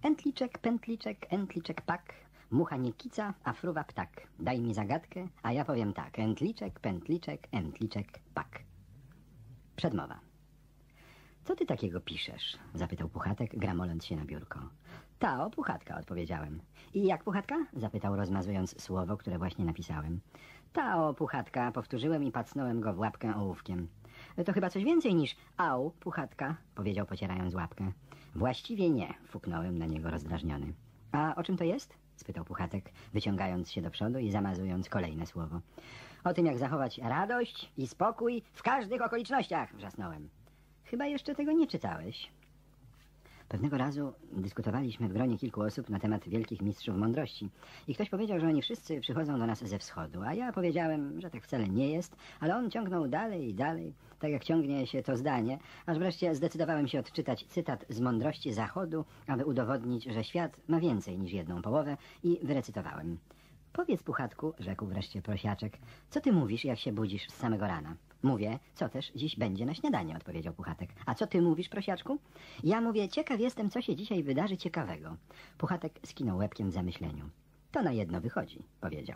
Entliczek, pak. Mucha nie kica, a fruwa ptak. Daj mi zagadkę, a ja powiem tak. Entliczek, pak. Przedmowa. Co ty takiego piszesz? Zapytał Puchatek, gramoląc się na biurko. Ta o Puchatka, odpowiedziałem. I jak Puchatka? Zapytał, rozmazując słowo, które właśnie napisałem. Ta o Puchatka, powtórzyłem i pacnąłem go w łapkę ołówkiem. To chyba coś więcej niż au, Puchatka, powiedział, pocierając łapkę. Właściwie nie, fuknąłem na niego rozdrażniony. A o czym to jest? Spytał Puchatek, wyciągając się do przodu i zamazując kolejne słowo. O tym, jak zachować radość i spokój w każdych okolicznościach, wrzasnąłem. Chyba jeszcze tego nie czytałeś. Pewnego razu dyskutowaliśmy w gronie kilku osób na temat wielkich mistrzów mądrości i ktoś powiedział, że oni wszyscy przychodzą do nas ze wschodu, a ja powiedziałem, że tak wcale nie jest, ale on ciągnął dalej i dalej, tak jak ciągnie się to zdanie, aż wreszcie zdecydowałem się odczytać cytat z mądrości zachodu, aby udowodnić, że świat ma więcej niż jedną połowę i wyrecytowałem. Powiedz, Puchatku, rzekł wreszcie prosiaczek, co ty mówisz, jak się budzisz z samego rana? Mówię, co też dziś będzie na śniadanie, odpowiedział Puchatek. A co ty mówisz, prosiaczku? Ja mówię, ciekaw jestem, co się dzisiaj wydarzy ciekawego. Puchatek skinął łebkiem w zamyśleniu. To na jedno wychodzi, powiedział.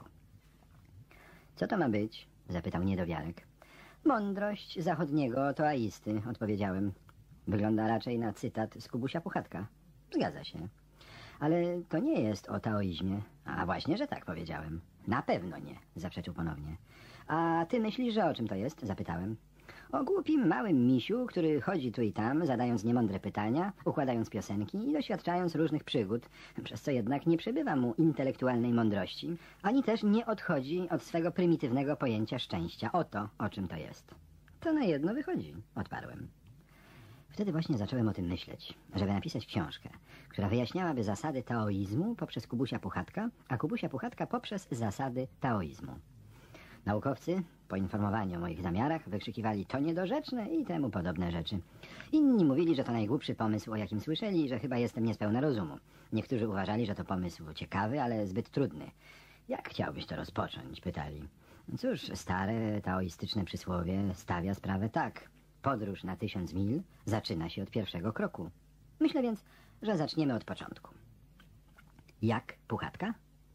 Co to ma być? Zapytał niedowiarek. Mądrość zachodniego toaisty, odpowiedziałem. Wygląda raczej na cytat z Kubusia Puchatka. Zgadza się. Ale to nie jest o taoizmie. A właśnie, że tak powiedziałem. Na pewno nie, zaprzeczył ponownie. A ty myślisz, że o czym to jest? Zapytałem. O głupim, małym misiu, który chodzi tu i tam, zadając niemądre pytania, układając piosenki i doświadczając różnych przygód, przez co jednak nie przebywa mu intelektualnej mądrości, ani też nie odchodzi od swego prymitywnego pojęcia szczęścia. Oto, o czym to jest. To na jedno wychodzi, odparłem. Wtedy właśnie zacząłem o tym myśleć, żeby napisać książkę, która wyjaśniałaby zasady taoizmu poprzez Kubusia Puchatka, a Kubusia Puchatka poprzez zasady taoizmu. Naukowcy, poinformowani o moich zamiarach, wykrzykiwali to niedorzeczne i temu podobne rzeczy. Inni mówili, że to najgłupszy pomysł, o jakim słyszeli i że chyba jestem niespełna rozumu. Niektórzy uważali, że to pomysł ciekawy, ale zbyt trudny. Jak chciałbyś to rozpocząć? Pytali. Cóż, stare taoistyczne przysłowie stawia sprawę tak. Podróż na 1000 mil zaczyna się od pierwszego kroku. Myślę więc, że zaczniemy od początku. Jak, Puchatka?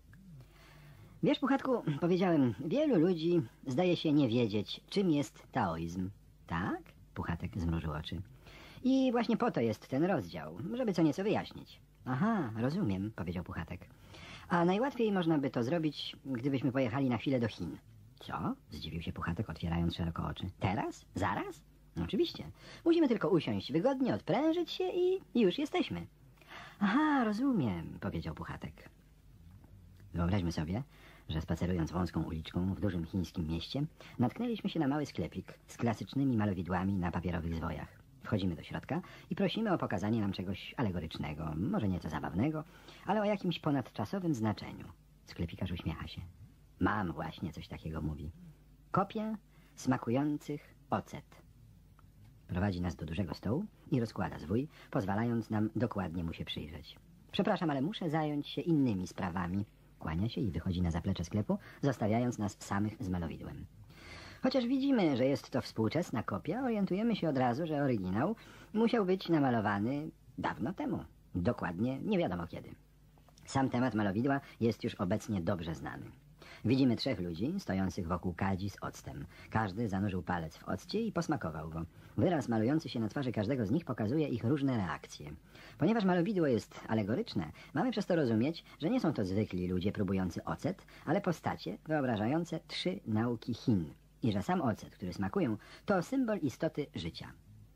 Wiesz, Puchatku, powiedziałem, wielu ludzi zdaje się nie wiedzieć, czym jest taoizm. Tak? Puchatek zmrużył oczy. I właśnie po to jest ten rozdział, żeby co nieco wyjaśnić. Aha, rozumiem, powiedział Puchatek. A najłatwiej można by to zrobić, gdybyśmy pojechali na chwilę do Chin. Co? Zdziwił się Puchatek, otwierając szeroko oczy. Teraz? Zaraz? No, oczywiście. Musimy tylko usiąść wygodnie, odprężyć się i już jesteśmy. Aha, rozumiem, powiedział Puchatek. Wyobraźmy sobie, że spacerując wąską uliczką w dużym chińskim mieście, natknęliśmy się na mały sklepik z klasycznymi malowidłami na papierowych zwojach. Wchodzimy do środka i prosimy o pokazanie nam czegoś alegorycznego, może nieco zabawnego, ale o jakimś ponadczasowym znaczeniu. Sklepikarz uśmiecha się. Mam właśnie coś takiego, mówi. Kopię smakujących ocet. Prowadzi nas do dużego stołu i rozkłada zwój, pozwalając nam dokładnie mu się przyjrzeć. Przepraszam, ale muszę zająć się innymi sprawami. Kłania się i wychodzi na zaplecze sklepu, zostawiając nas samych z malowidłem. Chociaż widzimy, że jest to współczesna kopia, orientujemy się od razu, że oryginał musiał być namalowany dawno temu. Dokładnie nie wiadomo kiedy. Sam temat malowidła jest już obecnie dobrze znany. Widzimy 3 ludzi stojących wokół kadzi z octem. Każdy zanurzył palec w occie i posmakował go. Wyraz malujący się na twarzy każdego z nich pokazuje ich różne reakcje. Ponieważ malowidło jest alegoryczne, mamy przez to rozumieć, że nie są to zwykli ludzie próbujący ocet, ale postacie wyobrażające 3 nauki Chin. I że sam ocet, który smakują, to symbol istoty życia.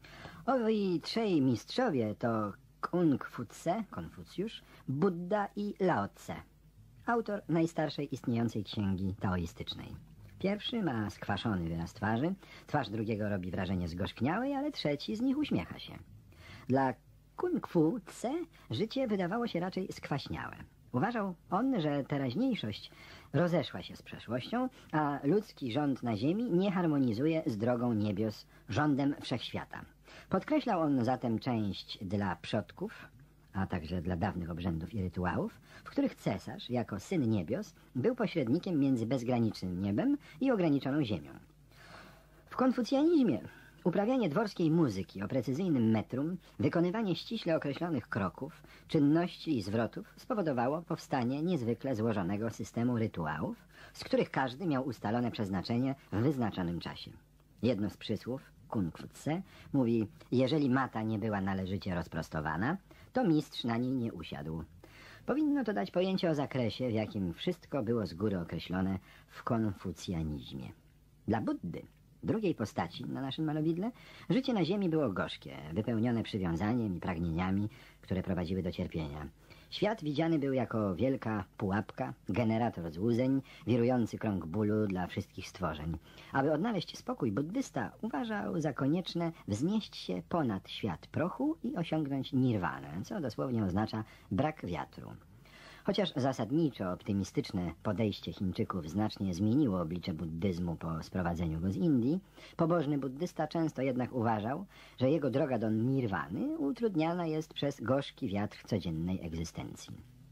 Owi 3 mistrzowie to Kung Fu Tse, Konfucjusz, Buddha i Lao Tse. Autor najstarszej istniejącej księgi taoistycznej. Pierwszy ma skwaszony wyraz twarzy, twarz drugiego robi wrażenie zgorzkniałej, ale trzeci z nich uśmiecha się. Dla Kung Fu Tse życie wydawało się raczej skwaśniałe. Uważał on, że teraźniejszość rozeszła się z przeszłością, a ludzki rząd na ziemi nie harmonizuje z drogą niebios, rządem wszechświata. Podkreślał on zatem część dla przodków, a także dla dawnych obrzędów i rytuałów, w których cesarz, jako syn niebios, był pośrednikiem między bezgranicznym niebem i ograniczoną ziemią. W konfucjanizmie Uprawianie dworskiej muzyki o precyzyjnym metrum, wykonywanie ściśle określonych kroków, czynności i zwrotów spowodowało powstanie niezwykle złożonego systemu rytuałów, z których każdy miał ustalone przeznaczenie w wyznaczonym czasie. Jedno z przysłów, kung fu tse, mówi: jeżeli mata nie była należycie rozprostowana, to mistrz na niej nie usiadł. Powinno to dać pojęcie o zakresie, w jakim wszystko było z góry określone w konfucjanizmie. Dla Buddy, drugiej postaci na naszym malowidle, życie na ziemi było gorzkie, wypełnione przywiązaniem i pragnieniami, które prowadziły do cierpienia. Świat widziany był jako wielka pułapka, generator złudzeń, wirujący krąg bólu dla wszystkich stworzeń. Aby odnaleźć spokój, buddysta uważał za konieczne wznieść się ponad świat prochu i osiągnąć nirwanę, co dosłownie oznacza brak wiatru. Chociaż zasadniczo optymistyczne podejście Chińczyków znacznie zmieniło oblicze buddyzmu po sprowadzeniu go z Indii, pobożny buddysta często jednak uważał, że jego droga do nirwany utrudniana jest przez gorzki wiatr codziennej egzystencji.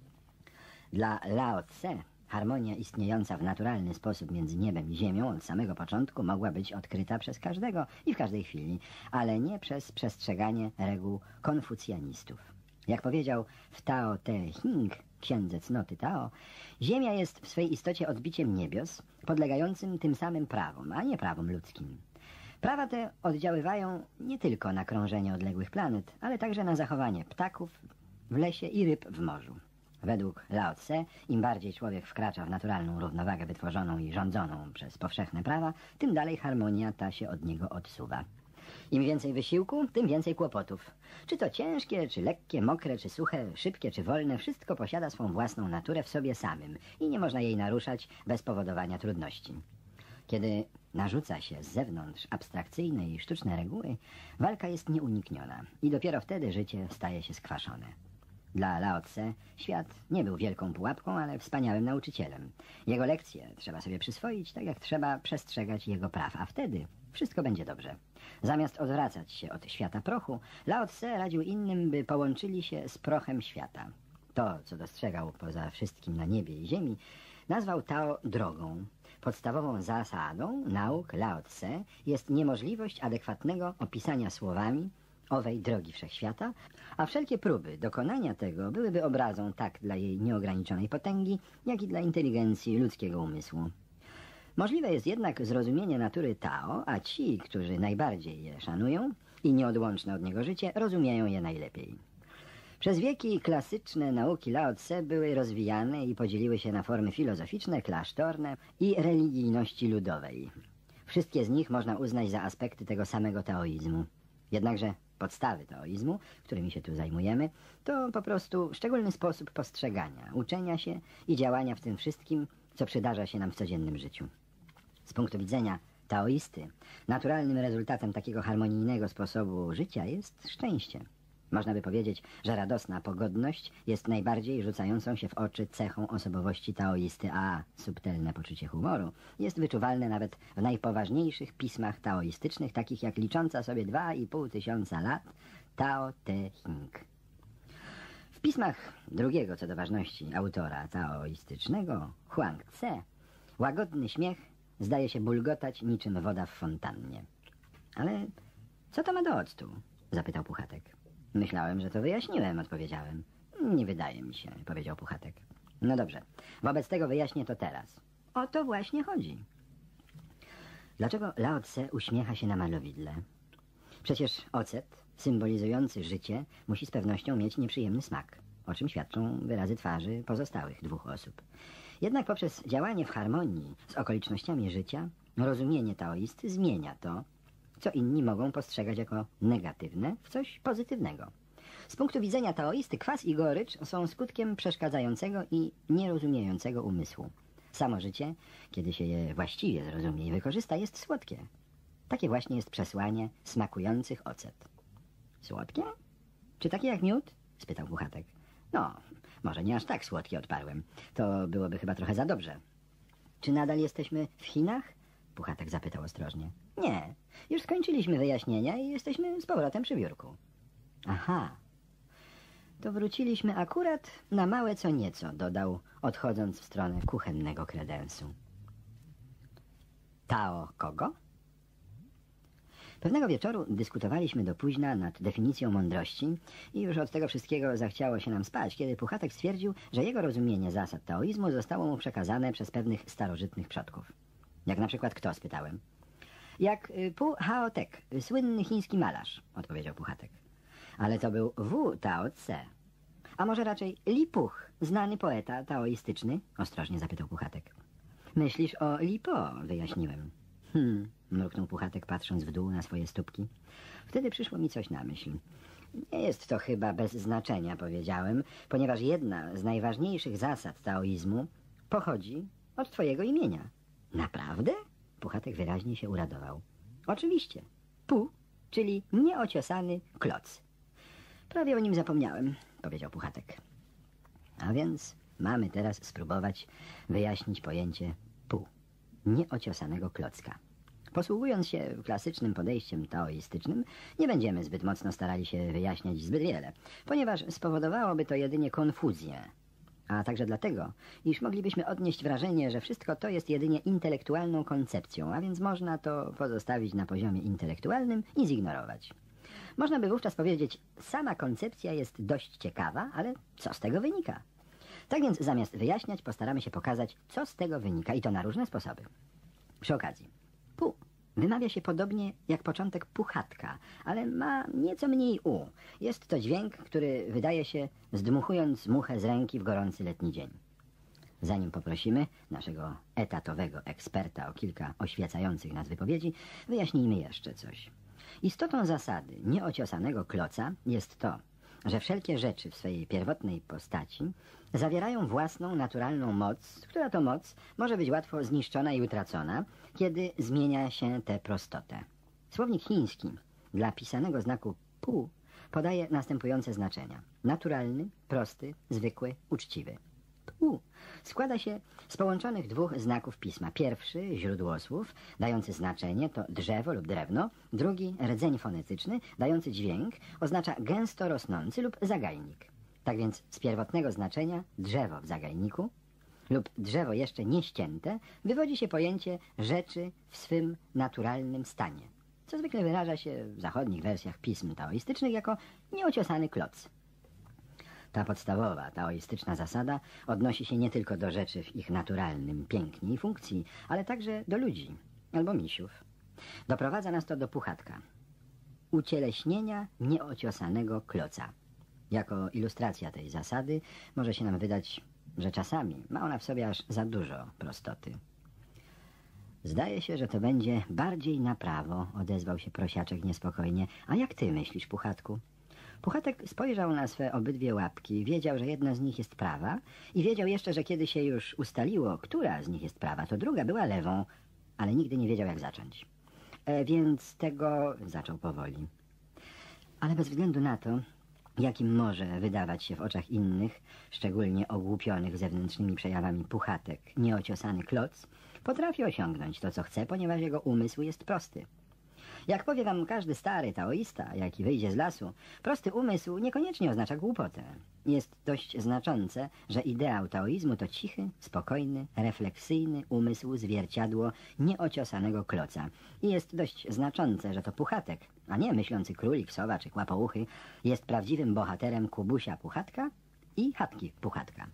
Dla Lao Tse harmonia istniejąca w naturalny sposób między niebem i ziemią od samego początku mogła być odkryta przez każdego i w każdej chwili, ale nie przez przestrzeganie reguł konfucjanistów. Jak powiedział w Tao Te Ching, księdze cnoty Tao, ziemia jest w swej istocie odbiciem niebios, podlegającym tym samym prawom, a nie prawom ludzkim. Prawa te oddziaływają nie tylko na krążenie odległych planet, ale także na zachowanie ptaków w lesie i ryb w morzu. Według Lao Tse, im bardziej człowiek wkracza w naturalną równowagę wytworzoną i rządzoną przez powszechne prawa, tym dalej harmonia ta się od niego odsuwa. Im więcej wysiłku, tym więcej kłopotów. Czy to ciężkie, czy lekkie, mokre, czy suche, szybkie, czy wolne, wszystko posiada swą własną naturę w sobie samym i nie można jej naruszać bez powodowania trudności. Kiedy narzuca się z zewnątrz abstrakcyjne i sztuczne reguły, walka jest nieunikniona i dopiero wtedy życie staje się skwaszone. Dla Lao Tse świat nie był wielką pułapką, ale wspaniałym nauczycielem. Jego lekcje trzeba sobie przyswoić, tak jak trzeba przestrzegać jego praw, a wtedy wszystko będzie dobrze. Zamiast odwracać się od świata prochu, Lao Tse radził innym, by połączyli się z prochem świata. To, co dostrzegał poza wszystkim na niebie i ziemi, nazwał Tao drogą. Podstawową zasadą nauk Lao Tse jest niemożliwość adekwatnego opisania słowami owej drogi wszechświata, a wszelkie próby dokonania tego byłyby obrazą tak dla jej nieograniczonej potęgi, jak i dla inteligencji ludzkiego umysłu. Możliwe jest jednak zrozumienie natury Tao, a ci, którzy najbardziej je szanują i nieodłączne od niego życie, rozumieją je najlepiej. Przez wieki klasyczne nauki Lao Tse były rozwijane i podzieliły się na formy filozoficzne, klasztorne i religijności ludowej. Wszystkie z nich można uznać za aspekty tego samego taoizmu. Jednakże podstawy taoizmu, którymi się tu zajmujemy, to po prostu szczególny sposób postrzegania, uczenia się i działania w tym wszystkim, co przydarza się nam w codziennym życiu. Z punktu widzenia taoisty, naturalnym rezultatem takiego harmonijnego sposobu życia jest szczęście. Można by powiedzieć, że radosna pogodność jest najbardziej rzucającą się w oczy cechą osobowości taoisty, a subtelne poczucie humoru jest wyczuwalne nawet w najpoważniejszych pismach taoistycznych, takich jak licząca sobie 2500 lat Tao Te Ching. W pismach drugiego co do ważności autora taoistycznego, Huang Tse, łagodny śmiech zdaje się bulgotać niczym woda w fontannie. Ale co to ma do octu? Zapytał Puchatek. Myślałem, że to wyjaśniłem, odpowiedziałem. Nie wydaje mi się, powiedział Puchatek. No dobrze, wobec tego wyjaśnię to teraz. O to właśnie chodzi. Dlaczego Lao Tse uśmiecha się na malowidle? Przecież ocet, symbolizujący życie, musi z pewnością mieć nieprzyjemny smak, o czym świadczą wyrazy twarzy pozostałych dwóch osób. Jednak poprzez działanie w harmonii z okolicznościami życia, rozumienie taoisty zmienia to, co inni mogą postrzegać jako negatywne, w coś pozytywnego. Z punktu widzenia taoisty kwas i gorycz są skutkiem przeszkadzającego i nierozumiejącego umysłu. Samo życie, kiedy się je właściwie zrozumie i wykorzysta, jest słodkie. Takie właśnie jest przesłanie smakujących ocet. Słodkie? Czy takie jak miód? Spytał Puchatek. No, może nie aż tak słodkie, odparłem. To byłoby chyba trochę za dobrze. Czy nadal jesteśmy w Chinach? Puchatek zapytał ostrożnie. Nie, już skończyliśmy wyjaśnienia i jesteśmy z powrotem przy biurku. Aha, to wróciliśmy akurat na małe co nieco, dodał, odchodząc w stronę kuchennego kredensu. Tao kogo? Pewnego wieczoru dyskutowaliśmy do późna nad definicją mądrości i już od tego wszystkiego zachciało się nam spać, kiedy Puchatek stwierdził, że jego rozumienie zasad taoizmu zostało mu przekazane przez pewnych starożytnych przodków. Jak na przykład kto, spytałem. Jak Pu Hao Tek, słynny chiński malarz, odpowiedział Puchatek. Ale to był Wu Tao Tse. A może raczej Li Puch, znany poeta taoistyczny? Ostrożnie zapytał Puchatek. Myślisz o Li Po, wyjaśniłem. Mruknął Puchatek, patrząc w dół na swoje stópki. Wtedy przyszło mi coś na myśl. Nie jest to chyba bez znaczenia, powiedziałem, ponieważ jedna z najważniejszych zasad taoizmu pochodzi od twojego imienia. Naprawdę? Puchatek wyraźnie się uradował. Oczywiście. Pu, czyli nieociosany kloc. Prawie o nim zapomniałem, powiedział Puchatek. A więc mamy teraz spróbować wyjaśnić pojęcie pu, nieociosanego klocka. Posługując się klasycznym podejściem taoistycznym, nie będziemy zbyt mocno starali się wyjaśniać zbyt wiele, ponieważ spowodowałoby to jedynie konfuzję. A także dlatego, iż moglibyśmy odnieść wrażenie, że wszystko to jest jedynie intelektualną koncepcją, a więc można to pozostawić na poziomie intelektualnym i zignorować. Można by wówczas powiedzieć, sama koncepcja jest dość ciekawa, ale co z tego wynika? Tak więc zamiast wyjaśniać, postaramy się pokazać, co z tego wynika i to na różne sposoby. Przy okazji, pu wymawia się podobnie jak początek puchatka, ale ma nieco mniej u. Jest to dźwięk, który wydaje się zdmuchując muchę z ręki w gorący letni dzień. Zanim poprosimy naszego etatowego eksperta o kilka oświecających nas wypowiedzi, wyjaśnijmy jeszcze coś. Istotą zasady nieociosanego kloca jest to, że wszelkie rzeczy w swojej pierwotnej postaci zawierają własną, naturalną moc, która to moc może być łatwo zniszczona i utracona, kiedy zmienia się tę prostotę. Słownik chiński dla pisanego znaku pu podaje następujące znaczenia. Naturalny, prosty, zwykły, uczciwy. Pu składa się z połączonych dwóch znaków pisma. Pierwszy, źródłosłów, dający znaczenie, to drzewo lub drewno. Drugi, rdzeń fonetyczny, dający dźwięk, oznacza gęsto rosnący lub zagajnik. Tak więc z pierwotnego znaczenia drzewo w zagajniku lub drzewo jeszcze nieścięte wywodzi się pojęcie rzeczy w swym naturalnym stanie, co zwykle wyraża się w zachodnich wersjach pism taoistycznych jako nieociosany kloc. Ta podstawowa taoistyczna zasada odnosi się nie tylko do rzeczy w ich naturalnym pięknie i funkcji, ale także do ludzi albo misiów. Doprowadza nas to do puchatka. Ucieleśnienia nieociosanego kloca. Jako ilustracja tej zasady może się nam wydać, że czasami ma ona w sobie aż za dużo prostoty. Zdaje się, że to będzie bardziej na prawo, odezwał się prosiaczek niespokojnie. A jak ty myślisz, Puchatku? Puchatek spojrzał na swe obydwie łapki, wiedział, że jedna z nich jest prawa i wiedział jeszcze, że kiedy się już ustaliło, która z nich jest prawa, to druga była lewą, ale nigdy nie wiedział, jak zacząć. Więc tego zaczął powoli. Ale bez względu na to, jakim może wydawać się w oczach innych, szczególnie ogłupionych zewnętrznymi przejawami Puchatek, nieociosany kloc, potrafi osiągnąć to, co chce, ponieważ jego umysł jest prosty. Jak powie wam każdy stary taoista, jaki wyjdzie z lasu, prosty umysł niekoniecznie oznacza głupotę. Jest dość znaczące, że ideał taoizmu to cichy, spokojny, refleksyjny umysł zwierciadło nieociosanego kloca. I jest dość znaczące, że to Puchatek, a nie myślący królik, sowa czy kłapouchy, jest prawdziwym bohaterem Kubusia Puchatka i chatki Puchatka.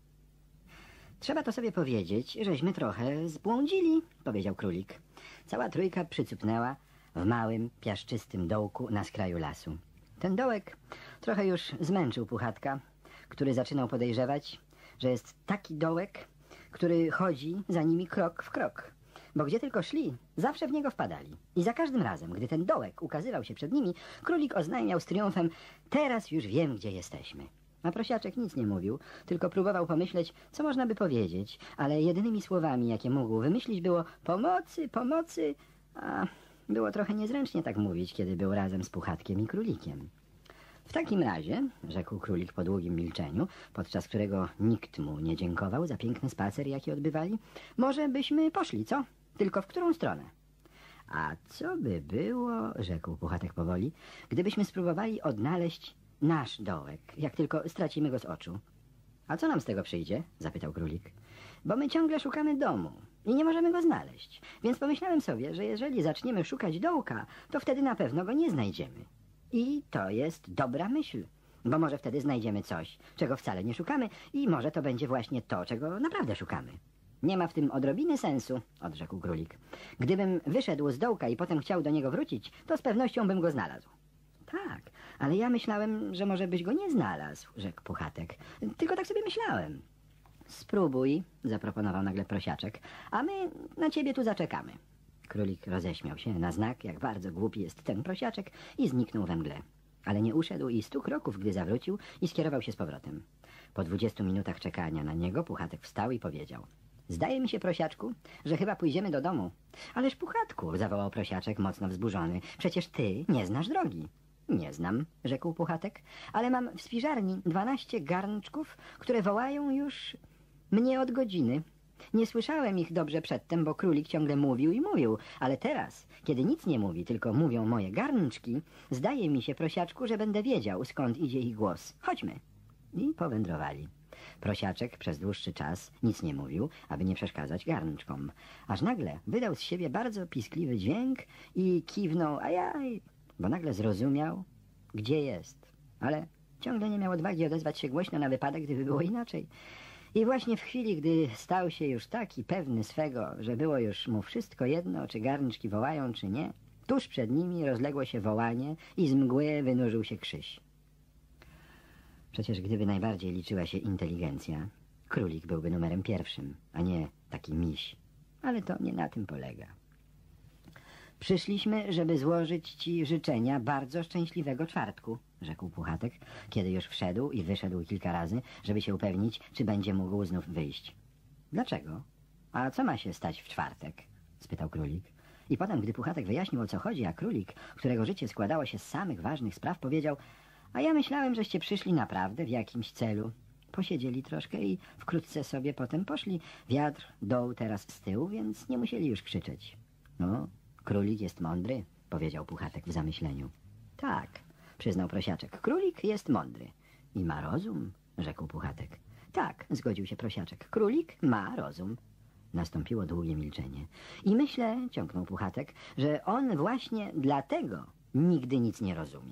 Trzeba to sobie powiedzieć, żeśmy trochę zbłądzili, powiedział królik. Cała trójka przycupnęła w małym, piaszczystym dołku na skraju lasu. Ten dołek trochę już zmęczył Puchatka, który zaczynał podejrzewać, że jest taki dołek, który chodzi za nimi krok w krok. Bo gdzie tylko szli, zawsze w niego wpadali. I za każdym razem, gdy ten dołek ukazywał się przed nimi, królik oznajmiał z triumfem: teraz już wiem, gdzie jesteśmy. A prosiaczek nic nie mówił, tylko próbował pomyśleć, co można by powiedzieć, ale jedynymi słowami, jakie mógł wymyślić, było pomocy, pomocy, a było trochę niezręcznie tak mówić, kiedy był razem z Puchatkiem i królikiem. W takim razie, rzekł królik po długim milczeniu, podczas którego nikt mu nie dziękował za piękny spacer, jaki odbywali, może byśmy poszli, co? Tylko w którą stronę? A co by było, rzekł Puchatek powoli, gdybyśmy spróbowali odnaleźć nasz dołek, jak tylko stracimy go z oczu? A co nam z tego przyjdzie? Zapytał królik. Bo my ciągle szukamy domu. i nie możemy go znaleźć. Więc pomyślałem sobie, że jeżeli zaczniemy szukać dołka, to wtedy na pewno go nie znajdziemy. I to jest dobra myśl, bo może wtedy znajdziemy coś, czego wcale nie szukamy i może to będzie właśnie to, czego naprawdę szukamy. Nie ma w tym odrobiny sensu, odrzekł królik. Gdybym wyszedł z dołka i potem chciał do niego wrócić, to z pewnością bym go znalazł. Tak, ale ja myślałem, że może byś go nie znalazł, rzekł Puchatek. Tylko tak sobie myślałem. Spróbuj, zaproponował nagle Prosiaczek, a my na ciebie tu zaczekamy. Królik roześmiał się na znak, jak bardzo głupi jest ten Prosiaczek i zniknął we mgle. Ale nie uszedł i 100 kroków, gdy zawrócił i skierował się z powrotem. Po 20 minutach czekania na niego Puchatek wstał i powiedział: zdaje mi się, Prosiaczku, że chyba pójdziemy do domu. Ależ Puchatku, zawołał Prosiaczek mocno wzburzony, przecież ty nie znasz drogi. Nie znam, rzekł Puchatek, ale mam w spiżarni 12 garnczków, które wołają już mnie od godziny. Nie słyszałem ich dobrze przedtem, bo królik ciągle mówił i mówił, ale teraz, kiedy nic nie mówi, tylko mówią moje garnczki, zdaje mi się, Prosiaczku, że będę wiedział, skąd idzie ich głos. Chodźmy. I powędrowali. Prosiaczek przez dłuższy czas nic nie mówił, aby nie przeszkadzać garnczkom. Aż nagle wydał z siebie bardzo piskliwy dźwięk i kiwnął ajaj, bo nagle zrozumiał, gdzie jest. Ale ciągle nie miał odwagi odezwać się głośno na wypadek, gdyby było inaczej. I właśnie w chwili, gdy stał się już taki pewny swego, że było już mu wszystko jedno, czy garnczki wołają, czy nie, tuż przed nimi rozległo się wołanie i z mgły wynurzył się Krzyś. Przecież gdyby najbardziej liczyła się inteligencja, królik byłby numerem pierwszym, a nie taki miś. Ale to nie na tym polega. Przyszliśmy, żeby złożyć ci życzenia bardzo szczęśliwego czwartku, rzekł Puchatek, kiedy już wszedł i wyszedł kilka razy, żeby się upewnić, czy będzie mógł znów wyjść. Dlaczego? A co ma się stać w czwartek? Spytał królik. I potem, gdy Puchatek wyjaśnił, o co chodzi, a królik, którego życie składało się z samych ważnych spraw, powiedział: a ja myślałem, żeście przyszli naprawdę w jakimś celu. Posiedzieli troszkę i wkrótce sobie potem poszli. Wiatr doł teraz z tyłu, więc nie musieli już krzyczeć. No, królik jest mądry, powiedział Puchatek w zamyśleniu. Tak, przyznał Prosiaczek, królik jest mądry. I ma rozum, rzekł Puchatek. Tak, zgodził się Prosiaczek, królik ma rozum. Nastąpiło długie milczenie. I myślę, ciągnął Puchatek, że on właśnie dlatego nigdy nic nie rozumie.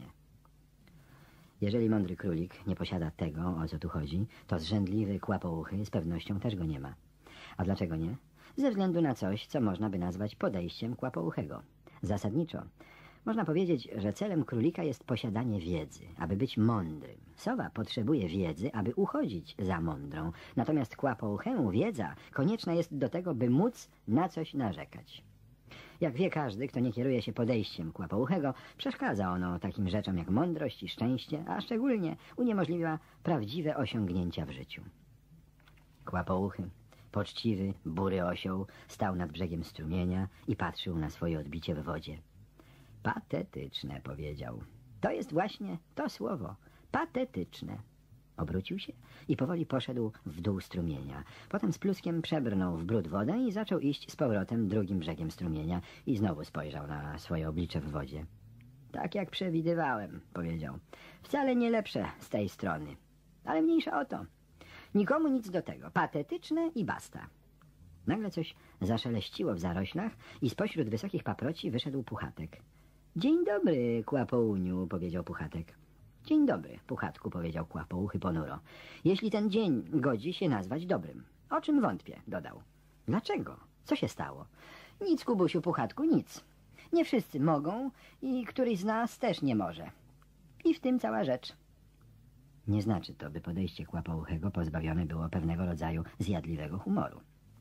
Jeżeli mądry królik nie posiada tego, o co tu chodzi, to zrzędliwy kłapouchy z pewnością też go nie ma. A dlaczego nie? Ze względu na coś, co można by nazwać podejściem kłapouchego. Zasadniczo można powiedzieć, że celem królika jest posiadanie wiedzy, aby być mądrym. Sowa potrzebuje wiedzy, aby uchodzić za mądrą. Natomiast kłapouchemu wiedza konieczna jest do tego, by móc na coś narzekać. Jak wie każdy, kto nie kieruje się podejściem kłapouchego, przeszkadza ono takim rzeczom jak mądrość i szczęście, a szczególnie uniemożliwia prawdziwe osiągnięcia w życiu. Kłapouchy, poczciwy, bury osioł, stał nad brzegiem strumienia i patrzył na swoje odbicie w wodzie. Patetyczne, powiedział. To jest właśnie to słowo. Patetyczne. Obrócił się i powoli poszedł w dół strumienia. Potem z pluskiem przebrnął w brud wodę i zaczął iść z powrotem drugim brzegiem strumienia i znowu spojrzał na swoje oblicze w wodzie. Tak jak przewidywałem, powiedział. Wcale nie lepsze z tej strony. Ale mniejsza o to. Nikomu nic do tego. Patetyczne i basta. Nagle coś zaszeleściło w zaroślach i spośród wysokich paproci wyszedł Puchatek. Dzień dobry, Kłapouniu, powiedział Puchatek. Dzień dobry, Puchatku, powiedział Kłapouchy ponuro. Jeśli ten dzień godzi się nazwać dobrym. O czym wątpię, dodał. Dlaczego? Co się stało? Nic, Kubusiu, Puchatku, nic. Nie wszyscy mogą i któryś z nas też nie może. I w tym cała rzecz. Nie znaczy to, by podejście Kłapouchego pozbawione było pewnego rodzaju zjadliwego humoru.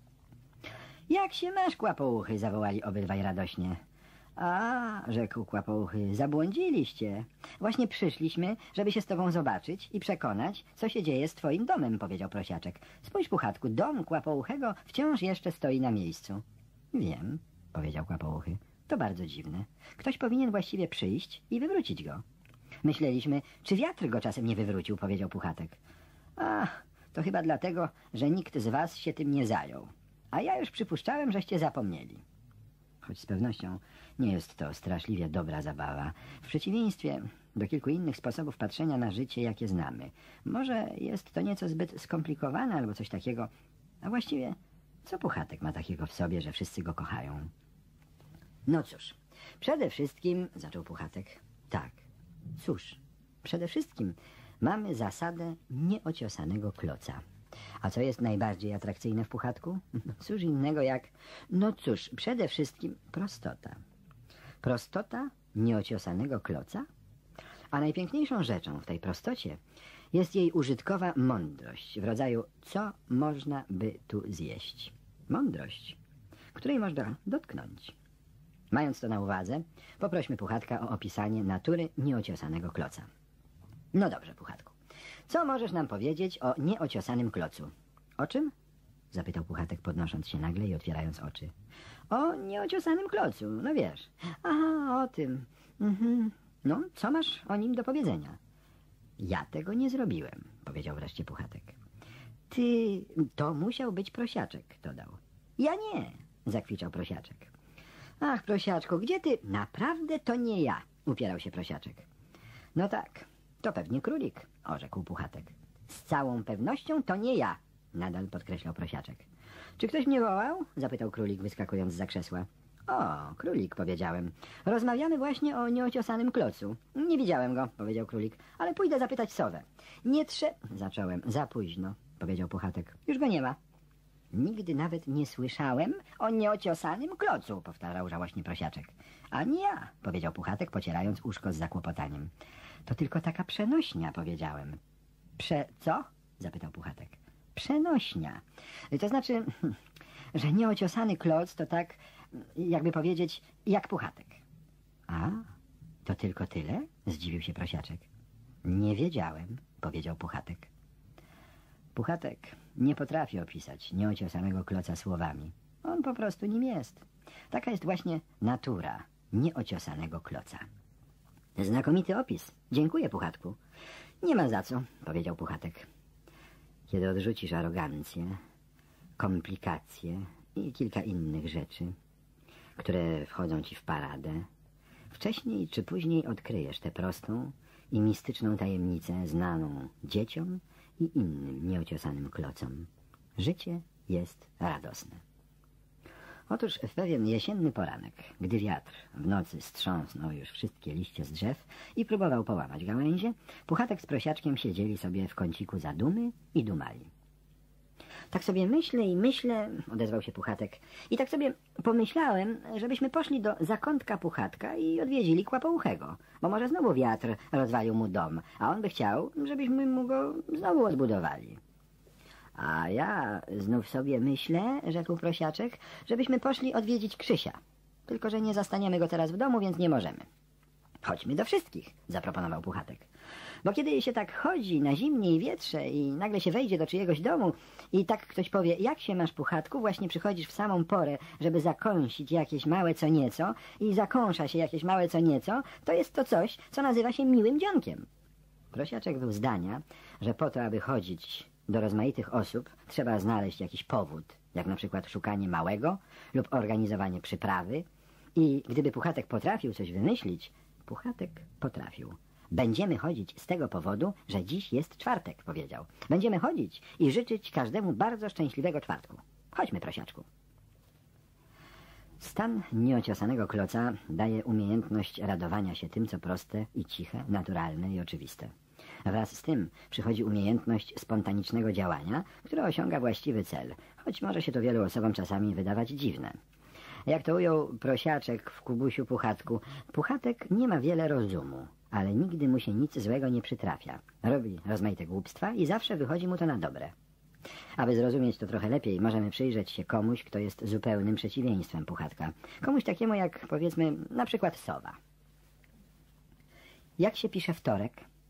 Jak się masz, Kłapouchy? Zawołali obydwaj radośnie. A, rzekł Kłapouchy, zabłądziliście. Właśnie przyszliśmy, żeby się z tobą zobaczyć i przekonać, co się dzieje z twoim domem, powiedział Prosiaczek. Spójrz, Puchatku, dom Kłapouchego wciąż jeszcze stoi na miejscu. Wiem, powiedział Kłapouchy. To bardzo dziwne. Ktoś powinien właściwie przyjść i wywrócić go. Myśleliśmy, czy wiatr go czasem nie wywrócił, powiedział Puchatek. Ach, to chyba dlatego, że nikt z was się tym nie zajął. A ja już przypuszczałem, żeście zapomnieli. Choć z pewnością nie jest to straszliwie dobra zabawa. W przeciwieństwie do kilku innych sposobów patrzenia na życie, jakie znamy. Może jest to nieco zbyt skomplikowane albo coś takiego, a właściwie Co Puchatek ma takiego w sobie, że wszyscy go kochają? No cóż, przede wszystkim, zaczął Puchatek. Tak, cóż, przede wszystkim mamy zasadę nieociosanego kloca. A co jest najbardziej atrakcyjne w Puchatku? Cóż innego jak, no cóż, przede wszystkim prostota. Prostota nieociosanego kloca? A najpiękniejszą rzeczą w tej prostocie jest jej użytkowa mądrość w rodzaju co można by tu zjeść. Mądrość, której można dotknąć. Mając to na uwadze, poprośmy Puchatka o opisanie natury nieociosanego kloca. No dobrze, Puchatku. Co możesz nam powiedzieć o nieociosanym klocu? O czym? Zapytał Puchatek, podnosząc się nagle i otwierając oczy. O nieociosanym klocu, no wiesz. Aha, o tym. No, co masz o nim do powiedzenia? Ja tego nie zrobiłem, powiedział wreszcie Puchatek. Ty, to musiał być Prosiaczek, dodał. Ja nie, zakwiczał Prosiaczek. Ach, Prosiaczku, gdzie ty? Naprawdę to nie ja, upierał się Prosiaczek. No tak, to pewnie Królik, orzekł Puchatek. Z całą pewnością to nie ja, nadal podkreślał Prosiaczek. Czy ktoś mnie wołał? Zapytał Królik, wyskakując zza krzesła. O, Królik, powiedziałem. Rozmawiamy właśnie o nieociosanym klocu. Nie widziałem go, powiedział Królik, ale pójdę zapytać Sowę. Nie zacząłem. Za późno, powiedział Puchatek. Już go nie ma. Nigdy nawet nie słyszałem o nieociosanym klocu, powtarzał żałośnie Prosiaczek. Ani ja, powiedział Puchatek, pocierając uszko z zakłopotaniem. To tylko taka przenośnia, powiedziałem. Co? Zapytał Puchatek. Przenośnia. To znaczy, że nieociosany kloc to tak, jakby powiedzieć, jak Puchatek. A, to tylko tyle? Zdziwił się Prosiaczek. Nie wiedziałem, powiedział Puchatek. Puchatek nie potrafi opisać nieociosanego kloca słowami. On po prostu nim jest. Taka jest właśnie natura nieociosanego kloca. Znakomity opis. Dziękuję, Puchatku. Nie ma za co, powiedział Puchatek. Kiedy odrzucisz arogancję, komplikacje i kilka innych rzeczy, które wchodzą ci w paradę, wcześniej czy później odkryjesz tę prostą i mistyczną tajemnicę znaną dzieciom i innym nieociosanym klocom. Życie jest radosne. Otóż w pewien jesienny poranek, gdy wiatr w nocy strząsnął już wszystkie liście z drzew i próbował połamać gałęzie, Puchatek z Prosiaczkiem siedzieli sobie w kąciku zadumy i dumali. Tak sobie myślę i myślę, odezwał się Puchatek, i tak sobie pomyślałem, żebyśmy poszli do zakątka Puchatka i odwiedzili Kłapouchego, bo może znowu wiatr rozwalił mu dom, a on by chciał, żebyśmy mu go znowu odbudowali. A ja znów sobie myślę, rzekł Prosiaczek, żebyśmy poszli odwiedzić Krzysia. Tylko że nie zastaniemy go teraz w domu, więc nie możemy. Chodźmy do wszystkich, zaproponował Puchatek. Bo kiedy się tak chodzi na zimnie i wietrze i nagle się wejdzie do czyjegoś domu i tak ktoś powie, jak się masz, Puchatku, właśnie przychodzisz w samą porę, żeby zakąsić jakieś małe co nieco i zakąsza się jakieś małe co nieco, to jest to coś, co nazywa się miłym dzionkiem. Prosiaczek był zdania, że po to, aby chodzić do rozmaitych osób, trzeba znaleźć jakiś powód, jak na przykład szukanie małego lub organizowanie przyprawy i gdyby Puchatek potrafił coś wymyślić, Puchatek potrafił. Będziemy chodzić z tego powodu, że dziś jest czwartek, powiedział. Będziemy chodzić i życzyć każdemu bardzo szczęśliwego czwartku. Chodźmy, Prosiaczku. Stan nieociosanego kloca daje umiejętność radowania się tym, co proste i ciche, naturalne i oczywiste. Wraz z tym przychodzi umiejętność spontanicznego działania, które osiąga właściwy cel, choć może się to wielu osobom czasami wydawać dziwne. Jak to ujął Prosiaczek w Kubusiu Puchatku, Puchatek nie ma wiele rozumu, ale nigdy mu się nic złego nie przytrafia. Robi rozmaite głupstwa i zawsze wychodzi mu to na dobre. Aby zrozumieć to trochę lepiej, możemy przyjrzeć się komuś, kto jest zupełnym przeciwieństwem Puchatka. Komuś takiemu jak, powiedzmy, na przykład sowa. Jak się pisze wtorek?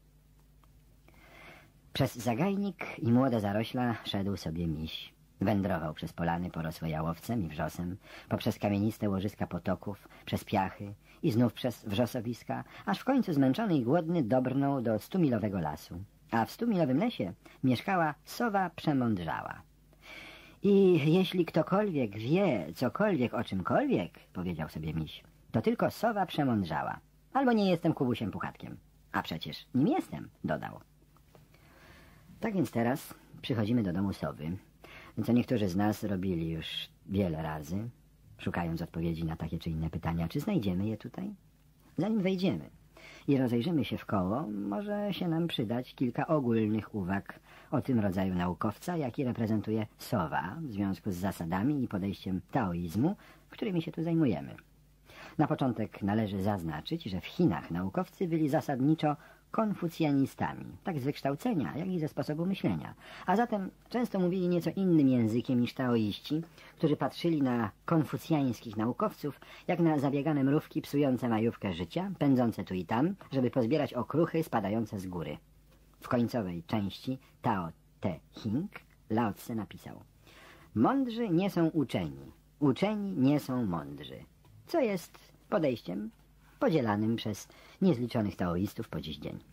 Przez zagajnik i młode zarośla szedł sobie miś. Wędrował przez polany porosłe jałowcem i wrzosem, poprzez kamieniste łożyska potoków, przez piachy i znów przez wrzosowiska, aż w końcu zmęczony i głodny dobrnął do 100-milowego lasu. A w 100-milowym lesie mieszkała sowa przemądrzała. I jeśli ktokolwiek wie cokolwiek o czymkolwiek, powiedział sobie miś, to tylko sowa przemądrzała. Albo nie jestem Kubusiem Puchatkiem. A przecież nim jestem, dodał. Tak więc teraz przychodzimy do domu sowy. co niektórzy z nas robili już wiele razy, szukając odpowiedzi na takie czy inne pytania. Czy znajdziemy je tutaj? Zanim wejdziemy i rozejrzymy się wkoło, może się nam przydać kilka ogólnych uwag o tym rodzaju naukowca, jaki reprezentuje Sowa w związku z zasadami i podejściem taoizmu, którymi się tu zajmujemy. Na początek należy zaznaczyć, że w Chinach naukowcy byli zasadniczo konfucjanistami, tak z wykształcenia, jak i ze sposobu myślenia, a zatem często mówili nieco innym językiem niż taoiści, którzy patrzyli na konfucjańskich naukowców jak na zabiegane mrówki psujące majówkę życia, pędzące tu i tam, żeby pozbierać okruchy spadające z góry. W końcowej części Tao Te Ching Lao Tse napisał: mądrzy nie są uczeni, uczeni nie są mądrzy, co jest podejściem podzielanym przez niezliczonych taoistów po dziś dzień.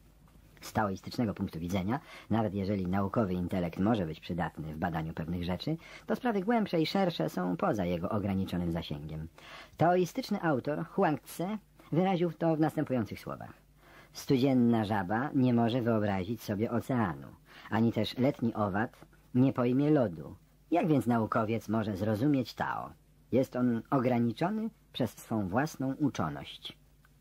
Z taoistycznego punktu widzenia, nawet jeżeli naukowy intelekt może być przydatny w badaniu pewnych rzeczy, to sprawy głębsze i szersze są poza jego ograniczonym zasięgiem. Taoistyczny autor Huang Tse wyraził to w następujących słowach: studzienna żaba nie może wyobrazić sobie oceanu, ani też letni owad nie pojmie lodu. Jak więc naukowiec może zrozumieć Tao? Jest on ograniczony przez swą własną uczoność.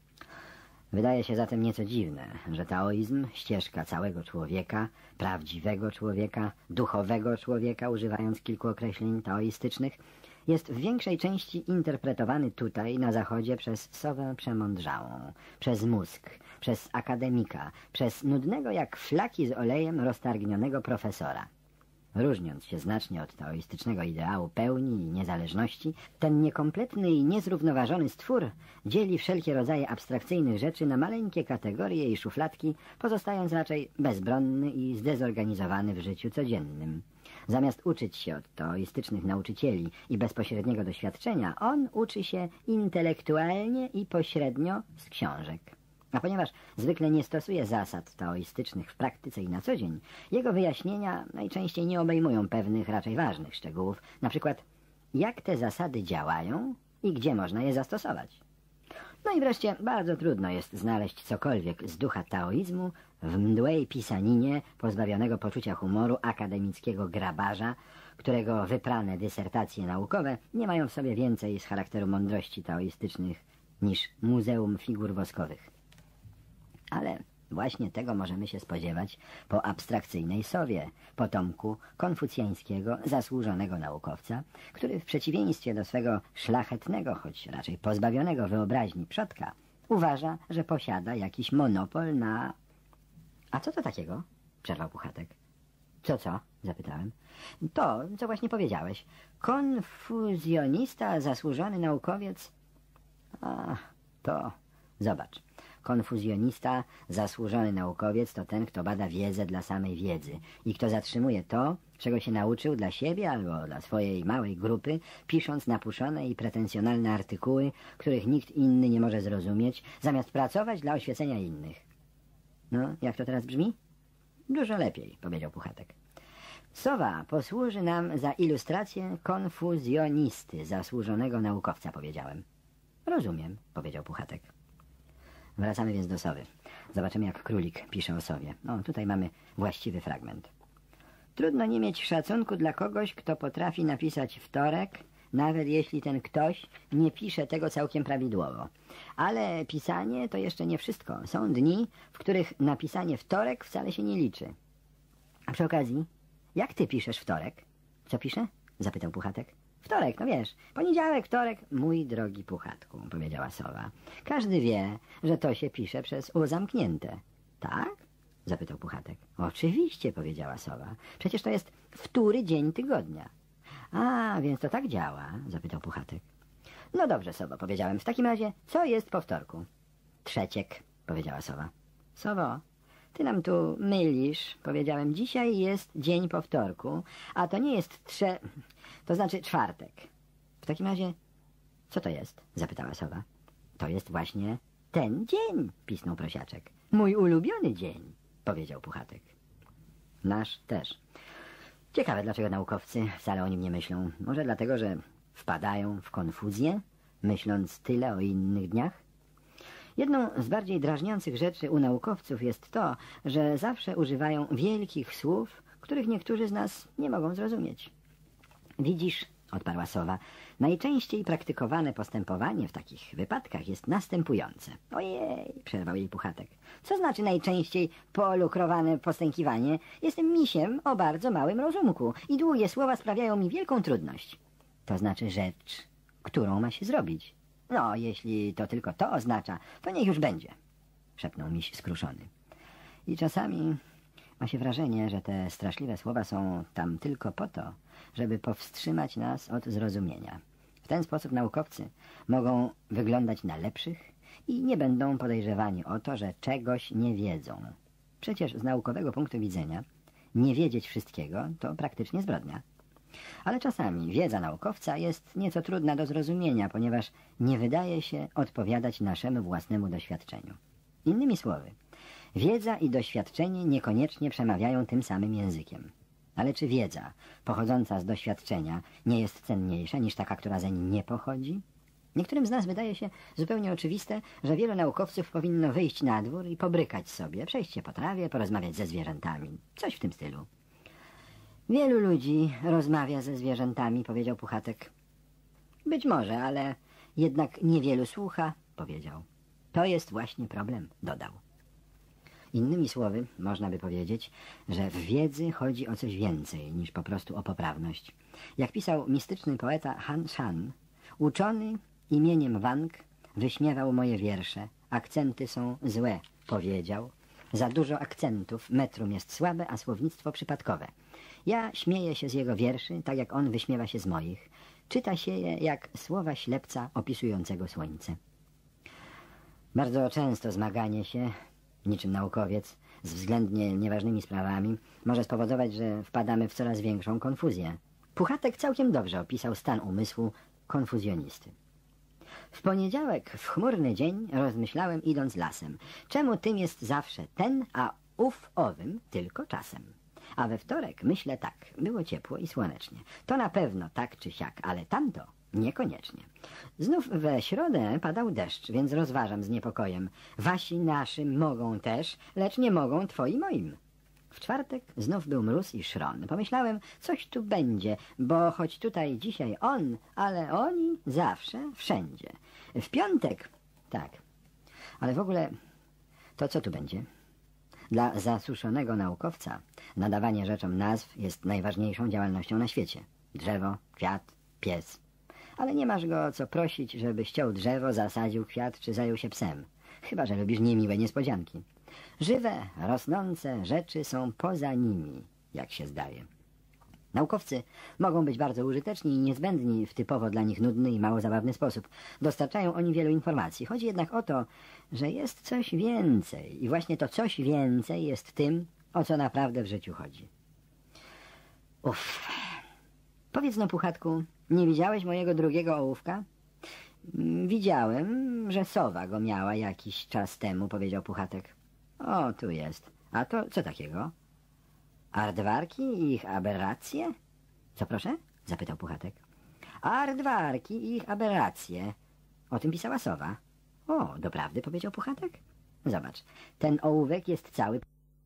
Wydaje się zatem nieco dziwne, że taoizm, ścieżka całego człowieka, prawdziwego człowieka, duchowego człowieka, używając kilku określeń taoistycznych, jest w większej części interpretowany tutaj, na zachodzie, przez sowę przemądrzałą, przez mózg, przez akademika, przez nudnego jak flaki z olejem roztargnionego profesora. Różniąc się znacznie od taoistycznego ideału pełni i niezależności, ten niekompletny i niezrównoważony stwór dzieli wszelkie rodzaje abstrakcyjnych rzeczy na maleńkie kategorie i szufladki, pozostając raczej bezbronny i zdezorganizowany w życiu codziennym. Zamiast uczyć się od taoistycznych nauczycieli i bezpośredniego doświadczenia, on uczy się intelektualnie i pośrednio z książek. A ponieważ zwykle nie stosuje zasad taoistycznych w praktyce i na co dzień, jego wyjaśnienia najczęściej nie obejmują pewnych, raczej ważnych szczegółów, na przykład jak te zasady działają i gdzie można je zastosować. No i wreszcie bardzo trudno jest znaleźć cokolwiek z ducha taoizmu w mdłej pisaninie pozbawionego poczucia humoru akademickiego grabarza, którego wyprane dysertacje naukowe nie mają w sobie więcej z charakteru mądrości taoistycznych niż muzeum figur woskowych. Ale właśnie tego możemy się spodziewać po abstrakcyjnej Sowie, potomku konfucjańskiego, zasłużonego naukowca, który w przeciwieństwie do swego szlachetnego, choć raczej pozbawionego wyobraźni przodka, uważa, że posiada jakiś monopol na... A co to takiego? Przerwał Puchatek. Co? Zapytałem. To, co właśnie powiedziałeś. Konfuzjonista, zasłużony naukowiec... A, to... Zobacz. Konfuzjonista, zasłużony naukowiec to ten, kto bada wiedzę dla samej wiedzy i kto zatrzymuje to, czego się nauczył dla siebie albo dla swojej małej grupy, pisząc napuszone i pretensjonalne artykuły, których nikt inny nie może zrozumieć, zamiast pracować dla oświecenia innych. No, jak to teraz brzmi? Dużo lepiej, powiedział Puchatek. Sowa posłuży nam za ilustrację konfuzjonisty, zasłużonego naukowca, powiedziałem. Rozumiem, powiedział Puchatek. Wracamy więc do Sowy. Zobaczymy, jak królik pisze o Sowie. O, tutaj mamy właściwy fragment. Trudno nie mieć szacunku dla kogoś, kto potrafi napisać wtorek, nawet jeśli ten ktoś nie pisze tego całkiem prawidłowo. Ale pisanie to jeszcze nie wszystko. Są dni, w których napisanie wtorek wcale się nie liczy. A przy okazji, jak ty piszesz wtorek? Co piszę? Zapytał Puchatek. Wtorek, no wiesz, poniedziałek, wtorek. Mój drogi Puchatku, powiedziała Sowa. Każdy wie, że to się pisze przez U zamknięte. Tak? Zapytał Puchatek. Oczywiście, powiedziała Sowa. Przecież to jest wtóry dzień tygodnia. A, więc to tak działa? Zapytał Puchatek. No dobrze, Sowo, powiedziałem. W takim razie, co jest po wtorku? Trzeciek, powiedziała Sowa. Sowo, ty nam tu mylisz, powiedziałem. Dzisiaj jest dzień po wtorku, a to nie jest to znaczy czwartek. W takim razie, co to jest? Zapytała Sowa. To jest właśnie ten dzień, pisnął Prosiaczek. Mój ulubiony dzień, powiedział Puchatek. Nasz też. Ciekawe, dlaczego naukowcy wcale o nim nie myślą. Może dlatego, że wpadają w konfuzję, myśląc tyle o innych dniach? Jedną z bardziej drażniących rzeczy u naukowców jest to, że zawsze używają wielkich słów, których niektórzy z nas nie mogą zrozumieć. Widzisz, odparła sowa, najczęściej praktykowane postępowanie w takich wypadkach jest następujące. Ojej, przerwał jej Puchatek. Co znaczy najczęściej polukrowane postępowanie? Jestem misiem o bardzo małym rozumku i długie słowa sprawiają mi wielką trudność. To znaczy rzecz, którą ma się zrobić. No, jeśli to tylko to oznacza, to niech już będzie, szepnął miś skruszony. I czasami ma się wrażenie, że te straszliwe słowa są tam tylko po to, żeby powstrzymać nas od zrozumienia. W ten sposób naukowcy mogą wyglądać na lepszych i nie będą podejrzewani o to, że czegoś nie wiedzą. Przecież z naukowego punktu widzenia nie wiedzieć wszystkiego to praktycznie zbrodnia. Ale czasami wiedza naukowca jest nieco trudna do zrozumienia, ponieważ nie wydaje się odpowiadać naszemu własnemu doświadczeniu. Innymi słowy, wiedza i doświadczenie niekoniecznie przemawiają tym samym językiem. Ale czy wiedza pochodząca z doświadczenia nie jest cenniejsza niż taka, która zeń nie pochodzi? Niektórym z nas wydaje się zupełnie oczywiste, że wielu naukowców powinno wyjść na dwór i pobrykać sobie, przejść się po trawie, porozmawiać ze zwierzętami. Coś w tym stylu. Wielu ludzi rozmawia ze zwierzętami, powiedział Puchatek. Być może, ale jednak niewielu słucha, powiedział. To jest właśnie problem, dodał. Innymi słowy, można by powiedzieć, że w wiedzy chodzi o coś więcej niż po prostu o poprawność. Jak pisał mistyczny poeta Han Shan, uczony imieniem Wang wyśmiewał moje wiersze. Akcenty są złe, powiedział. Za dużo akcentów, metrum jest słabe, a słownictwo przypadkowe. Ja śmieję się z jego wierszy, tak jak on wyśmiewa się z moich. Czyta się je jak słowa ślepca opisującego słońce. Bardzo często zmaganie się, niczym naukowiec, z względnie nieważnymi sprawami może spowodować, że wpadamy w coraz większą konfuzję. Puchatek całkiem dobrze opisał stan umysłu konfuzjonisty. W poniedziałek, w chmurny dzień, rozmyślałem idąc lasem. Czemu tym jest zawsze ten, a ów owym tylko czasem? A we wtorek myślę tak, było ciepło i słonecznie. To na pewno tak czy siak, ale tamto niekoniecznie. Znów we środę padał deszcz, więc rozważam z niepokojem. Wasi naszym mogą też, lecz nie mogą twoi moim. W czwartek znów był mróz i szron. Pomyślałem, coś tu będzie, bo choć tutaj dzisiaj on, ale oni zawsze, wszędzie. W piątek, tak. Ale w ogóle, to co tu będzie? Dla zasuszonego naukowca nadawanie rzeczom nazw jest najważniejszą działalnością na świecie. Drzewo, kwiat, pies. Ale nie masz go co prosić, żeby ściął drzewo, zasadził kwiat czy zajął się psem. Chyba że lubisz niemiłe niespodzianki. Żywe, rosnące rzeczy są poza nimi, jak się zdaje. Naukowcy mogą być bardzo użyteczni i niezbędni w typowo dla nich nudny i mało zabawny sposób. Dostarczają oni wielu informacji. Chodzi jednak o to, że jest coś więcej. I właśnie to coś więcej jest tym, o co naprawdę w życiu chodzi. Uff. Powiedz no, Puchatku, nie widziałeś mojego drugiego ołówka? Widziałem, że sowa go miała jakiś czas temu, powiedział Puchatek. O, tu jest. A to co takiego? Aardvarki i ich aberracje? Co proszę? Zapytał Puchatek. Aardvarki i ich aberracje. O tym pisała sowa. O, doprawdy, powiedział Puchatek. Zobacz, ten ołówek jest cały...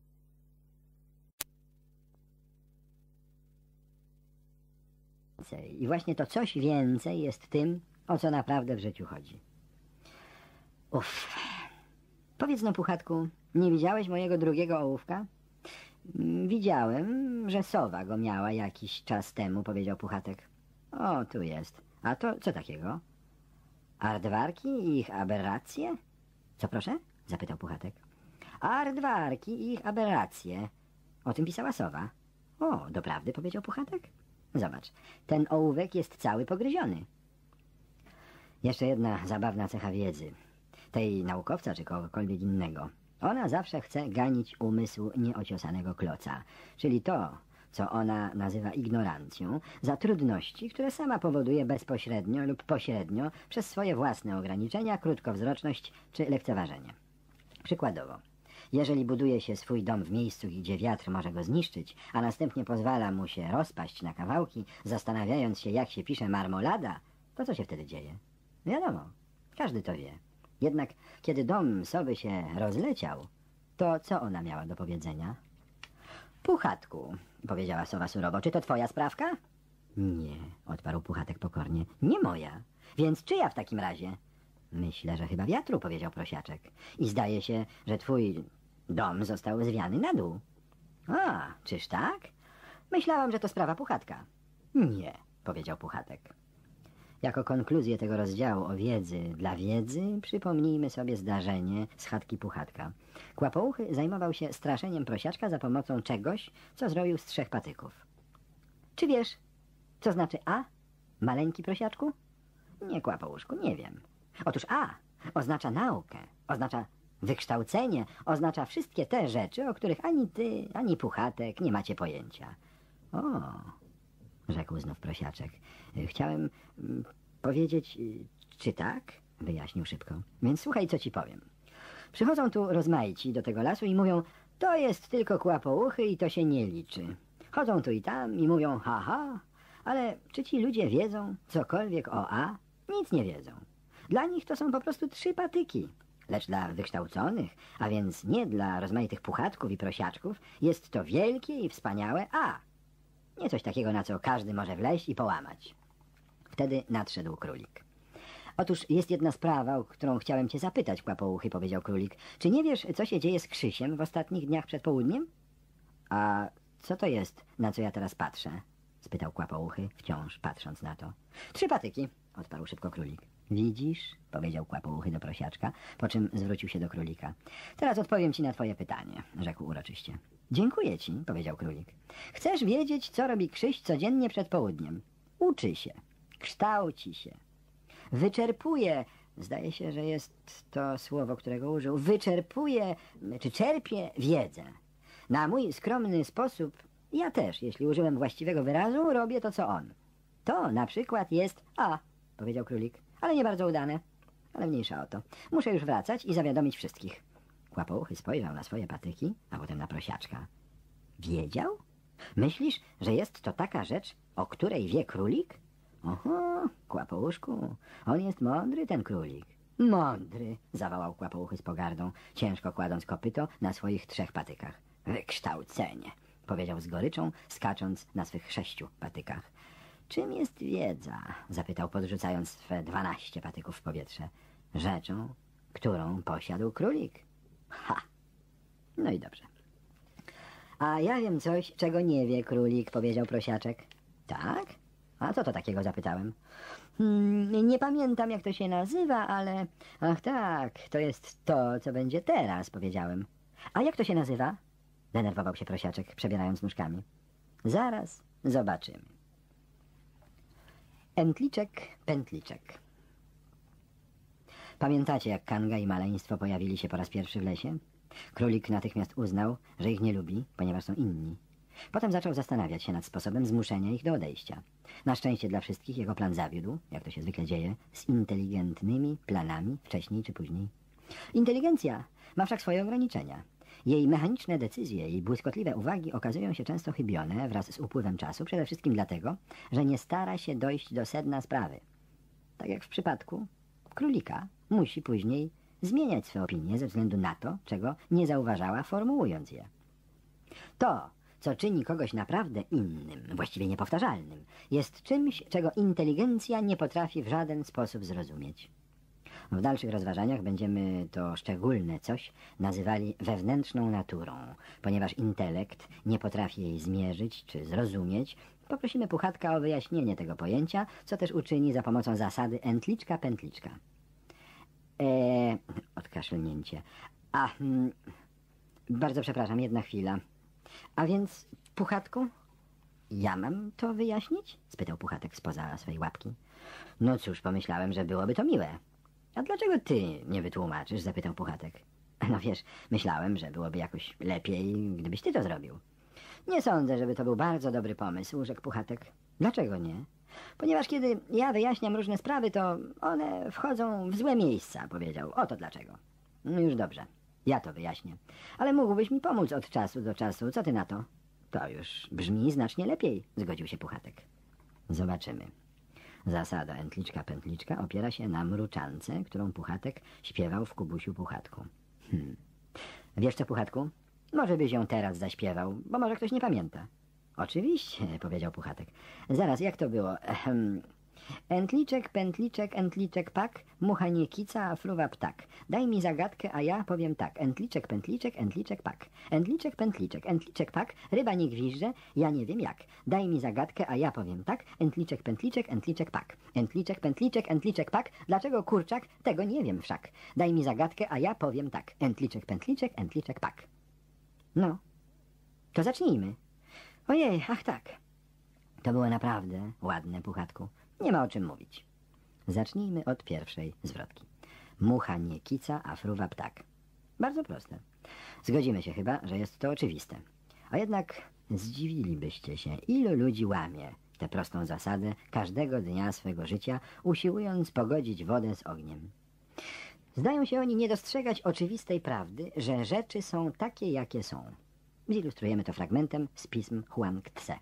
I właśnie to coś więcej jest tym, o co naprawdę w życiu chodzi. Uff. Powiedz no, Puchatku, nie widziałeś mojego drugiego ołówka? Widziałem, że sowa go miała jakiś czas temu, powiedział Puchatek. O, tu jest. A to co takiego? Aardvarki i ich aberracje? Co proszę? Zapytał Puchatek. Aardvarki i ich aberracje. O tym pisała sowa. O, doprawdy, powiedział Puchatek. Zobacz, ten ołówek jest cały pogryziony. Jeszcze jedna zabawna cecha wiedzy. Tej naukowca czy kogokolwiek innego. Ona zawsze chce ganić umysł nieociosanego kloca. Czyli to, co ona nazywa ignorancją, za trudności, które sama powoduje bezpośrednio lub pośrednio przez swoje własne ograniczenia, krótkowzroczność czy lekceważenie. Przykładowo, jeżeli buduje się swój dom w miejscu, gdzie wiatr może go zniszczyć, a następnie pozwala mu się rozpaść na kawałki, zastanawiając się, jak się pisze marmolada, to co się wtedy dzieje? Wiadomo, każdy to wie. Jednak kiedy dom sowy się rozleciał, to co ona miała do powiedzenia? Puchatku, powiedziała sowa surowo, czy to twoja sprawka? Nie, odparł Puchatek pokornie, nie moja. Więc czyja w takim razie? Myślę, że chyba wiatru, powiedział Prosiaczek. I zdaje się, że twój dom został zwiany na dół. A, czyż tak? Myślałam, że to sprawa Puchatka. Nie, powiedział Puchatek. Jako konkluzję tego rozdziału o wiedzy dla wiedzy przypomnijmy sobie zdarzenie z chatki Puchatka. Kłapouchy zajmował się straszeniem Prosiaczka za pomocą czegoś, co zrobił z 3 patyków. Czy wiesz, co znaczy A, maleńki Prosiaczku? Nie, Kłapouszku, nie wiem. Otóż A oznacza naukę, oznacza wykształcenie, oznacza wszystkie te rzeczy, o których ani ty, ani Puchatek nie macie pojęcia. O, rzekł znów Prosiaczek. Chciałem powiedzieć, czy tak? Wyjaśnił szybko. Więc słuchaj, co ci powiem. Przychodzą tu rozmaici do tego lasu i mówią, to jest tylko Kłapouchy i to się nie liczy. Chodzą tu i tam i mówią, ha, ale czy ci ludzie wiedzą cokolwiek o A? Nic nie wiedzą. Dla nich to są po prostu 3 patyki. Lecz dla wykształconych, a więc nie dla rozmaitych Puchatków i Prosiaczków, jest to wielkie i wspaniałe A. Nie coś takiego, na co każdy może wleźć i połamać. Wtedy nadszedł Królik. Otóż jest jedna sprawa, o którą chciałem cię zapytać, Kłapouchy, powiedział Królik. Czy nie wiesz, co się dzieje z Krzysiem w ostatnich dniach przed południem? A co to jest, na co ja teraz patrzę? Spytał Kłapouchy, wciąż patrząc na to. 3 patyki, odparł szybko Królik. Widzisz, powiedział Kłapouchy do Prosiaczka, po czym zwrócił się do Królika. Teraz odpowiem ci na twoje pytanie, rzekł uroczyście. Dziękuję ci, powiedział Królik. Chcesz wiedzieć, co robi Krzyś codziennie przed południem? Uczy się, kształci się, wyczerpuje, zdaje się, że jest to słowo, którego użył, wyczerpuje, czy czerpie wiedzę. Na mój skromny sposób, ja też, jeśli użyłem właściwego wyrazu, robię to, co on. To na przykład jest A, powiedział Królik, ale nie bardzo udane. Ale mniejsza o to. Muszę już wracać i zawiadomić wszystkich. Kłapouchy spojrzał na swoje patyki, a potem na Prosiaczka. Wiedział? Myślisz, że jest to taka rzecz, o której wie Królik? Oho, Kłapouszku, on jest mądry, ten Królik. Mądry, zawołał Kłapouchy z pogardą, ciężko kładąc kopyto na swoich 3 patykach. Wykształcenie, powiedział z goryczą, skacząc na swych 6 patykach. Czym jest wiedza? Zapytał, podrzucając swe 12 patyków w powietrze. Rzeczą, którą posiadł Królik. Ha! No i dobrze. A ja wiem coś, czego nie wie Królik, powiedział Prosiaczek. Tak? A co to takiego, zapytałem. Nie pamiętam, jak to się nazywa, ale... Ach tak, to jest to, co będzie teraz, powiedziałem. A jak to się nazywa? Denerwował się Prosiaczek, przebierając nóżkami. Zaraz zobaczymy. Entliczek, pętliczek. Pamiętacie, jak Kanga i maleństwo pojawili się po raz pierwszy w lesie? Królik natychmiast uznał, że ich nie lubi, ponieważ są inni. Potem zaczął zastanawiać się nad sposobem zmuszenia ich do odejścia. Na szczęście dla wszystkich jego plan zawiódł, jak to się zwykle dzieje, z inteligentnymi planami, wcześniej czy później. Inteligencja ma wszak swoje ograniczenia. Jej mechaniczne decyzje i błyskotliwe uwagi okazują się często chybione wraz z upływem czasu, przede wszystkim dlatego, że nie stara się dojść do sedna sprawy. Tak jak w przypadku Królika, musi później zmieniać swe opinie ze względu na to, czego nie zauważała, formułując je. To, co czyni kogoś naprawdę innym, właściwie niepowtarzalnym, jest czymś, czego inteligencja nie potrafi w żaden sposób zrozumieć. W dalszych rozważaniach będziemy to szczególne coś nazywali wewnętrzną naturą. Ponieważ intelekt nie potrafi jej zmierzyć czy zrozumieć, poprosimy Puchatka o wyjaśnienie tego pojęcia, co też uczyni za pomocą zasady entliczka-pętliczka. Odkaszlnięcie. Bardzo przepraszam, jedna chwila. A więc, Puchatku, ja mam to wyjaśnić? Spytał Puchatek spoza swej łapki. No cóż, pomyślałem, że byłoby to miłe. A dlaczego ty nie wytłumaczysz? Zapytał Puchatek. No wiesz, myślałem, że byłoby jakoś lepiej, gdybyś ty to zrobił. Nie sądzę, żeby to był bardzo dobry pomysł, rzekł Puchatek. Dlaczego nie? Ponieważ kiedy ja wyjaśniam różne sprawy, to one wchodzą w złe miejsca, powiedział. Oto dlaczego. No już dobrze, ja to wyjaśnię. Ale mógłbyś mi pomóc od czasu do czasu. Co ty na to? To już brzmi znacznie lepiej, zgodził się Puchatek. Zobaczymy. Zasada entliczka-pętliczka opiera się na mruczance, którą Puchatek śpiewał w Kubusiu Puchatku. Wiesz co, Puchatku? Może byś ją teraz zaśpiewał, bo może ktoś nie pamięta. Oczywiście, powiedział Puchatek. Zaraz, jak to było? Entliczek, pak, mucha nie kica, a fruwa ptak. Daj mi zagadkę, a ja powiem tak. Entliczek, pak. Entliczek, pak, ryba nie gwizdże, ja nie wiem jak. Daj mi zagadkę, a ja powiem tak. Entliczek, pak. Entliczek, pak, dlaczego kurczak? Tego nie wiem wszak. Daj mi zagadkę, a ja powiem tak. Entliczek, pak. No, to zacznijmy. Ojej, ach tak. To było naprawdę ładne, Puchatku. Nie ma o czym mówić. Zacznijmy od pierwszej zwrotki. Mucha nie kica, a fruwa ptak. Bardzo proste. Zgodzimy się chyba, że jest to oczywiste. A jednak zdziwilibyście się, ilu ludzi łamie tę prostą zasadę każdego dnia swego życia, usiłując pogodzić wodę z ogniem. Zdają się oni nie dostrzegać oczywistej prawdy, że rzeczy są takie, jakie są. Zilustrujemy to fragmentem z pism Huang Tse.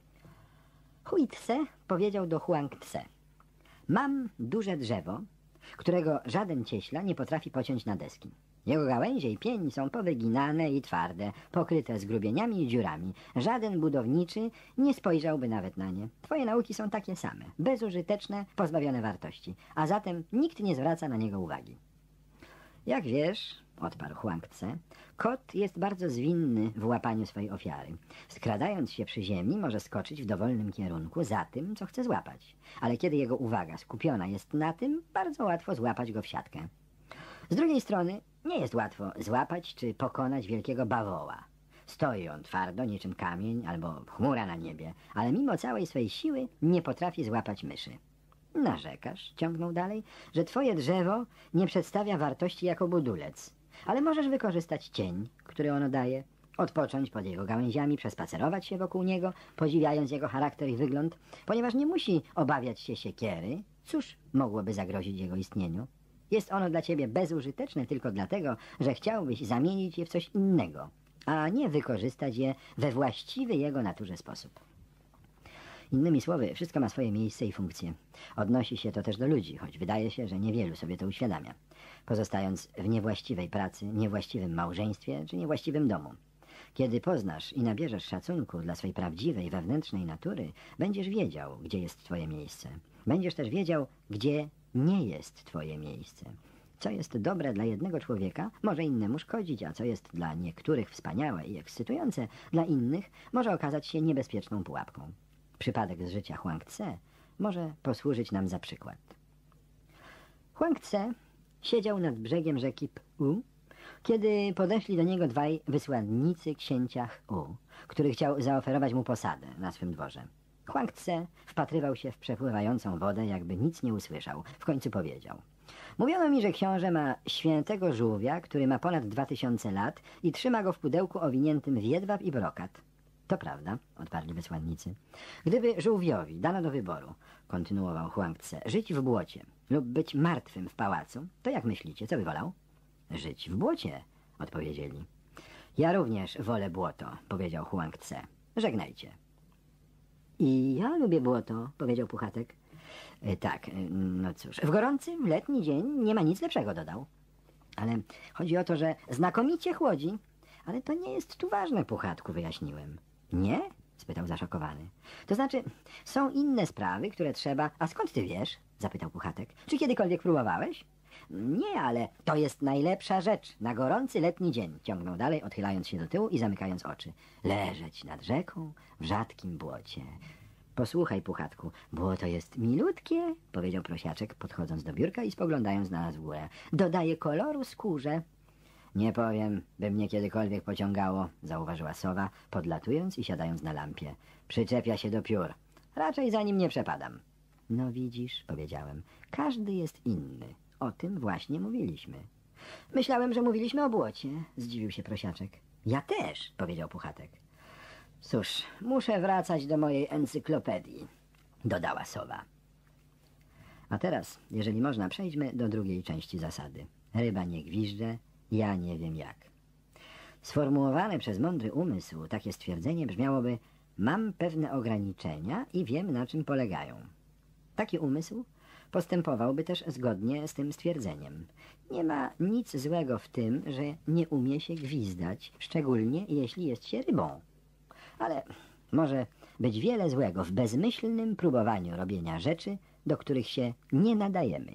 Hui Tse powiedział do Huang Tse: mam duże drzewo, którego żaden cieśla nie potrafi pociąć na deski. Jego gałęzie i pień są powyginane i twarde, pokryte zgrubieniami i dziurami. Żaden budowniczy nie spojrzałby nawet na nie. Twoje nauki są takie same, bezużyteczne, pozbawione wartości, a zatem nikt nie zwraca na niego uwagi. Jak wiesz, odparł Huang Tse, kot jest bardzo zwinny w łapaniu swojej ofiary. Skradając się przy ziemi, może skoczyć w dowolnym kierunku za tym, co chce złapać. Ale kiedy jego uwaga skupiona jest na tym, bardzo łatwo złapać go w siatkę. Z drugiej strony nie jest łatwo złapać czy pokonać wielkiego bawoła. Stoi on twardo, niczym kamień albo chmura na niebie, ale mimo całej swej siły nie potrafi złapać myszy. Narzekasz, ciągnął dalej, że twoje drzewo nie przedstawia wartości jako budulec, ale możesz wykorzystać cień, który ono daje, odpocząć pod jego gałęziami, przespacerować się wokół niego, podziwiając jego charakter i wygląd, ponieważ nie musi obawiać się siekiery. Cóż mogłoby zagrozić jego istnieniu? Jest ono dla ciebie bezużyteczne tylko dlatego, że chciałbyś zamienić je w coś innego, a nie wykorzystać je we właściwy jego naturze sposób. Innymi słowy, wszystko ma swoje miejsce i funkcje. Odnosi się to też do ludzi, choć wydaje się, że niewielu sobie to uświadamia, pozostając w niewłaściwej pracy, niewłaściwym małżeństwie czy niewłaściwym domu. Kiedy poznasz i nabierzesz szacunku dla swej prawdziwej, wewnętrznej natury, będziesz wiedział, gdzie jest twoje miejsce. Będziesz też wiedział, gdzie nie jest twoje miejsce. Co jest dobre dla jednego człowieka, może innemu szkodzić, a co jest dla niektórych wspaniałe i ekscytujące, dla innych może okazać się niebezpieczną pułapką. Przypadek z życia Huang Tse może posłużyć nam za przykład. Huang Tse siedział nad brzegiem rzeki Pu, kiedy podeszli do niego dwaj wysłannicy księcia U, który chciał zaoferować mu posadę na swym dworze. Huang Tse wpatrywał się w przepływającą wodę, jakby nic nie usłyszał. W końcu powiedział: mówiono mi, że książę ma świętego żółwia, który ma ponad 2000 lat i trzyma go w pudełku owiniętym w jedwab i brokat. To prawda, odparli wysłannicy. Gdyby żółwiowi dano do wyboru, kontynuował Huang Tse, żyć w błocie lub być martwym w pałacu, to jak myślicie, co by wolał? Żyć w błocie, odpowiedzieli. Ja również wolę błoto, powiedział Huang Tse. Żegnajcie. I ja lubię błoto, powiedział Puchatek. Tak, no cóż, w gorący, letni dzień nie ma nic lepszego, dodał. Ale chodzi o to, że znakomicie chłodzi. Ale to nie jest tu ważne, Puchatku, wyjaśniłem. Nie? Spytał zaszokowany. To znaczy, są inne sprawy, które trzeba... A skąd ty wiesz? Zapytał Puchatek. Czy kiedykolwiek próbowałeś? Nie, ale to jest najlepsza rzecz na gorący letni dzień, ciągnął dalej, odchylając się do tyłu i zamykając oczy. Leżeć nad rzeką w rzadkim błocie. Posłuchaj, Puchatku, błoto jest milutkie, powiedział prosiaczek, podchodząc do biurka i spoglądając na nas w górę. Dodaje koloru skórze. Nie powiem, by mnie kiedykolwiek pociągało, zauważyła sowa, podlatując i siadając na lampie. Przyczepia się do piór. Raczej za nim nie przepadam. No widzisz, powiedziałem, każdy jest inny. O tym właśnie mówiliśmy. Myślałem, że mówiliśmy o błocie, zdziwił się prosiaczek. Ja też, powiedział Puchatek. Cóż, muszę wracać do mojej encyklopedii, dodała sowa. A teraz, jeżeli można, przejdźmy do drugiej części zasady. Ryba nie gwizdże, ja nie wiem jak. Sformułowane przez mądry umysł takie stwierdzenie brzmiałoby: mam pewne ograniczenia i wiem, na czym polegają. Taki umysł postępowałby też zgodnie z tym stwierdzeniem. Nie ma nic złego w tym, że nie umie się gwizdać, szczególnie jeśli jest się rybą. Ale może być wiele złego w bezmyślnym próbowaniu robienia rzeczy, do których się nie nadajemy.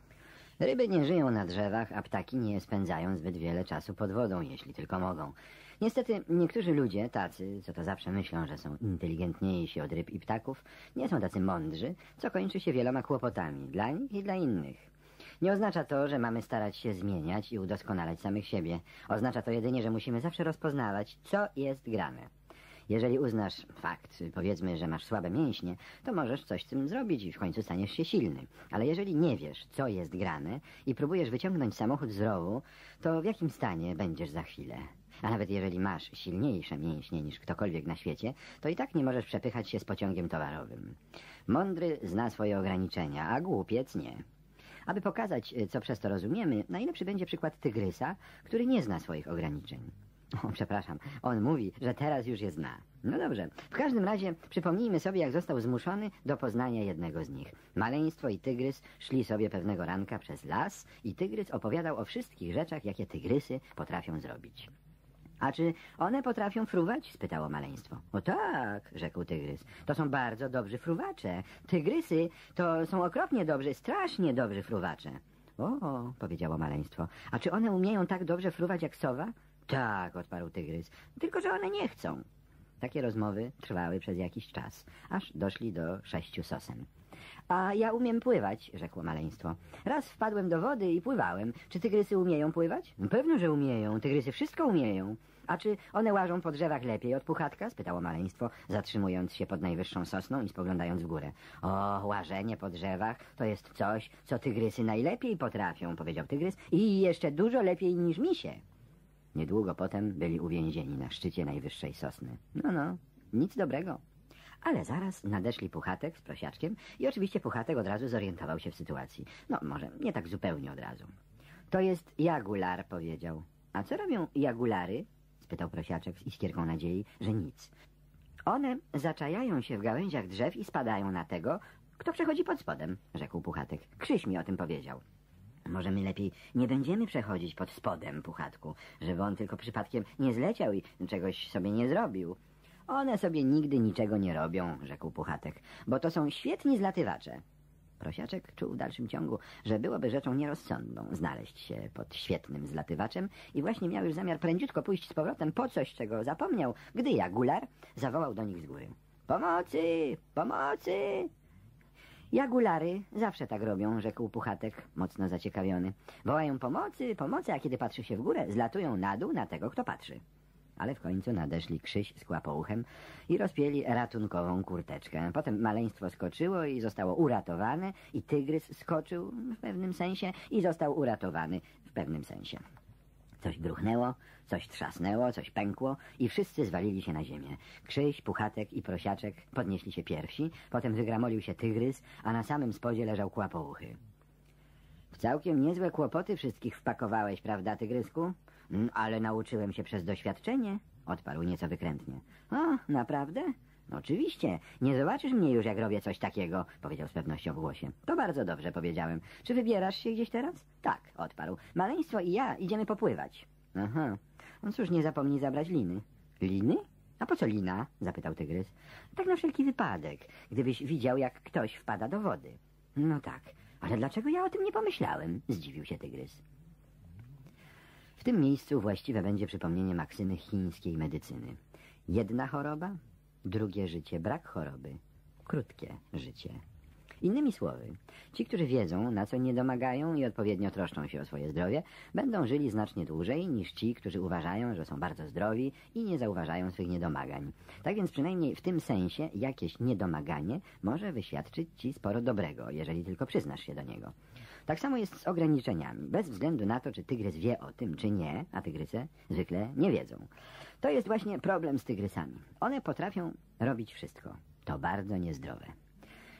Ryby nie żyją na drzewach, a ptaki nie spędzają zbyt wiele czasu pod wodą, jeśli tylko mogą. Niestety niektórzy ludzie, tacy, co to zawsze myślą, że są inteligentniejsi od ryb i ptaków, nie są tacy mądrzy, co kończy się wieloma kłopotami dla nich i dla innych. Nie oznacza to, że mamy starać się zmieniać i udoskonalać samych siebie. Oznacza to jedynie, że musimy zawsze rozpoznawać, co jest grane. Jeżeli uznasz fakt, powiedzmy, że masz słabe mięśnie, to możesz coś z tym zrobić i w końcu staniesz się silny. Ale jeżeli nie wiesz, co jest grane i próbujesz wyciągnąć samochód z rowu, to w jakim stanie będziesz za chwilę? A nawet jeżeli masz silniejsze mięśnie niż ktokolwiek na świecie, to i tak nie możesz przepychać się z pociągiem towarowym. Mądry zna swoje ograniczenia, a głupiec nie. Aby pokazać, co przez to rozumiemy, najlepszy będzie przykład tygrysa, który nie zna swoich ograniczeń. O, przepraszam, on mówi, że teraz już je zna. No dobrze, w każdym razie przypomnijmy sobie, jak został zmuszony do poznania jednego z nich. Maleństwo i tygrys szli sobie pewnego ranka przez las i tygrys opowiadał o wszystkich rzeczach, jakie tygrysy potrafią zrobić. A czy one potrafią fruwać? Spytało maleństwo. O tak, rzekł tygrys. To są bardzo dobrzy fruwacze. Tygrysy to są okropnie dobrzy, strasznie dobrzy fruwacze. O, powiedziało maleństwo. A czy one umieją tak dobrze fruwać jak sowa? Tak, odparł tygrys. Tylko że one nie chcą. Takie rozmowy trwały przez jakiś czas, aż doszli do 6 sosen. A ja umiem pływać, rzekło maleństwo. Raz wpadłem do wody i pływałem. Czy tygrysy umieją pływać? Pewno, że umieją. Tygrysy wszystko umieją. A czy one łażą po drzewach lepiej od puchatka? Spytało maleństwo, zatrzymując się pod najwyższą sosną i spoglądając w górę. O, łażenie po drzewach to jest coś, co tygrysy najlepiej potrafią, powiedział tygrys. I jeszcze dużo lepiej niż misie. Niedługo potem byli uwięzieni na szczycie najwyższej sosny. No, nic dobrego. Ale zaraz nadeszli Puchatek z Prosiaczkiem i oczywiście Puchatek od razu zorientował się w sytuacji. No, może nie tak zupełnie od razu. To jest jagular, powiedział. A co robią jagulary? Spytał Prosiaczek z iskierką nadziei, że nic. One zaczajają się w gałęziach drzew i spadają na tego, kto przechodzi pod spodem, rzekł Puchatek. Krzyś mi o tym powiedział. Może my lepiej nie będziemy przechodzić pod spodem, Puchatku, żeby on tylko przypadkiem nie zleciał i czegoś sobie nie zrobił. One sobie nigdy niczego nie robią, rzekł Puchatek, bo to są świetni zlatywacze. Prosiaczek czuł w dalszym ciągu, że byłoby rzeczą nierozsądną znaleźć się pod świetnym zlatywaczem i właśnie miał już zamiar prędziutko pójść z powrotem po coś, czego zapomniał, gdy jagular zawołał do nich z góry. Pomocy! Pomocy! Jagulary zawsze tak robią, rzekł Puchatek, mocno zaciekawiony. Wołają pomocy, pomocy, a kiedy patrzy się w górę, zlatują na dół na tego, kto patrzy. Ale w końcu nadeszli Krzyś z Kłapouchem i rozpięli ratunkową kurteczkę. Potem maleństwo skoczyło i zostało uratowane i tygrys skoczył w pewnym sensie i został uratowany w pewnym sensie. Coś gruchnęło, coś trzasnęło, coś pękło i wszyscy zwalili się na ziemię. Krzyś, Puchatek i Prosiaczek podnieśli się pierwsi, potem wygramolił się tygrys, a na samym spodzie leżał Kłapouchy. W całkiem niezłe kłopoty wszystkich wpakowałeś, prawda, tygrysku? Ale nauczyłem się przez doświadczenie, odparł nieco wykrętnie. O, naprawdę? Oczywiście, nie zobaczysz mnie już, jak robię coś takiego, powiedział z pewnością w głosie. To bardzo dobrze, powiedziałem. Czy wybierasz się gdzieś teraz? Tak, odparł. Maleństwo i ja idziemy popływać. Aha, no cóż, nie zapomnij zabrać liny. Liny? A po co lina? Zapytał tygrys. Tak na wszelki wypadek, gdybyś widział, jak ktoś wpada do wody. No tak, ale dlaczego ja o tym nie pomyślałem? Zdziwił się tygrys. W tym miejscu właściwe będzie przypomnienie maksymy chińskiej medycyny. Jedna choroba, drugie życie, brak choroby, krótkie życie. Innymi słowy, ci, którzy wiedzą, na co nie domagają i odpowiednio troszczą się o swoje zdrowie, będą żyli znacznie dłużej niż ci, którzy uważają, że są bardzo zdrowi i nie zauważają swych niedomagań. Tak więc przynajmniej w tym sensie jakieś niedomaganie może wyświadczyć ci sporo dobrego, jeżeli tylko przyznasz się do niego. Tak samo jest z ograniczeniami, bez względu na to, czy tygrys wie o tym, czy nie, a tygryse zwykle nie wiedzą. To jest właśnie problem z tygrysami. One potrafią robić wszystko. To bardzo niezdrowe.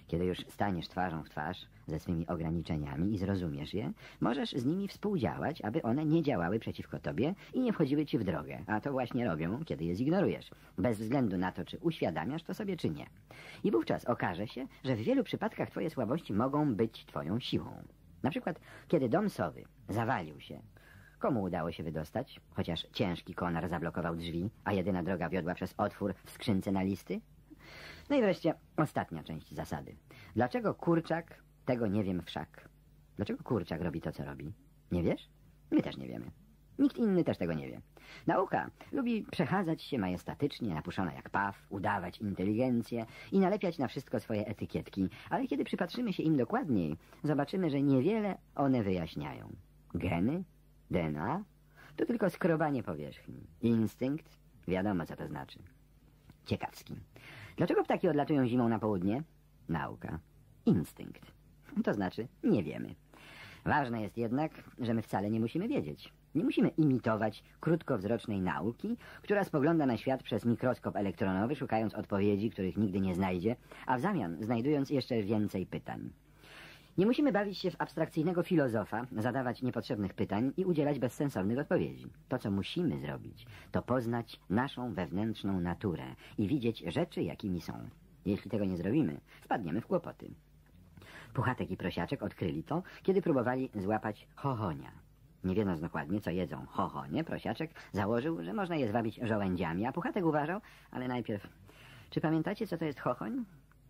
Kiedy już staniesz twarzą w twarz ze swymi ograniczeniami i zrozumiesz je, możesz z nimi współdziałać, aby one nie działały przeciwko tobie i nie wchodziły ci w drogę. A to właśnie robią, kiedy je zignorujesz, bez względu na to, czy uświadamiasz to sobie, czy nie. I wówczas okaże się, że w wielu przypadkach twoje słabości mogą być twoją siłą. Na przykład, kiedy dom sowy zawalił się, komu udało się wydostać, chociaż ciężki konar zablokował drzwi, a jedyna droga wiodła przez otwór w skrzynce na listy? No i wreszcie ostatnia część zasady. Dlaczego kurczak? Tego nie wiem wszak. Dlaczego kurczak robi to, co robi? Nie wiesz? My też nie wiemy. Nikt inny też tego nie wie. Nauka lubi przechadzać się majestatycznie, napuszona jak paw, udawać inteligencję i nalepiać na wszystko swoje etykietki, ale kiedy przypatrzymy się im dokładniej, zobaczymy, że niewiele one wyjaśniają. Geny? DNA? To tylko skrobanie powierzchni. Instynkt? Wiadomo, co to znaczy. Ciekawski. Dlaczego ptaki odlatują zimą na południe? Nauka. Instynkt. To znaczy, nie wiemy. Ważne jest jednak, że my wcale nie musimy wiedzieć. Nie musimy imitować krótkowzrocznej nauki, która spogląda na świat przez mikroskop elektronowy, szukając odpowiedzi, których nigdy nie znajdzie, a w zamian znajdując jeszcze więcej pytań. Nie musimy bawić się w abstrakcyjnego filozofa, zadawać niepotrzebnych pytań i udzielać bezsensownych odpowiedzi. To, co musimy zrobić, to poznać naszą wewnętrzną naturę i widzieć rzeczy, jakimi są. Jeśli tego nie zrobimy, wpadniemy w kłopoty. Puchatek i Prosiaczek odkryli to, kiedy próbowali złapać chochonia. Nie wiedząc dokładnie, co jedzą chochonie, Prosiaczek założył, że można je zwabić żołędziami, a Puchatek uważał, ale najpierw... Czy pamiętacie, co to jest chochoń?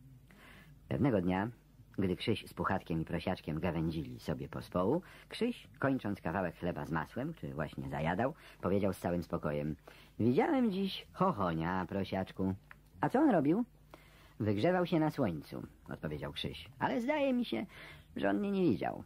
Pewnego dnia, gdy Krzyś z Puchatkiem i Prosiaczkiem gawędzili sobie pospołu, Krzyś, kończąc kawałek chleba z masłem, który właśnie zajadał, powiedział z całym spokojem: widziałem dziś chochonia, Prosiaczku. A co on robił? Wygrzewał się na słońcu, odpowiedział Krzyś, ale zdaje mi się, że on mnie nie widział.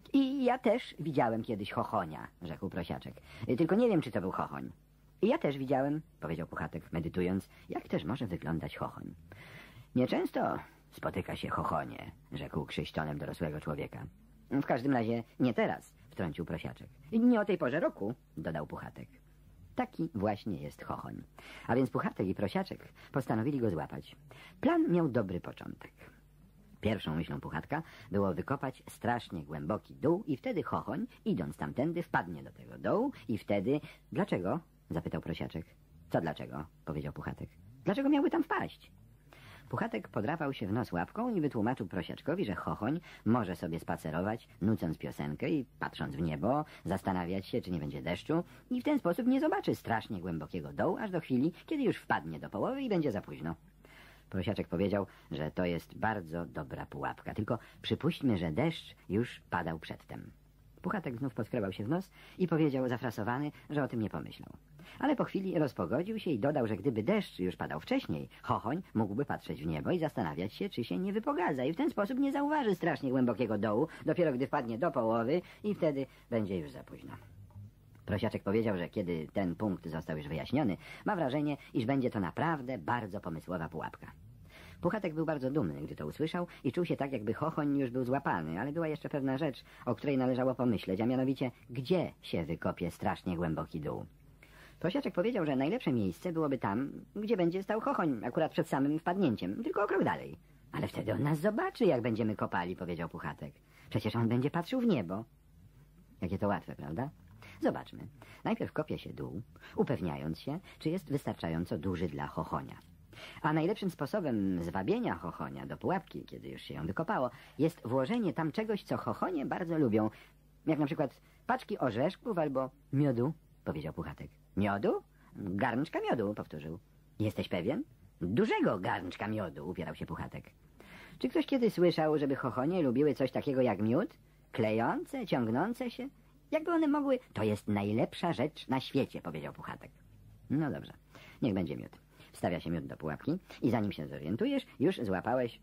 I ja też widziałem kiedyś chochonia, rzekł Prosiaczek. Tylko nie wiem, czy to był chochoń. I ja też widziałem, powiedział Puchatek, medytując, jak też może wyglądać chochoń. Nieczęsto spotyka się chochonie, rzekł Krzyś tonem dorosłego człowieka. W każdym razie nie teraz, wtrącił Prosiaczek. Nie o tej porze roku, dodał Puchatek. Taki właśnie jest chochoń. A więc Puchatek i Prosiaczek postanowili go złapać. Plan miał dobry początek. Pierwszą myślą Puchatka było wykopać strasznie głęboki dół i wtedy chochoń, idąc tamtędy, wpadnie do tego dołu i wtedy... Dlaczego? Zapytał Prosiaczek. Co dlaczego? Powiedział Puchatek. Dlaczego miałby tam wpaść? Puchatek podrapał się w nos łapką i wytłumaczył Prosiaczkowi, że chochoń może sobie spacerować, nucąc piosenkę i patrząc w niebo, zastanawiać się, czy nie będzie deszczu i w ten sposób nie zobaczy strasznie głębokiego dołu, aż do chwili, kiedy już wpadnie do połowy i będzie za późno. Prosiaczek powiedział, że to jest bardzo dobra pułapka, tylko przypuśćmy, że deszcz już padał przedtem. Puchatek znów podskrobał się w nos i powiedział zafrasowany, że o tym nie pomyślał. Ale po chwili rozpogodził się i dodał, że gdyby deszcz już padał wcześniej, chochoń mógłby patrzeć w niebo i zastanawiać się, czy się nie wypogadza i w ten sposób nie zauważy strasznie głębokiego dołu, dopiero gdy wpadnie do połowy i wtedy będzie już za późno. Prosiaczek powiedział, że kiedy ten punkt został już wyjaśniony, ma wrażenie, iż będzie to naprawdę bardzo pomysłowa pułapka. Puchatek był bardzo dumny, gdy to usłyszał i czuł się tak, jakby chochoń już był złapany, ale była jeszcze pewna rzecz, o której należało pomyśleć, a mianowicie, gdzie się wykopie strasznie głęboki dół. Prosiaczek powiedział, że najlepsze miejsce byłoby tam, gdzie będzie stał chochoń, akurat przed samym wpadnięciem, tylko o krok dalej. Ale wtedy on nas zobaczy, jak będziemy kopali, powiedział Puchatek. Przecież on będzie patrzył w niebo. Jakie to łatwe, prawda? Zobaczmy. Najpierw kopie się dół, upewniając się, czy jest wystarczająco duży dla chochonia. A najlepszym sposobem zwabienia chochonia do pułapki, kiedy już się ją wykopało, jest włożenie tam czegoś, co chochonie bardzo lubią. Jak na przykład paczki orzeszków albo miodu, powiedział Puchatek. Miodu? Garnczka miodu, powtórzył. Jesteś pewien? Dużego garnczka miodu, upierał się Puchatek. Czy ktoś kiedy słyszał, żeby chochonie lubiły coś takiego jak miód? Klejące, ciągnące się? Jakby one mogły... To jest najlepsza rzecz na świecie, powiedział Puchatek. No dobrze, niech będzie miód. Wstawia się miód do pułapki i zanim się zorientujesz, już złapałeś...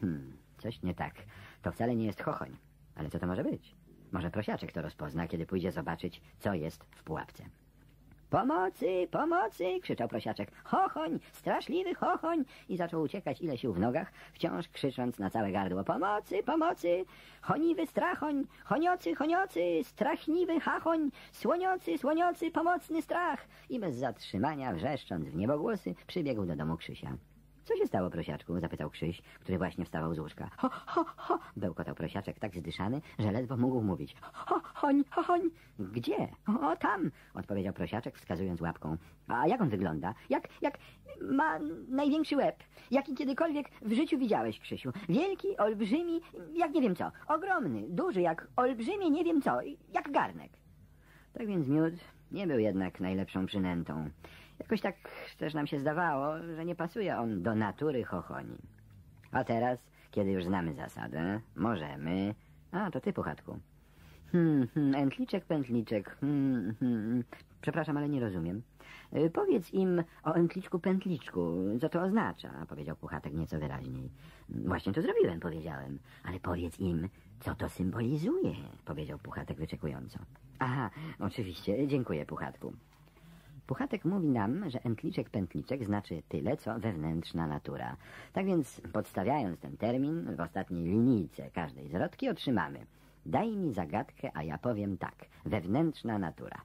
coś nie tak. To wcale nie jest chochoń. Ale co to może być? Może Prosiaczek to rozpozna, kiedy pójdzie zobaczyć, co jest w pułapce. Pomocy, pomocy! Krzyczał Prosiaczek. Chochoń, straszliwy chochoń! I zaczął uciekać ile sił w nogach, wciąż krzycząc na całe gardło. Pomocy, pomocy! Choniwy strachoń, honiocy, honiocy, strachniwy chachoń, słoniocy, słoniocy, pomocny strach! I bez zatrzymania, wrzeszcząc w niebogłosy, przybiegł do domu Krzysia. Co się stało, prosiaczku? Zapytał Krzyś, który właśnie wstawał z łóżka. Ho, ho, ho! Bełkotał prosiaczek tak zdyszany, że ledwo mógł mówić. Ho, hoń, ho, hoń! Gdzie? O, tam! Odpowiedział prosiaczek, wskazując łapką. A jak on wygląda? Jak ma największy łeb, jaki kiedykolwiek w życiu widziałeś, Krzysiu. Wielki, olbrzymi, jak nie wiem co. Ogromny, duży, jak olbrzymie nie wiem co, jak garnek. Tak więc Miód nie był jednak najlepszą przynętą. Jakoś tak też nam się zdawało, że nie pasuje on do natury chochoni. A teraz, kiedy już znamy zasadę, możemy... A, to ty, Puchatku. Entliczek, pętliczek. Przepraszam, ale nie rozumiem. Powiedz im o entliczku, pętliczku, co to oznacza, powiedział Puchatek nieco wyraźniej. Właśnie to zrobiłem, powiedziałem. Ale powiedz im, co to symbolizuje, powiedział Puchatek wyczekująco. Aha, oczywiście, dziękuję, Puchatku. Puchatek mówi nam, że entliczek, pętliczek znaczy tyle, co wewnętrzna natura. Tak więc, podstawiając ten termin, w ostatniej linijce każdej zwrotki otrzymamy: daj mi zagadkę, a ja powiem tak. Wewnętrzna natura.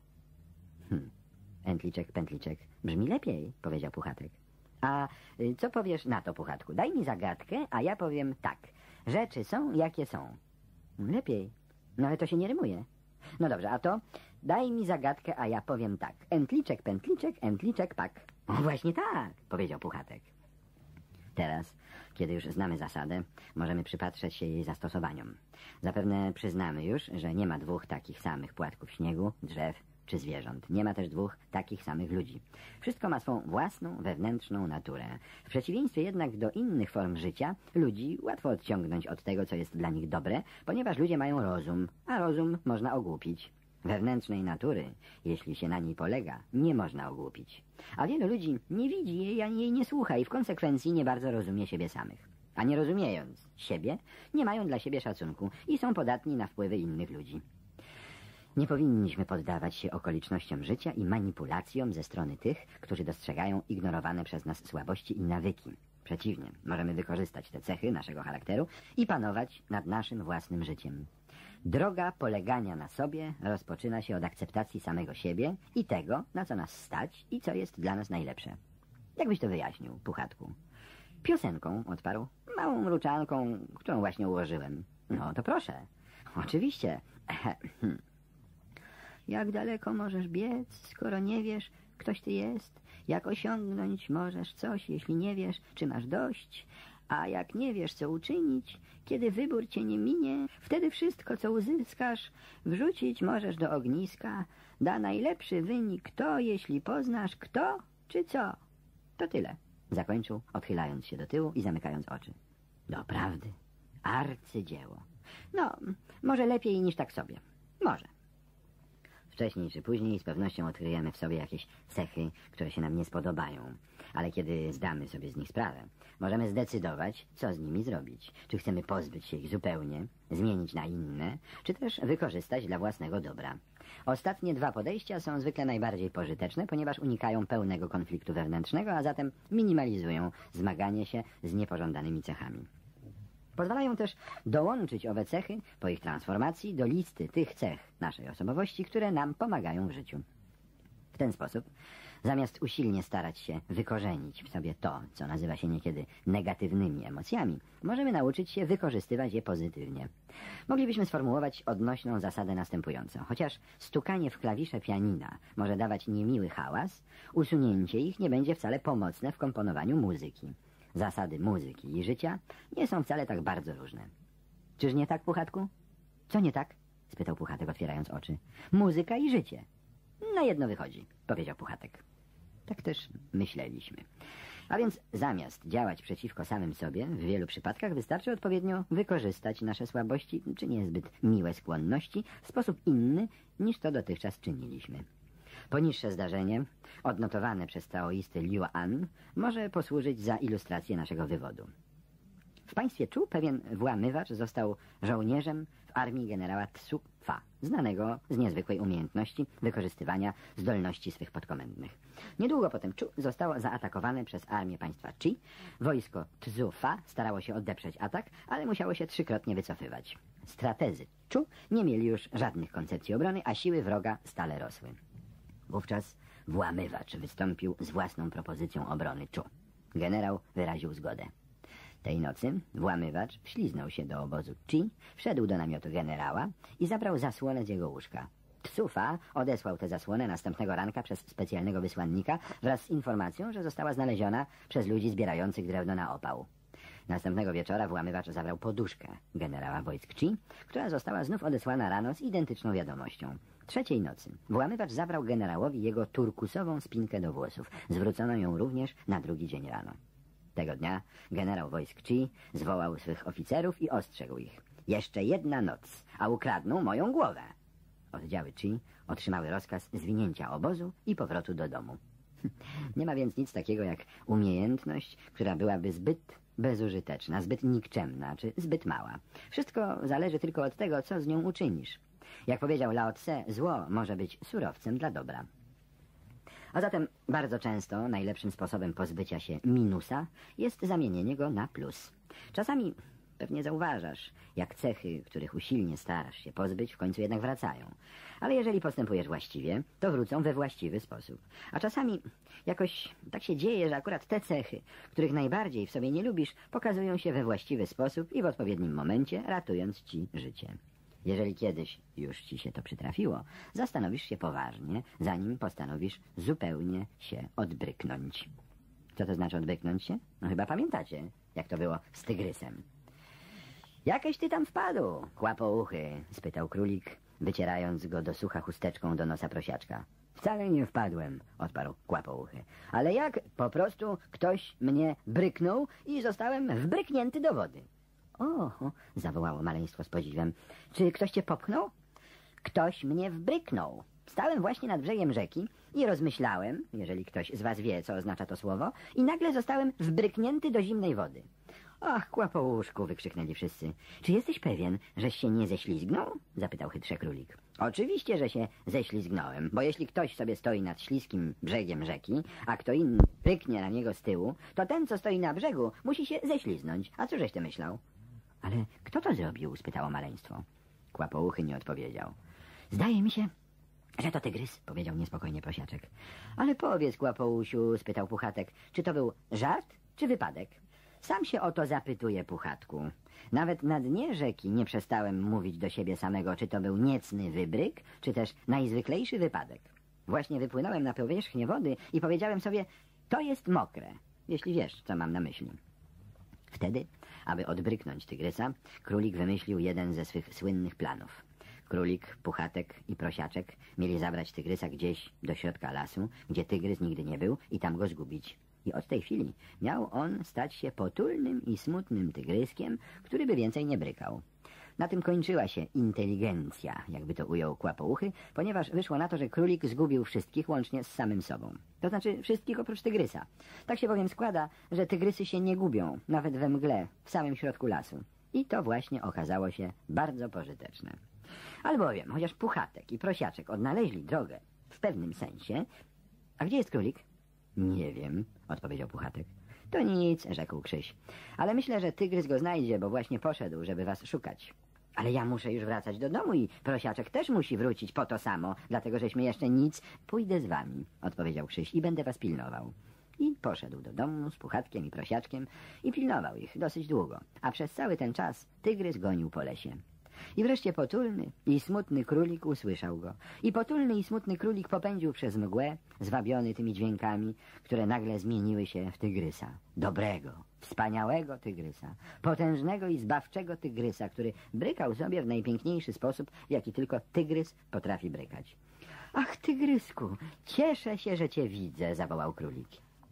Entliczek, pętliczek. Brzmi lepiej, powiedział Puchatek. A co powiesz na to, Puchatku? Daj mi zagadkę, a ja powiem tak. Rzeczy są, jakie są. Lepiej. No ale to się nie rymuje. No dobrze, a to daj mi zagadkę, a ja powiem tak. Entliczek, pak. O, właśnie tak, powiedział Puchatek. Teraz, kiedy już znamy zasadę, możemy przypatrzeć się jej zastosowaniom. Zapewne przyznamy już, że nie ma dwóch takich samych płatków śniegu, drzew czy zwierząt. Nie ma też dwóch takich samych ludzi. Wszystko ma swą własną, wewnętrzną naturę. W przeciwieństwie jednak do innych form życia, ludzi łatwo odciągnąć od tego, co jest dla nich dobre, ponieważ ludzie mają rozum, a rozum można ogłupić. Wewnętrznej natury, jeśli się na niej polega, nie można ogłupić. A wielu ludzi nie widzi jej ani jej nie słucha i w konsekwencji nie bardzo rozumie siebie samych. A nie rozumiejąc siebie, nie mają dla siebie szacunku i są podatni na wpływy innych ludzi. Nie powinniśmy poddawać się okolicznościom życia i manipulacjom ze strony tych, którzy dostrzegają ignorowane przez nas słabości i nawyki. Przeciwnie, możemy wykorzystać te cechy naszego charakteru i panować nad naszym własnym życiem. Droga polegania na sobie rozpoczyna się od akceptacji samego siebie i tego, na co nas stać i co jest dla nas najlepsze. Jak byś to wyjaśnił, Puchatku? Piosenką, odparł. Małą mruczanką, którą właśnie ułożyłem. No to proszę. Oczywiście. Jak daleko możesz biec, skoro nie wiesz, ktoś ty jest? Jak osiągnąć możesz coś, jeśli nie wiesz, czy masz dość? A jak nie wiesz, co uczynić, kiedy wybór cię nie minie, wtedy wszystko, co uzyskasz, wrzucić możesz do ogniska. Da najlepszy wynik to, jeśli poznasz kto czy co. To tyle. Zakończył, odchylając się do tyłu i zamykając oczy. Doprawdy, arcydzieło. No, może lepiej niż tak sobie. Może. Wcześniej czy później z pewnością odkryjemy w sobie jakieś cechy, które się nam nie spodobają. Ale kiedy zdamy sobie z nich sprawę, możemy zdecydować, co z nimi zrobić. Czy chcemy pozbyć się ich zupełnie, zmienić na inne, czy też wykorzystać dla własnego dobra. Ostatnie dwa podejścia są zwykle najbardziej pożyteczne, ponieważ unikają pełnego konfliktu wewnętrznego, a zatem minimalizują zmaganie się z niepożądanymi cechami. Pozwalają też dołączyć owe cechy po ich transformacji do listy tych cech naszej osobowości, które nam pomagają w życiu. W ten sposób, zamiast usilnie starać się wykorzenić w sobie to, co nazywa się niekiedy negatywnymi emocjami, możemy nauczyć się wykorzystywać je pozytywnie. Moglibyśmy sformułować odnośną zasadę następującą. Chociaż stukanie w klawisze pianina może dawać niemiły hałas, usunięcie ich nie będzie wcale pomocne w komponowaniu muzyki. Zasady muzyki i życia nie są wcale tak bardzo różne. Czyż nie tak, Puchatku? Co nie tak? Spytał Puchatek, otwierając oczy. Muzyka i życie. Na jedno wychodzi, powiedział Puchatek. Tak też myśleliśmy. A więc zamiast działać przeciwko samym sobie, w wielu przypadkach wystarczy odpowiednio wykorzystać nasze słabości, czy niezbyt miłe skłonności, w sposób inny, niż to dotychczas czyniliśmy. Poniższe zdarzenie, odnotowane przez taoisty Liu An, może posłużyć za ilustrację naszego wywodu. W państwie Chu pewien włamywacz został żołnierzem w armii generała Tsu Fa, znanego z niezwykłej umiejętności wykorzystywania zdolności swych podkomendnych. Niedługo potem Chu zostało zaatakowane przez armię państwa Qi. Wojsko Tsu Fa starało się odeprzeć atak, ale musiało się trzykrotnie wycofywać. Strategzy Chu nie mieli już żadnych koncepcji obrony, a siły wroga stale rosły. Wówczas włamywacz wystąpił z własną propozycją obrony Chu. Generał wyraził zgodę. Tej nocy włamywacz wśliznął się do obozu Chi, wszedł do namiotu generała i zabrał zasłonę z jego łóżka. Tsufa odesłał tę zasłonę następnego ranka przez specjalnego wysłannika wraz z informacją, że została znaleziona przez ludzi zbierających drewno na opał. Następnego wieczora włamywacz zabrał poduszkę generała wojsk Chi, która została znów odesłana rano z identyczną wiadomością. Trzeciej nocy włamywacz zabrał generałowi jego turkusową spinkę do włosów. Zwrócono ją również na drugi dzień rano. Tego dnia generał wojsk Chi zwołał swych oficerów i ostrzegł ich. Jeszcze jedna noc, a ukradną moją głowę. Oddziały Chi otrzymały rozkaz zwinięcia obozu i powrotu do domu. Nie ma więc nic takiego jak umiejętność, która byłaby zbyt bezużyteczna, zbyt nikczemna czy zbyt mała. Wszystko zależy tylko od tego, co z nią uczynisz. Jak powiedział Lao Tse, zło może być surowcem dla dobra. A zatem bardzo często najlepszym sposobem pozbycia się minusa jest zamienienie go na plus. Czasami pewnie zauważasz, jak cechy, których usilnie starasz się pozbyć, w końcu jednak wracają. Ale jeżeli postępujesz właściwie, to wrócą we właściwy sposób. A czasami jakoś tak się dzieje, że akurat te cechy, których najbardziej w sobie nie lubisz, pokazują się we właściwy sposób i w odpowiednim momencie, ratując ci życie. Jeżeli kiedyś już ci się to przytrafiło, zastanowisz się poważnie, zanim postanowisz zupełnie się odbryknąć. Co to znaczy odbryknąć się? No chyba pamiętacie, jak to było z tygrysem. Jakeś ty tam wpadł, chłapouchy? Spytał królik, wycierając go do sucha chusteczką do nosa prosiaczka. Wcale nie wpadłem, odparł kłapouchy. Ale jak? Po prostu ktoś mnie bryknął i zostałem wbryknięty do wody. O, zawołało maleństwo z podziwem. Czy ktoś cię popchnął? Ktoś mnie wbryknął. Stałem właśnie nad brzegiem rzeki i rozmyślałem, jeżeli ktoś z was wie, co oznacza to słowo, i nagle zostałem wbryknięty do zimnej wody. Ach, kłapouszku, wykrzyknęli wszyscy. Czy jesteś pewien, żeś się nie ześlizgnął? Zapytał chytrze królik. Oczywiście, że się ześlizgnąłem, bo jeśli ktoś sobie stoi nad śliskim brzegiem rzeki, a kto inny bryknie na niego z tyłu, to ten, co stoi na brzegu, musi się ześliznąć. A co żeś ty myślał? Ale kto to zrobił? Spytało maleństwo. Kłapouchy nie odpowiedział. Zdaje mi się, że to tygrys, powiedział niespokojnie prosiaczek. Ale powiedz, kłapousiu, spytał Puchatek, czy to był żart, czy wypadek? Sam się o to zapytuję, Puchatku. Nawet na dnie rzeki nie przestałem mówić do siebie samego, czy to był niecny wybryk, czy też najzwyklejszy wypadek. Właśnie wypłynąłem na powierzchnię wody i powiedziałem sobie, to jest mokre, jeśli wiesz, co mam na myśli. Wtedy, aby odbryknąć tygrysa, królik wymyślił jeden ze swych słynnych planów. Królik, Puchatek i Prosiaczek mieli zabrać tygrysa gdzieś do środka lasu, gdzie tygrys nigdy nie był, i tam go zgubić. I od tej chwili miał on stać się potulnym i smutnym tygryskiem, który by więcej nie brykał. Na tym kończyła się inteligencja, jakby to ujął Kłapouchy, ponieważ wyszło na to, że królik zgubił wszystkich łącznie z samym sobą. To znaczy wszystkich oprócz tygrysa. Tak się bowiem składa, że tygrysy się nie gubią, nawet we mgle, w samym środku lasu. I to właśnie okazało się bardzo pożyteczne. Albowiem, chociaż Puchatek i Prosiaczek odnaleźli drogę w pewnym sensie... A gdzie jest królik? Nie wiem, odpowiedział Puchatek. To nic, rzekł Krzyś. Ale myślę, że tygrys go znajdzie, bo właśnie poszedł, żeby was szukać. Ale ja muszę już wracać do domu i Prosiaczek też musi wrócić po to samo, dlatego żeśmy jeszcze nic... Pójdę z wami, odpowiedział Krzyś, i będę was pilnował. I poszedł do domu z Puchatkiem i Prosiaczkiem i pilnował ich dosyć długo, a przez cały ten czas tygrys gonił po lesie. I wreszcie potulny i smutny królik usłyszał go. I potulny i smutny królik popędził przez mgłę, zwabiony tymi dźwiękami, które nagle zmieniły się w tygrysa. Dobrego, wspaniałego tygrysa, potężnego i zbawczego tygrysa, który brykał sobie w najpiękniejszy sposób, w jaki tylko tygrys potrafi brykać. Ach, tygrysku, cieszę się, że cię widzę, zawołał królik.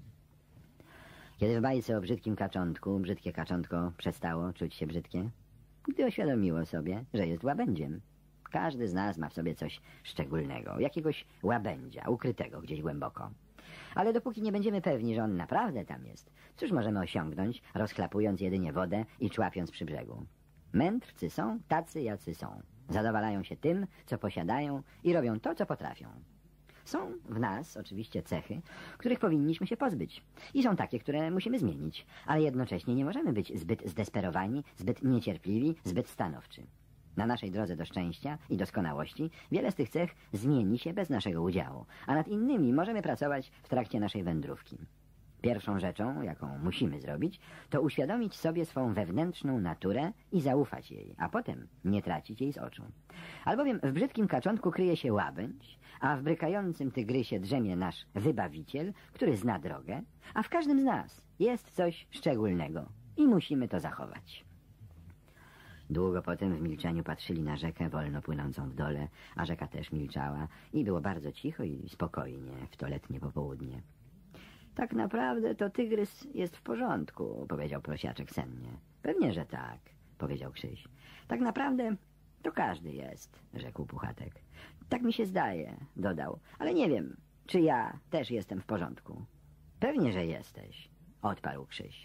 Kiedy w bajce o brzydkim kaczątku brzydkie kaczątko przestało czuć się brzydkie, gdy oświadomiło sobie, że jest łabędziem. Każdy z nas ma w sobie coś szczególnego, jakiegoś łabędzia, ukrytego gdzieś głęboko. Ale dopóki nie będziemy pewni, że on naprawdę tam jest, cóż możemy osiągnąć, rozchlapując jedynie wodę i człapiąc przy brzegu? Mędrcy są tacy, jacy są. Zadowalają się tym, co posiadają i robią to, co potrafią. Są w nas oczywiście cechy, których powinniśmy się pozbyć. I są takie, które musimy zmienić. Ale jednocześnie nie możemy być zbyt zdesperowani, zbyt niecierpliwi, zbyt stanowczy. Na naszej drodze do szczęścia i doskonałości wiele z tych cech zmieni się bez naszego udziału, a nad innymi możemy pracować w trakcie naszej wędrówki. Pierwszą rzeczą, jaką musimy zrobić, to uświadomić sobie swą wewnętrzną naturę i zaufać jej, a potem nie tracić jej z oczu. Albowiem w brzydkim kaczątku kryje się łabędź, a w brykającym tygrysie drzemie nasz wybawiciel, który zna drogę, a w każdym z nas jest coś szczególnego i musimy to zachować. Długo potem w milczeniu patrzyli na rzekę wolno płynącą w dole, a rzeka też milczała i było bardzo cicho i spokojnie w to letnie popołudnie. Tak naprawdę to tygrys jest w porządku, powiedział prosiaczek sennie. Pewnie, że tak, powiedział Krzyś. Tak naprawdę to każdy jest, rzekł Puchatek. Tak mi się zdaje, dodał, ale nie wiem, czy ja też jestem w porządku. Pewnie, że jesteś, odparł Krzyś.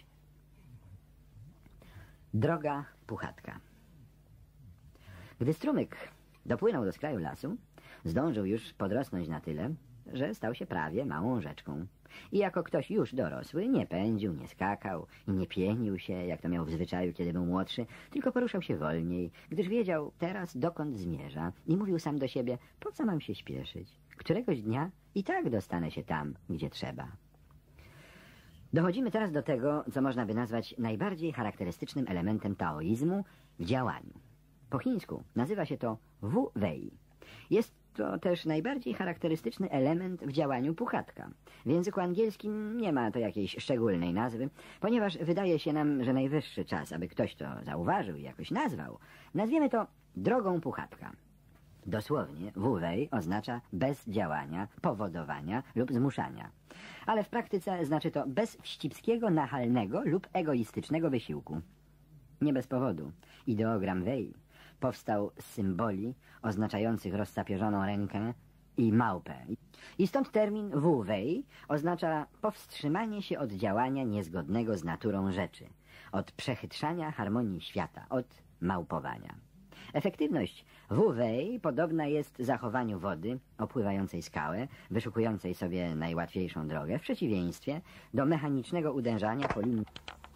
Droga Puchatka. Gdy strumyk dopłynął do skraju lasu, zdążył już podrosnąć na tyle, że stał się prawie małą rzeczką. I jako ktoś już dorosły nie pędził, nie skakał i nie pienił się, jak to miał w zwyczaju, kiedy był młodszy, tylko poruszał się wolniej, gdyż wiedział teraz, dokąd zmierza i mówił sam do siebie, po co mam się śpieszyć? Któregoś dnia i tak dostanę się tam, gdzie trzeba. Dochodzimy teraz do tego, co można by nazwać najbardziej charakterystycznym elementem taoizmu w działaniu. Po chińsku nazywa się to Wu Wei. Jest to też najbardziej charakterystyczny element w działaniu Puchatka. W języku angielskim nie ma to jakiejś szczególnej nazwy, ponieważ wydaje się nam, że najwyższy czas, aby ktoś to zauważył i jakoś nazwał. Nazwiemy to drogą Puchatka. Dosłownie Wu Wei oznacza bez działania, powodowania lub zmuszania. Ale w praktyce znaczy to bez wścibskiego, nachalnego lub egoistycznego wysiłku. Nie bez powodu ideogram Wei powstał z symboli oznaczających rozsapieżoną rękę i małpę. I stąd termin Wu Wei oznacza powstrzymanie się od działania niezgodnego z naturą rzeczy, od przechytrzania harmonii świata, od małpowania. Efektywność Wu Wei podobna jest zachowaniu wody opływającej skałę, wyszukującej sobie najłatwiejszą drogę, w przeciwieństwie do mechanicznego uderzania po linii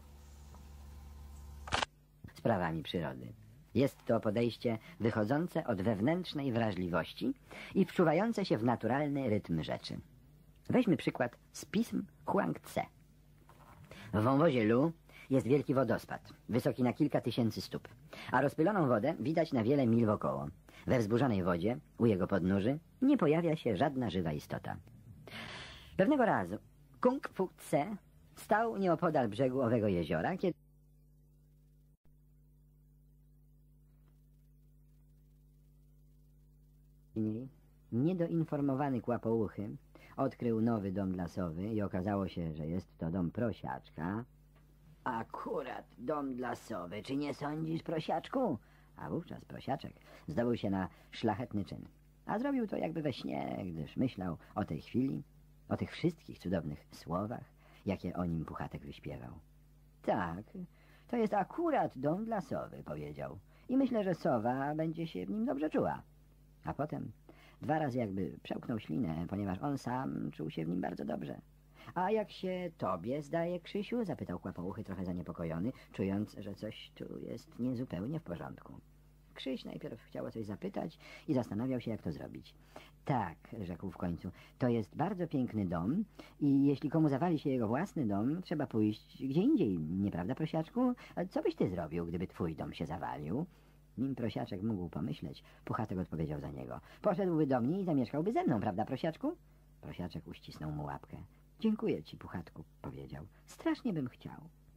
sprawami przyrody. Jest to podejście wychodzące od wewnętrznej wrażliwości i wczuwające się w naturalny rytm rzeczy. Weźmy przykład z pism Huang Tse. W wąwozie Lu jest wielki wodospad, wysoki na kilka tysięcy stóp, a rozpyloną wodę widać na wiele mil wokoło. We wzburzonej wodzie, u jego podnóży, nie pojawia się żadna żywa istota. Pewnego razu Kung Fu Tse stał nieopodal brzegu owego jeziora, kiedy niedoinformowany kłapouchy odkrył nowy dom lasowy i okazało się, że jest to dom prosiaczka. Akurat dom lasowy, czy nie sądzisz, prosiaczku? A wówczas prosiaczek zdobył się na szlachetny czyn. A zrobił to jakby we śnie, gdyż myślał o tej chwili, o tych wszystkich cudownych słowach, jakie o nim Puchatek wyśpiewał. Tak, to jest akurat dom lasowy, powiedział. I myślę, że sowa będzie się w nim dobrze czuła. A potem 2 razy jakby przełknął ślinę, ponieważ on sam czuł się w nim bardzo dobrze. A jak się tobie zdaje, Krzysiu? Zapytał kłapouchy trochę zaniepokojony, czując, że coś tu jest niezupełnie w porządku. Krzyś najpierw chciał o coś zapytać i zastanawiał się, jak to zrobić. Tak, rzekł w końcu, to jest bardzo piękny dom i jeśli komu zawali się jego własny dom, trzeba pójść gdzie indziej, nieprawda, prosiaczku? Co byś ty zrobił, gdyby twój dom się zawalił? Nim prosiaczek mógł pomyśleć, Puchatek odpowiedział za niego. Poszedłby do mnie i zamieszkałby ze mną, prawda, prosiaczku? Prosiaczek uścisnął mu łapkę. Dziękuję ci, Puchatku, powiedział. Strasznie bym chciał.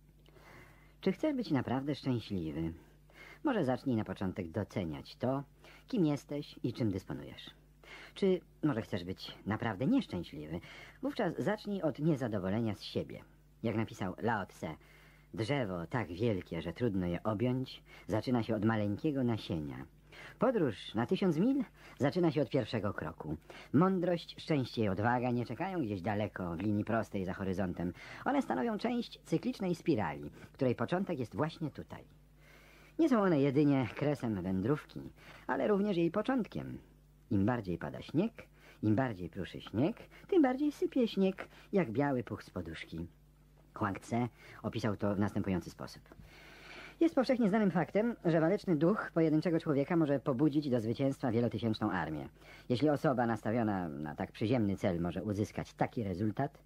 Czy chcesz być naprawdę szczęśliwy? Może zacznij na początek doceniać to, kim jesteś i czym dysponujesz. Czy może chcesz być naprawdę nieszczęśliwy? Wówczas zacznij od niezadowolenia z siebie. Jak napisał Lao Tse, drzewo tak wielkie, że trudno je objąć, zaczyna się od maleńkiego nasienia. Podróż na 1000 mil zaczyna się od pierwszego kroku. Mądrość, szczęście i odwaga nie czekają gdzieś daleko, w linii prostej za horyzontem. One stanowią część cyklicznej spirali, której początek jest właśnie tutaj. Nie są one jedynie kresem wędrówki, ale również jej początkiem. Im bardziej pada śnieg, im bardziej pruszy śnieg, tym bardziej sypie śnieg, jak biały puch z poduszki. Huang Tse opisał to w następujący sposób. Jest powszechnie znanym faktem, że waleczny duch pojedynczego człowieka może pobudzić do zwycięstwa wielotysięczną armię. Jeśli osoba nastawiona na tak przyziemny cel może uzyskać taki rezultat,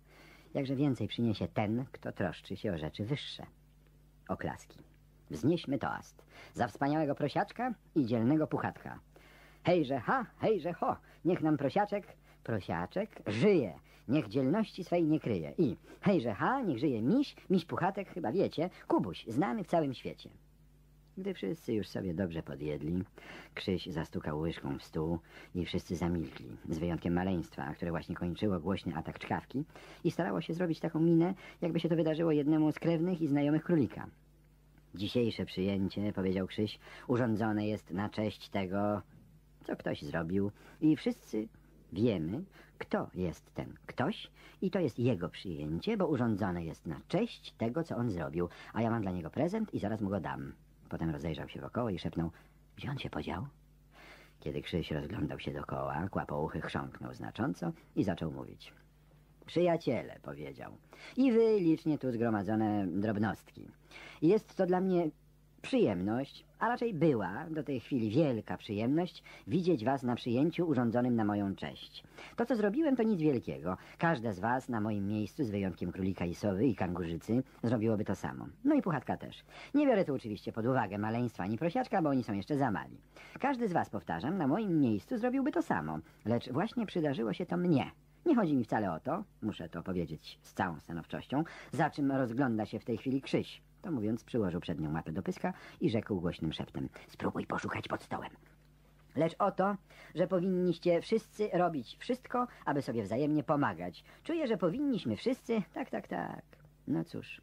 jakże więcej przyniesie ten, kto troszczy się o rzeczy wyższe. Oklaski. Wznieśmy toast. Za wspaniałego prosiaczka i dzielnego puchatka. Hejże ha, hejże ho, niech nam prosiaczek żyje, niech dzielności swej nie kryje. I hejże ha, niech żyje miś puchatek, chyba wiecie, Kubuś, znany w całym świecie. Gdy wszyscy już sobie dobrze podjedli, Krzyś zastukał łyżką w stół i wszyscy zamilkli, z wyjątkiem maleństwa, które właśnie kończyło głośny atak czkawki i starało się zrobić taką minę, jakby się to wydarzyło jednemu z krewnych i znajomych królika. Dzisiejsze przyjęcie, powiedział Krzyś, urządzone jest na cześć tego, co ktoś zrobił i wszyscy wiemy, kto jest ten ktoś i to jest jego przyjęcie, bo urządzone jest na cześć tego, co on zrobił, a ja mam dla niego prezent i zaraz mu go dam. Potem rozejrzał się wokoło i szepnął, gdzie on się podział? Kiedy Krzyś rozglądał się dokoła, Kłapouchy chrząknął znacząco i zaczął mówić. Przyjaciele, powiedział, i wy licznie tu zgromadzone drobnostki. Jest to dla mnie przyjemność, a raczej była do tej chwili wielka przyjemność widzieć was na przyjęciu urządzonym na moją cześć. To, co zrobiłem, to nic wielkiego. Każda z was na moim miejscu, z wyjątkiem królika i sowy i kangurzycy, zrobiłoby to samo. No i puchatka też. Nie biorę tu oczywiście pod uwagę maleństwa ani prosiaczka, bo oni są jeszcze za mali. Każdy z was, powtarzam, na moim miejscu zrobiłby to samo, lecz właśnie przydarzyło się to mnie. Nie chodzi mi wcale o to, muszę to powiedzieć z całą stanowczością, za czym rozgląda się w tej chwili Krzyś. To mówiąc, przyłożył przed nią mapę do pyska i rzekł głośnym szeptem. Spróbuj poszukać pod stołem. Lecz o to, że powinniście wszyscy robić wszystko, aby sobie wzajemnie pomagać. Czuję, że powinniśmy wszyscy... Tak. No cóż.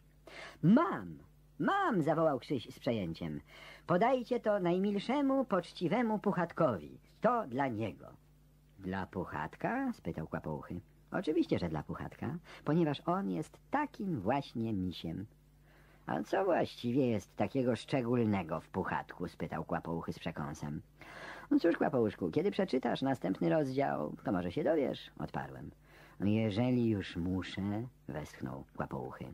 Mam, zawołał Krzyś z przejęciem. Podajcie to najmilszemu, poczciwemu Puchatkowi. To dla niego. Dla Puchatka? Spytał Kłapouchy. Oczywiście, że dla Puchatka, ponieważ on jest takim właśnie misiem. A co właściwie jest takiego szczególnego w Puchatku? Spytał Kłapouchy z przekąsem. No cóż, Kłapouszku, kiedy przeczytasz następny rozdział, to może się dowiesz, odparłem. Jeżeli już muszę, westchnął Kłapouchy.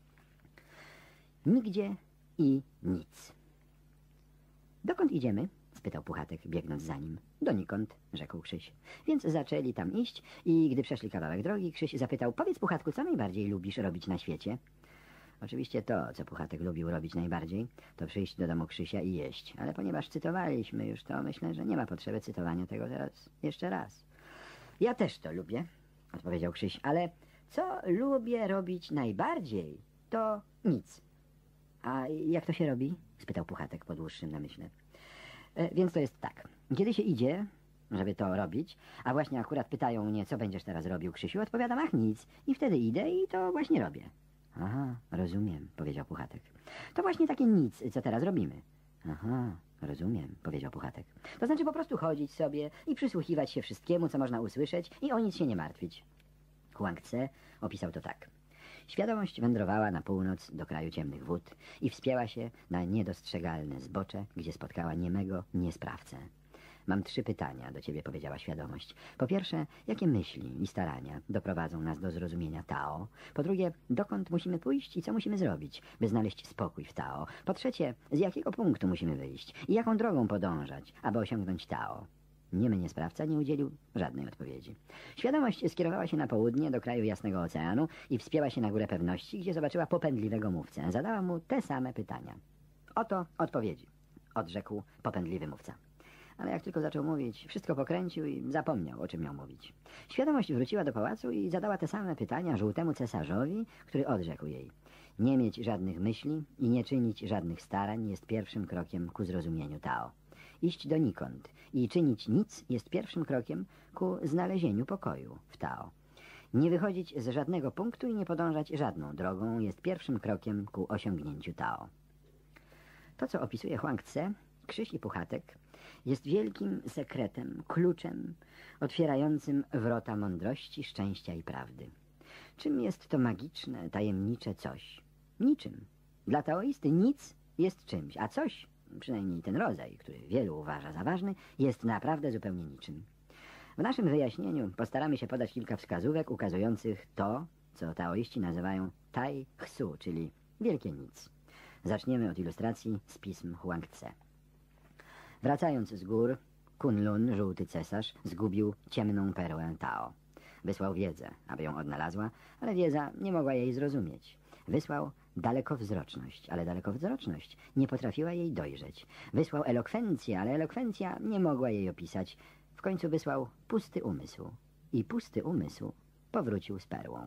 Nigdzie i nic. Dokąd idziemy? Spytał Puchatek, biegnąc za nim. Donikąd, rzekł Krzyś. Więc zaczęli tam iść i gdy przeszli kawałek drogi, Krzyś zapytał, powiedz Puchatku, co najbardziej lubisz robić na świecie? Oczywiście to, co Puchatek lubił robić najbardziej, to przyjść do domu Krzysia i jeść. Ale ponieważ cytowaliśmy już to, myślę, że nie ma potrzeby cytowania tego teraz jeszcze raz. Ja też to lubię, odpowiedział Krzyś, ale co lubię robić najbardziej, to nic. A jak to się robi? Spytał Puchatek po dłuższym namyśle. Więc to jest tak. Kiedy się idzie, żeby to robić, a właśnie akurat pytają mnie, co będziesz teraz robił, Krzysiu, odpowiadam, ach nic. I wtedy idę i to właśnie robię. Aha, rozumiem, powiedział Puchatek. To właśnie takie nic, co teraz robimy. Aha, rozumiem, powiedział Puchatek. To znaczy po prostu chodzić sobie i przysłuchiwać się wszystkiemu, co można usłyszeć i o nic się nie martwić. Huang-Tse opisał to tak. Świadomość wędrowała na północ do kraju ciemnych wód i wspięła się na niedostrzegalne zbocze, gdzie spotkała niemego niesprawcę. Mam 3 pytania do ciebie, powiedziała świadomość. Po pierwsze, jakie myśli i starania doprowadzą nas do zrozumienia Tao? Po drugie, dokąd musimy pójść i co musimy zrobić, by znaleźć spokój w Tao? Po trzecie, z jakiego punktu musimy wyjść i jaką drogą podążać, aby osiągnąć Tao? Niemy niesprawca nie udzielił żadnej odpowiedzi. Świadomość skierowała się na południe, do kraju Jasnego Oceanu i wspięła się na górę pewności, gdzie zobaczyła popędliwego mówcę. Zadała mu te same pytania. Oto odpowiedzi, odrzekł popędliwy mówca. Ale jak tylko zaczął mówić, wszystko pokręcił i zapomniał, o czym miał mówić. Świadomość wróciła do pałacu i zadała te same pytania żółtemu cesarzowi, który odrzekł jej. Nie mieć żadnych myśli i nie czynić żadnych starań jest pierwszym krokiem ku zrozumieniu Tao. Iść donikąd i czynić nic jest pierwszym krokiem ku znalezieniu pokoju w Tao. Nie wychodzić z żadnego punktu i nie podążać żadną drogą jest pierwszym krokiem ku osiągnięciu Tao. To, co opisuje Huang-Tse, Krzyś i Puchatek, jest wielkim sekretem, kluczem otwierającym wrota mądrości, szczęścia i prawdy. Czym jest to magiczne, tajemnicze coś? Niczym. Dla taoisty nic jest czymś, a coś, przynajmniej ten rodzaj, który wielu uważa za ważny, jest naprawdę zupełnie niczym. W naszym wyjaśnieniu postaramy się podać kilka wskazówek ukazujących to, co taoiści nazywają Tai Chsu, czyli wielkie nic. Zaczniemy od ilustracji z pism Huang-Tse. Wracając z gór, Kunlun, żółty cesarz, zgubił ciemną perłę Tao. Wysłał wiedzę, aby ją odnalazła, ale wiedza nie mogła jej zrozumieć. Wysłał dalekowzroczność, ale dalekowzroczność nie potrafiła jej dojrzeć. Wysłał elokwencję, ale elokwencja nie mogła jej opisać. W końcu wysłał pusty umysł i pusty umysł powrócił z perłą.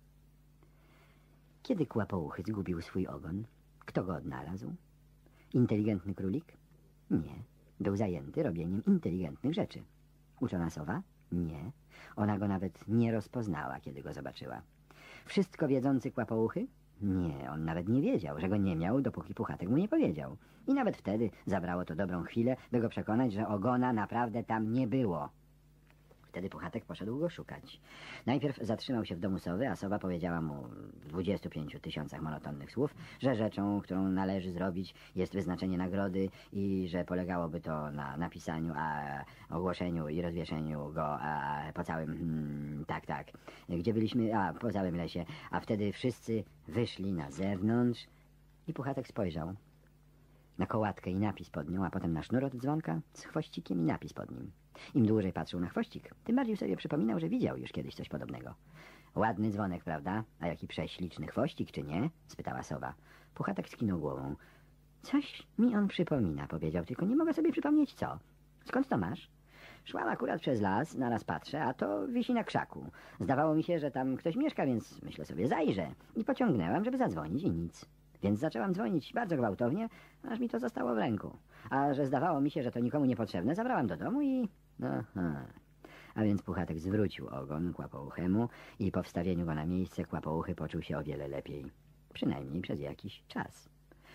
Kiedy kłapouchy zgubił swój ogon, kto go odnalazł? Inteligentny królik? Nie. Był zajęty robieniem inteligentnych rzeczy. Uczona sowa? Nie. Ona go nawet nie rozpoznała, kiedy go zobaczyła. Wszystko wiedzący kłapouchy? Nie, on nawet nie wiedział, że go nie miał, dopóki Puchatek mu nie powiedział. I nawet wtedy zabrało to dobrą chwilę, by go przekonać, że ogona naprawdę tam nie było. Wtedy Puchatek poszedł go szukać. Najpierw zatrzymał się w domu sowy, a sowa powiedziała mu w 25 000 monotonnych słów, że rzeczą, którą należy zrobić, jest wyznaczenie nagrody i że polegałoby to na napisaniu, ogłoszeniu i rozwieszeniu go po całym, tak, gdzie byliśmy, po całym lesie, a wtedy wszyscy wyszli na zewnątrz i Puchatek spojrzał na kołatkę i napis pod nią, a potem na sznur od dzwonka z chwościkiem i napis pod nim. Im dłużej patrzył na chwościk, tym bardziej sobie przypominał, że widział już kiedyś coś podobnego. Ładny dzwonek, prawda? A jaki prześliczny chwościk, czy nie? Spytała sowa. Puchatek skinął głową. Coś mi on przypomina, powiedział, tylko nie mogę sobie przypomnieć co. Skąd to masz? Szłam akurat przez las, naraz patrzę, a to wisi na krzaku. Zdawało mi się, że tam ktoś mieszka, więc myślę sobie zajrzę. I pociągnęłam, żeby zadzwonić i nic. Więc zaczęłam dzwonić bardzo gwałtownie, aż mi to zostało w ręku. A że zdawało mi się, że to nikomu niepotrzebne, zabrałam do domu i... Aha. A więc Puchatek zwrócił ogon kłapouchemu i po wstawieniu go na miejsce kłapouchy poczuł się o wiele lepiej. Przynajmniej przez jakiś czas.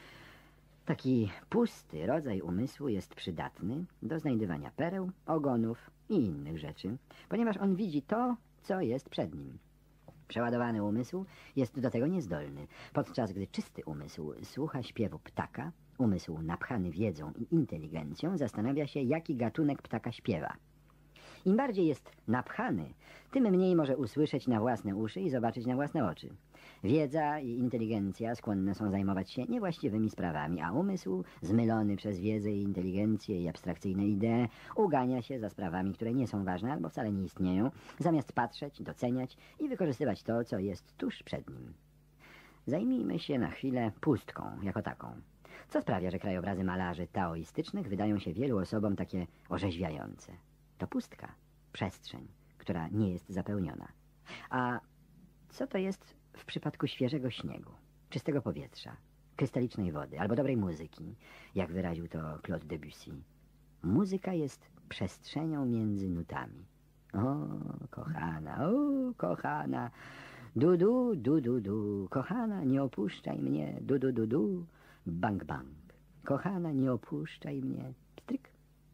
Taki pusty rodzaj umysłu jest przydatny do znajdywania pereł, ogonów i innych rzeczy, ponieważ on widzi to, co jest przed nim. Przeładowany umysł jest do tego niezdolny, podczas gdy czysty umysł słucha śpiewu ptaka, umysł napchany wiedzą i inteligencją zastanawia się, jaki gatunek ptaka śpiewa. Im bardziej jest napchany, tym mniej może usłyszeć na własne uszy i zobaczyć na własne oczy. Wiedza i inteligencja skłonne są zajmować się niewłaściwymi sprawami, a umysł, zmylony przez wiedzę i inteligencję i abstrakcyjne idee, ugania się za sprawami, które nie są ważne albo wcale nie istnieją, zamiast patrzeć, doceniać i wykorzystywać to, co jest tuż przed nim. Zajmijmy się na chwilę pustką jako taką. Co sprawia, że krajobrazy malarzy taoistycznych wydają się wielu osobom takie orzeźwiające? To pustka, przestrzeń, która nie jest zapełniona. A co to jest w przypadku świeżego śniegu, czystego powietrza, krystalicznej wody albo dobrej muzyki, jak wyraził to Claude Debussy? Muzyka jest przestrzenią między nutami. O, kochana, du, kochana, nie opuszczaj mnie, du, bang, bang. Kochana, nie opuszczaj mnie, pstryk.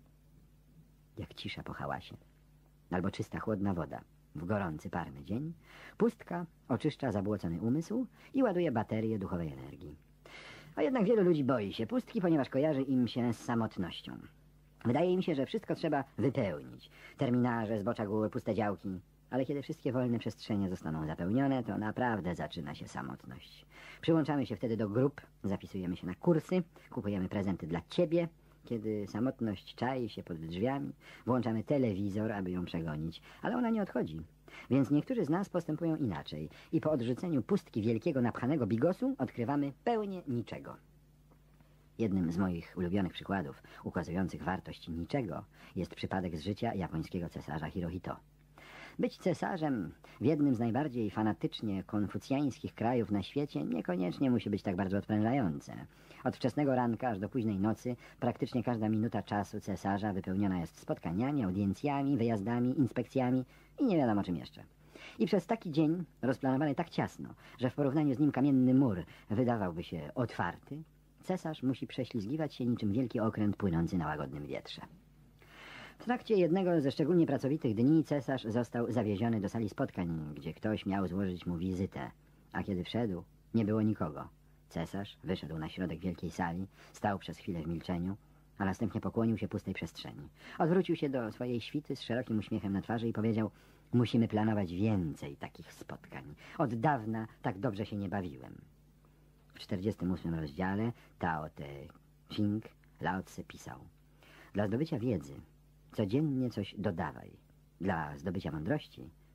Jak cisza po hałasie, albo czysta, chłodna woda w gorący, parny dzień, pustka oczyszcza zabłocony umysł i ładuje baterię duchowej energii. A jednak wielu ludzi boi się pustki, ponieważ kojarzy im się z samotnością. Wydaje im się, że wszystko trzeba wypełnić. Terminarze, zbocza góry, puste działki. Ale kiedy wszystkie wolne przestrzenie zostaną zapełnione, to naprawdę zaczyna się samotność. Przyłączamy się wtedy do grup, zapisujemy się na kursy, kupujemy prezenty dla ciebie. Kiedy samotność czai się pod drzwiami, włączamy telewizor, aby ją przegonić, ale ona nie odchodzi. Więc niektórzy z nas postępują inaczej i po odrzuceniu pustki wielkiego, napchanego bigosu odkrywamy pełnię niczego. Jednym z moich ulubionych przykładów ukazujących wartość niczego jest przypadek z życia japońskiego cesarza Hirohito. Być cesarzem w jednym z najbardziej fanatycznie konfucjańskich krajów na świecie niekoniecznie musi być tak bardzo odprężające. Od wczesnego ranka aż do późnej nocy praktycznie każda minuta czasu cesarza wypełniona jest spotkaniami, audiencjami, wyjazdami, inspekcjami i nie wiadomo czym jeszcze. I przez taki dzień, rozplanowany tak ciasno, że w porównaniu z nim kamienny mur wydawałby się otwarty, cesarz musi prześlizgiwać się niczym wielki okręt płynący na łagodnym wietrze. W trakcie jednego ze szczególnie pracowitych dni cesarz został zawieziony do sali spotkań, gdzie ktoś miał złożyć mu wizytę, a kiedy wszedł, nie było nikogo. Cesarz wyszedł na środek wielkiej sali, stał przez chwilę w milczeniu, a następnie pokłonił się pustej przestrzeni. Odwrócił się do swojej świty z szerokim uśmiechem na twarzy i powiedział: musimy planować więcej takich spotkań. Od dawna tak dobrze się nie bawiłem. W 48 rozdziale Tao Te Ching Lao Tse pisał: dla zdobycia wiedzy codziennie coś dodawaj. Dla zdobycia mądrości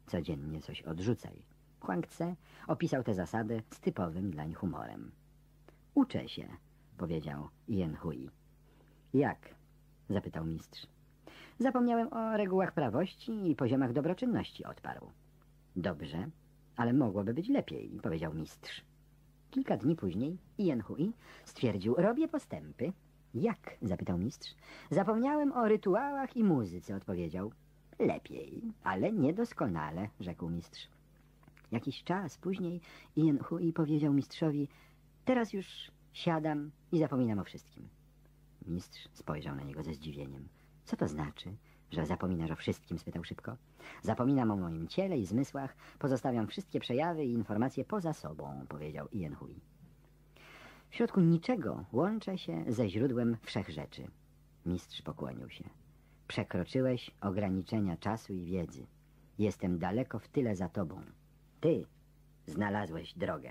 codziennie coś odrzucaj. Huang Tse opisał tę zasadę z typowym dlań humorem. Uczę się, powiedział Yen Hui. Jak? Zapytał mistrz. Zapomniałem o regułach prawości i poziomach dobroczynności, odparł. Dobrze, ale mogłoby być lepiej, powiedział mistrz. Kilka dni później Yen Hui stwierdził, robię postępy. Jak? Zapytał mistrz. Zapomniałem o rytuałach i muzyce, odpowiedział. Lepiej, ale niedoskonale, rzekł mistrz. Jakiś czas później Yen Hui powiedział mistrzowi, teraz już siadam i zapominam o wszystkim. Mistrz spojrzał na niego ze zdziwieniem. Co to znaczy, że zapominasz o wszystkim? Spytał szybko. Zapominam o moim ciele i zmysłach, pozostawiam wszystkie przejawy i informacje poza sobą, powiedział Yen Hui. W środku niczego łączę się ze źródłem wszechrzeczy. Mistrz pokłonił się. Przekroczyłeś ograniczenia czasu i wiedzy. Jestem daleko w tyle za tobą. Ty znalazłeś drogę.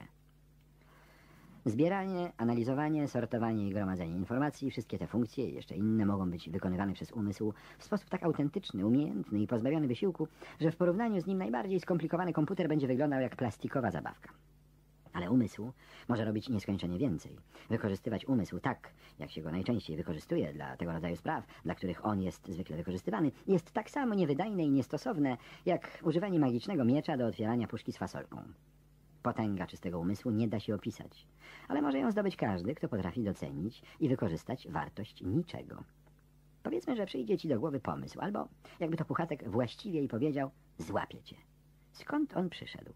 Zbieranie, analizowanie, sortowanie i gromadzenie informacji, wszystkie te funkcje i jeszcze inne mogą być wykonywane przez umysł w sposób tak autentyczny, umiejętny i pozbawiony wysiłku, że w porównaniu z nim najbardziej skomplikowany komputer będzie wyglądał jak plastikowa zabawka. Ale umysł może robić nieskończenie więcej. Wykorzystywać umysł tak, jak się go najczęściej wykorzystuje dla tego rodzaju spraw, dla których on jest zwykle wykorzystywany, jest tak samo niewydajne i niestosowne, jak używanie magicznego miecza do otwierania puszki z fasolką. Potęga czystego umysłu nie da się opisać, ale może ją zdobyć każdy, kto potrafi docenić i wykorzystać wartość niczego. Powiedzmy, że przyjdzie ci do głowy pomysł, albo, jakby to Puchatek właściwiej powiedział, złapie cię. Skąd on przyszedł?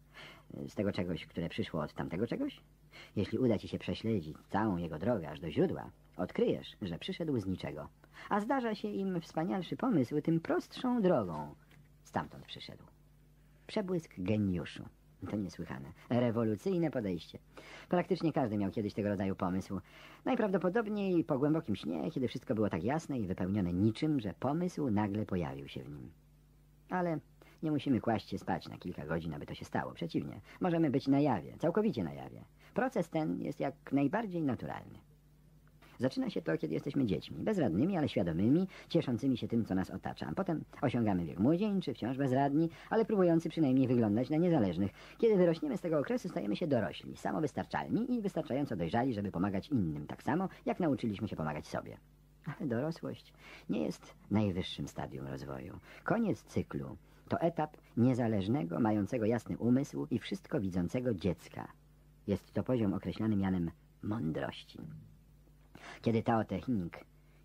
Z tego czegoś, które przyszło od tamtego czegoś? Jeśli uda ci się prześledzić całą jego drogę aż do źródła, odkryjesz, że przyszedł z niczego. A zdarza się im wspanialszy pomysł, tym prostszą drogą stamtąd przyszedł. Przebłysk geniuszu. To niesłychane. Rewolucyjne podejście. Praktycznie każdy miał kiedyś tego rodzaju pomysł. Najprawdopodobniej po głębokim śnie, kiedy wszystko było tak jasne i wypełnione niczym, że pomysł nagle pojawił się w nim. Ale nie musimy kłaść się spać na kilka godzin, aby to się stało. Przeciwnie, możemy być na jawie, całkowicie na jawie. Proces ten jest jak najbardziej naturalny. Zaczyna się to, kiedy jesteśmy dziećmi, bezradnymi, ale świadomymi, cieszącymi się tym, co nas otacza. Potem osiągamy wiek młodzieńczy, wciąż bezradni, ale próbujący przynajmniej wyglądać na niezależnych. Kiedy wyrośniemy z tego okresu, stajemy się dorośli, samowystarczalni i wystarczająco dojrzali, żeby pomagać innym, tak samo jak nauczyliśmy się pomagać sobie. Ale dorosłość nie jest najwyższym stadium rozwoju. Koniec cyklu to etap niezależnego, mającego jasny umysł i wszystko widzącego dziecka. Jest to poziom określany mianem mądrości. Kiedy Tao Te Ching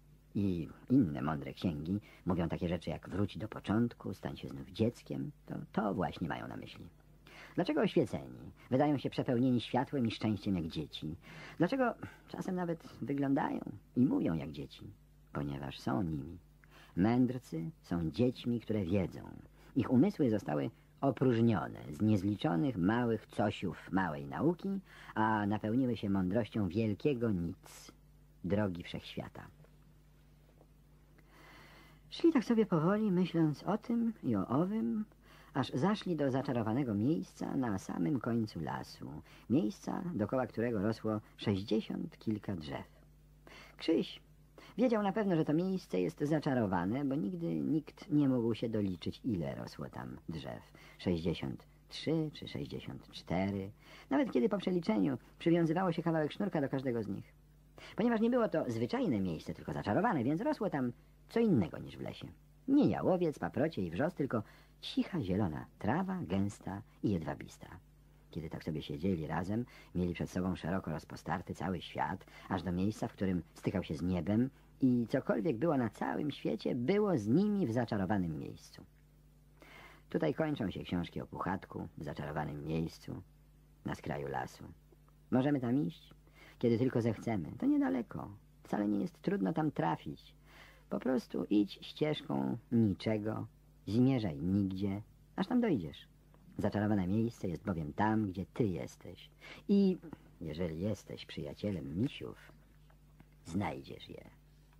i inne mądre księgi mówią takie rzeczy jak wróć do początku, stań się znów dzieckiem, to właśnie mają na myśli. Dlaczego oświeceni wydają się przepełnieni światłem i szczęściem jak dzieci? Dlaczego czasem nawet wyglądają i mówią jak dzieci? Ponieważ są nimi. Mędrcy są dziećmi, które wiedzą. Ich umysły zostały opróżnione z niezliczonych małych cosiów małej nauki, a napełniły się mądrością wielkiego nic, drogi wszechświata. Szli tak sobie powoli, myśląc o tym i o owym, aż zaszli do zaczarowanego miejsca na samym końcu lasu. Miejsca, dokoła którego rosło 60 kilka drzew. Krzyś wiedział na pewno, że to miejsce jest zaczarowane, bo nigdy nikt nie mógł się doliczyć, ile rosło tam drzew. 63 czy 64. Nawet kiedy po przeliczeniu przywiązywało się kawałek sznurka do każdego z nich. Ponieważ nie było to zwyczajne miejsce, tylko zaczarowane, więc rosło tam co innego niż w lesie. Nie jałowiec, paprocie i wrzos, tylko cicha, zielona trawa, gęsta i jedwabista. Kiedy tak sobie siedzieli razem, mieli przed sobą szeroko rozpostarty cały świat, aż do miejsca, w którym stykał się z niebem i cokolwiek było na całym świecie, było z nimi w zaczarowanym miejscu. Tutaj kończą się książki o Puchatku, w zaczarowanym miejscu, na skraju lasu. Możemy tam iść, kiedy tylko zechcemy. To niedaleko. Wcale nie jest trudno tam trafić. Po prostu idź ścieżką niczego, zmierzaj nigdzie, aż tam dojdziesz. Zaczarowane miejsce jest bowiem tam, gdzie ty jesteś. I jeżeli jesteś przyjacielem misiów, znajdziesz je.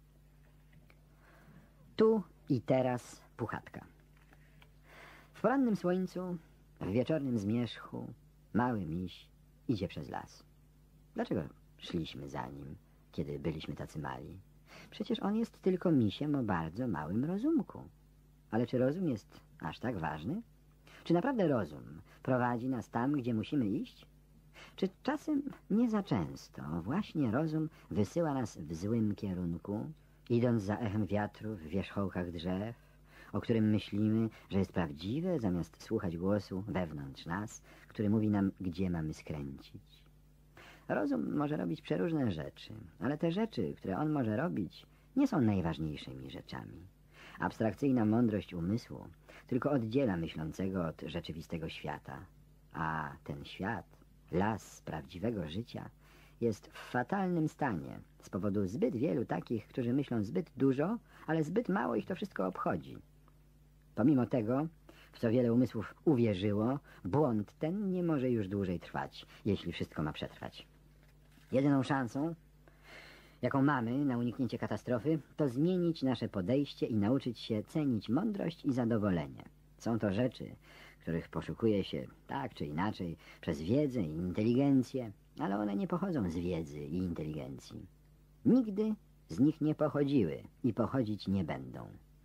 Tu i teraz Puchatka. W porannym słońcu, w wieczornym zmierzchu, mały miś idzie przez las. Dlaczego szliśmy za nim, kiedy byliśmy tacy mali? Przecież on jest tylko misiem o bardzo małym rozumku. Ale czy rozum jest aż tak ważny? Czy naprawdę rozum prowadzi nas tam, gdzie musimy iść? Czy czasem nie za często właśnie rozum wysyła nas w złym kierunku, idąc za echem wiatru w wierzchołkach drzew, o którym myślimy, że jest prawdziwe, zamiast słuchać głosu wewnątrz nas, który mówi nam, gdzie mamy skręcić? Rozum może robić przeróżne rzeczy, ale te rzeczy, które on może robić, nie są najważniejszymi rzeczami. Abstrakcyjna mądrość umysłu tylko oddziela myślącego od rzeczywistego świata, a ten świat, las prawdziwego życia, jest w fatalnym stanie z powodu zbyt wielu takich, którzy myślą zbyt dużo, ale zbyt mało ich to wszystko obchodzi. Pomimo tego, w co wiele umysłów uwierzyło, błąd ten nie może już dłużej trwać, jeśli wszystko ma przetrwać. Jedyną szansą, jaką mamy na uniknięcie katastrofy, to zmienić nasze podejście i nauczyć się cenić mądrość i zadowolenie. Są to rzeczy, których poszukuje się tak czy inaczej przez wiedzę i inteligencję, ale one nie pochodzą z wiedzy i inteligencji. Nigdy z nich nie pochodziły i pochodzić nie będą.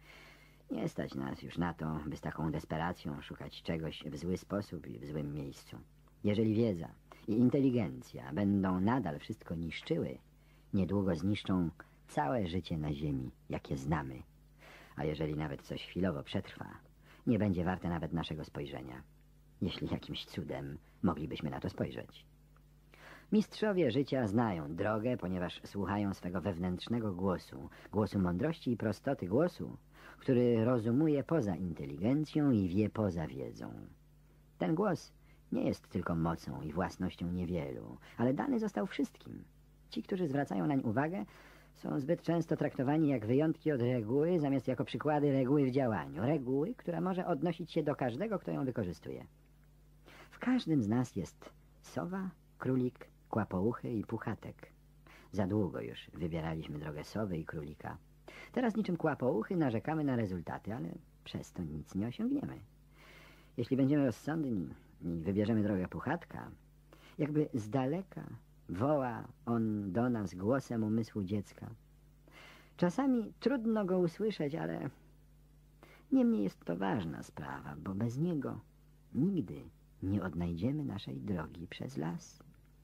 Nie stać nas już na to, by z taką desperacją szukać czegoś w zły sposób i w złym miejscu. Jeżeli wiedza i inteligencja będą nadal wszystko niszczyły, niedługo zniszczą całe życie na ziemi, jakie znamy. A jeżeli nawet coś chwilowo przetrwa, nie będzie warte nawet naszego spojrzenia, jeśli jakimś cudem moglibyśmy na to spojrzeć. Mistrzowie życia znają drogę, ponieważ słuchają swego wewnętrznego głosu, głosu mądrości i prostoty, głosu, który rozumuje poza inteligencją i wie poza wiedzą. Ten głos nie jest tylko mocą i własnością niewielu, ale dany został wszystkim. Ci, którzy zwracają nań uwagę, są zbyt często traktowani jak wyjątki od reguły, zamiast jako przykłady reguły w działaniu. Reguły, która może odnosić się do każdego, kto ją wykorzystuje. W każdym z nas jest sowa, królik, kłapouchy i puchatek. Za długo już wybieraliśmy drogę sowy i królika. Teraz niczym kłapouchy narzekamy na rezultaty, ale przez to nic nie osiągniemy. Jeśli będziemy rozsądni i wybierzemy drogę puchatka, jakby z daleka woła on do nas głosem umysłu dziecka. Czasami trudno go usłyszeć, ale niemniej jest to ważna sprawa, bo bez niego nigdy nie odnajdziemy naszej drogi przez las.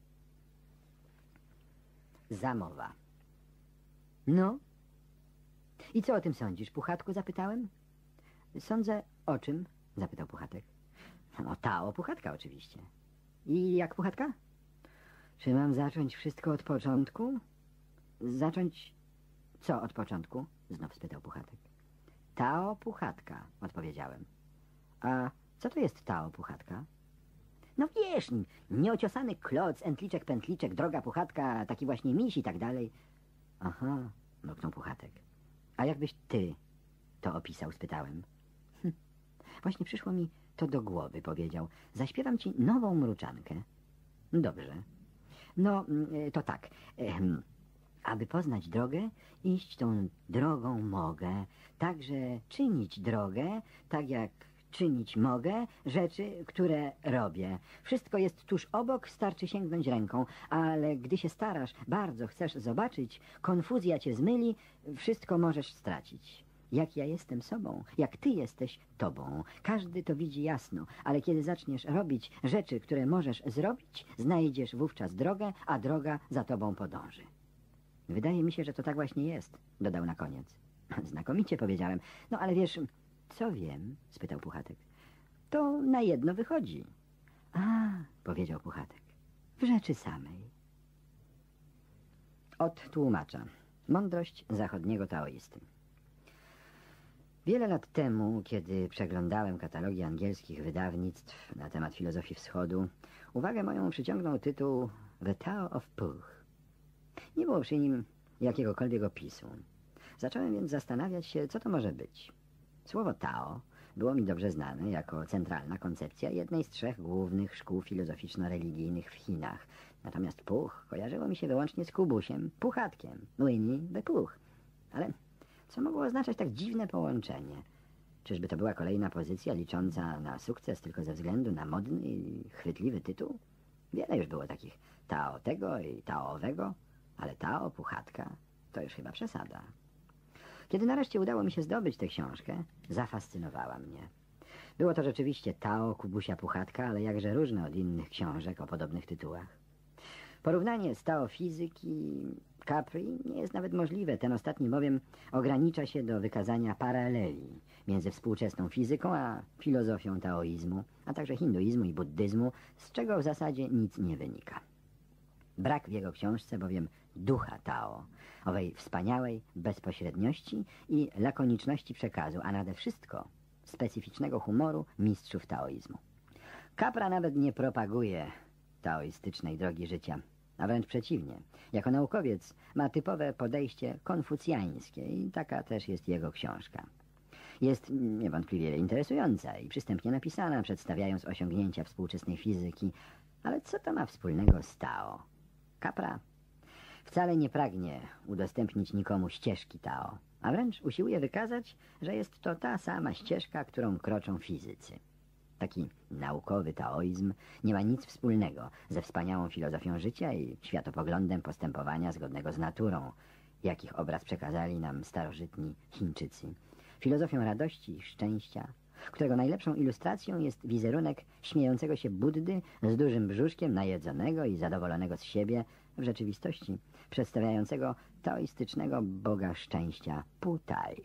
Zamowa. No? I co o tym sądzisz, Puchatku? Zapytałem. Sądzę o czym? Zapytał Puchatek. O Tao Puchatka oczywiście. I jak Puchatka? Czy mam zacząć wszystko od początku? Zacząć co od początku? Znów spytał Puchatek. Tao Puchatka, odpowiedziałem. A co to jest Tao Puchatka? No wiesz, nieociosany kloc, entliczek, pętliczek, droga Puchatka, taki właśnie miś i tak dalej. Aha, mruknął Puchatek. A jakbyś ty to opisał, spytałem. Właśnie przyszło mi to do głowy, powiedział. Zaśpiewam ci nową mruczankę. Dobrze. No, to tak. Aby poznać drogę, iść tą drogą mogę. Także czynić drogę, tak jak czynić mogę, rzeczy, które robię. Wszystko jest tuż obok, starczy sięgnąć ręką, ale gdy się starasz, bardzo chcesz zobaczyć, konfuzja cię zmyli, wszystko możesz stracić. Jak ja jestem sobą, jak ty jesteś tobą. Każdy to widzi jasno, ale kiedy zaczniesz robić rzeczy, które możesz zrobić, znajdziesz wówczas drogę, a droga za tobą podąży. Wydaje mi się, że to tak właśnie jest, dodał na koniec. Znakomicie, powiedziałem. No ale wiesz, co wiem? Spytał Puchatek. To na jedno wychodzi. A, powiedział Puchatek. W rzeczy samej. Od tłumacza. Mądrość zachodniego taoisty. Wiele lat temu, kiedy przeglądałem katalogi angielskich wydawnictw na temat filozofii wschodu, uwagę moją przyciągnął tytuł The Tao of Puch. Nie było przy nim jakiegokolwiek opisu. Zacząłem więc zastanawiać się, co to może być. Słowo Tao było mi dobrze znane jako centralna koncepcja jednej z 3 głównych szkół filozoficzno-religijnych w Chinach. Natomiast Puch kojarzyło mi się wyłącznie z Kubusiem, Puchatkiem, Winnie the Pooh. Ale co mogło oznaczać tak dziwne połączenie? Czyżby to była kolejna pozycja licząca na sukces tylko ze względu na modny i chwytliwy tytuł? Wiele już było takich Tao tego i Tao owego, ale Tao Puchatka to już chyba przesada. Kiedy nareszcie udało mi się zdobyć tę książkę, zafascynowała mnie. Było to rzeczywiście Tao Kubusia Puchatka, ale jakże różne od innych książek o podobnych tytułach. Porównanie z Tao fizyki Capri nie jest nawet możliwe. Ten ostatni bowiem ogranicza się do wykazania paraleli między współczesną fizyką a filozofią taoizmu, a także hinduizmu i buddyzmu, z czego w zasadzie nic nie wynika. Brak w jego książce bowiem ducha Tao, owej wspaniałej bezpośredniości i lakoniczności przekazu, a nade wszystko specyficznego humoru mistrzów taoizmu. Capra nawet nie propaguje taoistycznej drogi życia, a wręcz przeciwnie. Jako naukowiec ma typowe podejście konfucjańskie i taka też jest jego książka. Jest niewątpliwie interesująca i przystępnie napisana, przedstawiając osiągnięcia współczesnej fizyki, ale co to ma wspólnego z Tao? Capra wcale nie pragnie udostępnić nikomu ścieżki Tao, a wręcz usiłuje wykazać, że jest to ta sama ścieżka, którą kroczą fizycy. Taki naukowy taoizm nie ma nic wspólnego ze wspaniałą filozofią życia i światopoglądem postępowania zgodnego z naturą, jakich obraz przekazali nam starożytni Chińczycy. Filozofią radości i szczęścia, którego najlepszą ilustracją jest wizerunek śmiejącego się Buddy z dużym brzuszkiem, najedzonego i zadowolonego z siebie, w rzeczywistości przedstawiającego taoistycznego boga szczęścia Putai.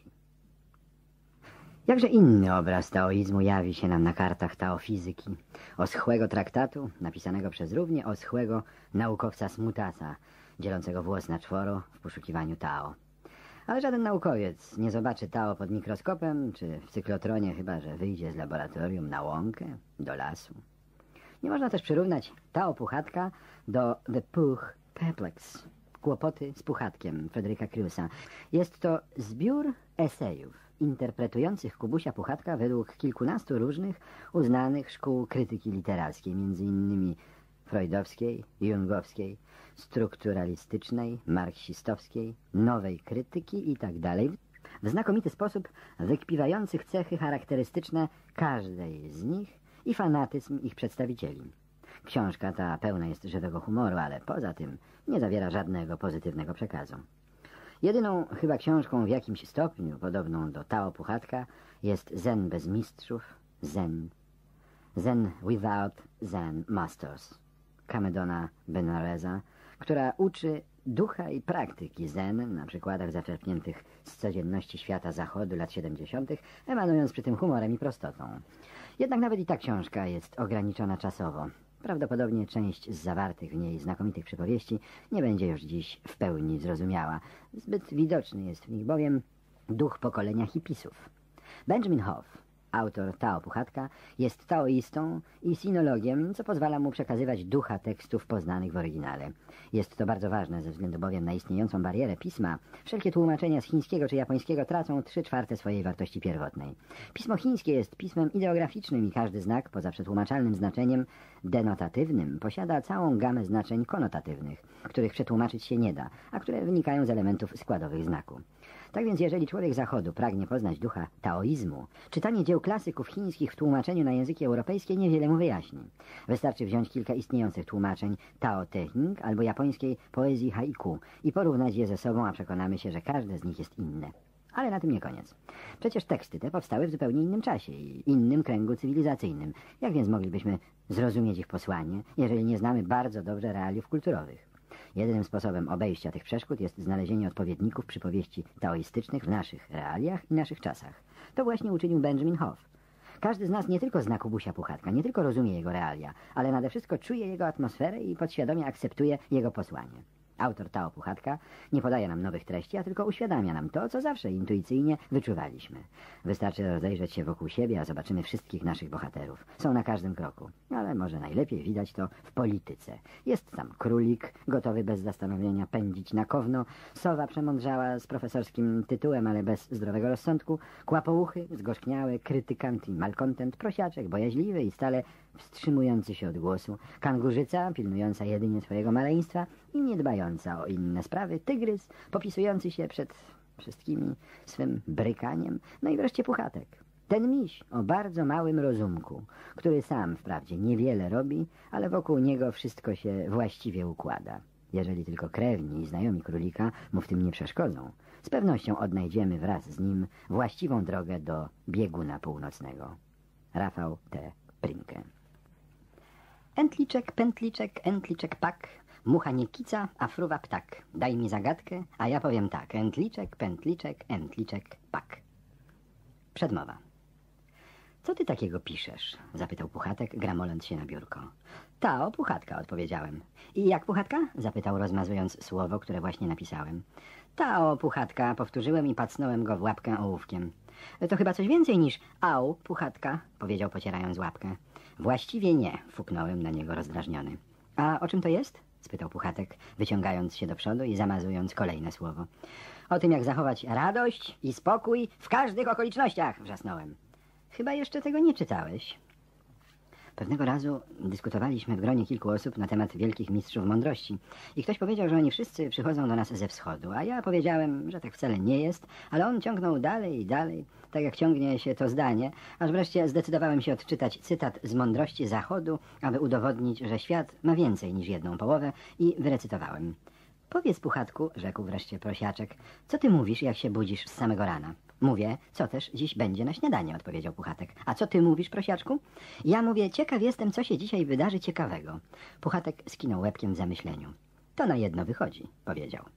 Jakże inny obraz taoizmu jawi się nam na kartach taofizyki, oschłego traktatu napisanego przez równie oschłego naukowca Smutasa, dzielącego włos na czworo w poszukiwaniu Tao. Ale żaden naukowiec nie zobaczy Tao pod mikroskopem czy w cyklotronie, chyba że wyjdzie z laboratorium na łąkę, do lasu. Nie można też przyrównać Tao Puchatka do The Puch Perplex, Kłopoty z Puchatkiem Fryderyka Kreusa. Jest to zbiór esejów interpretujących Kubusia Puchatka według kilkunastu różnych uznanych szkół krytyki literackiej, między innymi freudowskiej, jungowskiej, strukturalistycznej, marksistowskiej, nowej krytyki itd. w znakomity sposób wykpiwających cechy charakterystyczne każdej z nich i fanatyzm ich przedstawicieli. Książka ta pełna jest żywego humoru, ale poza tym nie zawiera żadnego pozytywnego przekazu. Jedyną chyba książką w jakimś stopniu podobną do Tao Puchatka jest Zen bez mistrzów, Zen. Zen without Zen masters, Kamedona Benareza, która uczy ducha i praktyki Zen na przykładach zaczerpniętych z codzienności świata zachodu lat 70., emanując przy tym humorem i prostotą. Jednak nawet i ta książka jest ograniczona czasowo. Prawdopodobnie część z zawartych w niej znakomitych przypowieści nie będzie już dziś w pełni zrozumiała. Zbyt widoczny jest w nich bowiem duch pokolenia hipisów. Benjamin Hoff, autor Tao Puchatka, jest taoistą i sinologiem, co pozwala mu przekazywać ducha tekstów poznanych w oryginale. Jest to bardzo ważne ze względu bowiem na istniejącą barierę pisma. Wszelkie tłumaczenia z chińskiego czy japońskiego tracą 3/4 swojej wartości pierwotnej. Pismo chińskie jest pismem ideograficznym i każdy znak, poza przetłumaczalnym znaczeniem denotatywnym, posiada całą gamę znaczeń konotatywnych, których przetłumaczyć się nie da, a które wynikają z elementów składowych znaku. Tak więc jeżeli człowiek Zachodu pragnie poznać ducha taoizmu, czytanie dzieł klasyków chińskich w tłumaczeniu na języki europejskie niewiele mu wyjaśni. Wystarczy wziąć kilka istniejących tłumaczeń Tao Te Ching albo japońskiej poezji haiku i porównać je ze sobą, a przekonamy się, że każde z nich jest inne. Ale na tym nie koniec. Przecież teksty te powstały w zupełnie innym czasie i innym kręgu cywilizacyjnym. Jak więc moglibyśmy zrozumieć ich posłanie, jeżeli nie znamy bardzo dobrze realiów kulturowych? Jedynym sposobem obejścia tych przeszkód jest znalezienie odpowiedników przypowieści taoistycznych w naszych realiach i naszych czasach. To właśnie uczynił Benjamin Hoff. Każdy z nas nie tylko zna Kubusia Puchatka, nie tylko rozumie jego realia, ale nade wszystko czuje jego atmosferę i podświadomie akceptuje jego posłanie. Autor Tao Puchatka nie podaje nam nowych treści, a tylko uświadamia nam to, co zawsze intuicyjnie wyczuwaliśmy. Wystarczy rozejrzeć się wokół siebie, a zobaczymy wszystkich naszych bohaterów. Są na każdym kroku, ale może najlepiej widać to w polityce. Jest tam królik, gotowy bez zastanowienia pędzić na kowno, sowa przemądrzała z profesorskim tytułem, ale bez zdrowego rozsądku, kłapouchy, zgorzkniały, krytykant i malkontent, prosiaczek, bojaźliwy i stale wstrzymujący się od głosu, kangurzyca, pilnująca jedynie swojego maleństwa i nie dbająca o inne sprawy, tygrys, popisujący się przed wszystkimi swym brykaniem, no i wreszcie Puchatek. Ten miś o bardzo małym rozumku, który sam wprawdzie niewiele robi, ale wokół niego wszystko się właściwie układa. Jeżeli tylko krewni i znajomi królika mu w tym nie przeszkodzą, z pewnością odnajdziemy wraz z nim właściwą drogę do bieguna północnego. Rafał T. Prynkę. Entliczek, pętliczek, entliczek, pak. Mucha nie kica, a fruwa ptak. Daj mi zagadkę, a ja powiem tak. Entliczek, pętliczek, entliczek, pak. Przedmowa. Co ty takiego piszesz? Zapytał Puchatek, gramoląc się na biurko. Ta, o Puchatka, odpowiedziałem. I jak Puchatka? Zapytał, rozmazując słowo, które właśnie napisałem. Ta, o Puchatka, powtórzyłem i pacnąłem go w łapkę ołówkiem. To chyba coś więcej niż au, Puchatka, powiedział, pocierając łapkę. Właściwie nie, fuknąłem na niego rozdrażniony. A o czym to jest? Spytał Puchatek, wyciągając się do przodu i zamazując kolejne słowo. O tym, jak zachować radość i spokój w każdych okolicznościach, wrzasnąłem. Chyba jeszcze tego nie czytałeś. Pewnego razu dyskutowaliśmy w gronie kilku osób na temat wielkich mistrzów mądrości i ktoś powiedział, że oni wszyscy przychodzą do nas ze wschodu, a ja powiedziałem, że tak wcale nie jest, ale on ciągnął dalej i dalej, tak jak ciągnie się to zdanie, aż wreszcie zdecydowałem się odczytać cytat z mądrości zachodu, aby udowodnić, że świat ma więcej niż jedną połowę i wyrecytowałem. Powiedz, Puchatku, rzekł wreszcie prosiaczek, co ty mówisz, jak się budzisz z samego rana? Mówię, co też dziś będzie na śniadanie, odpowiedział Puchatek. A co ty mówisz, prosiaczku? Ja mówię, ciekaw jestem, co się dzisiaj wydarzy ciekawego. Puchatek skinął łebkiem w zamyśleniu. To na jedno wychodzi, powiedział.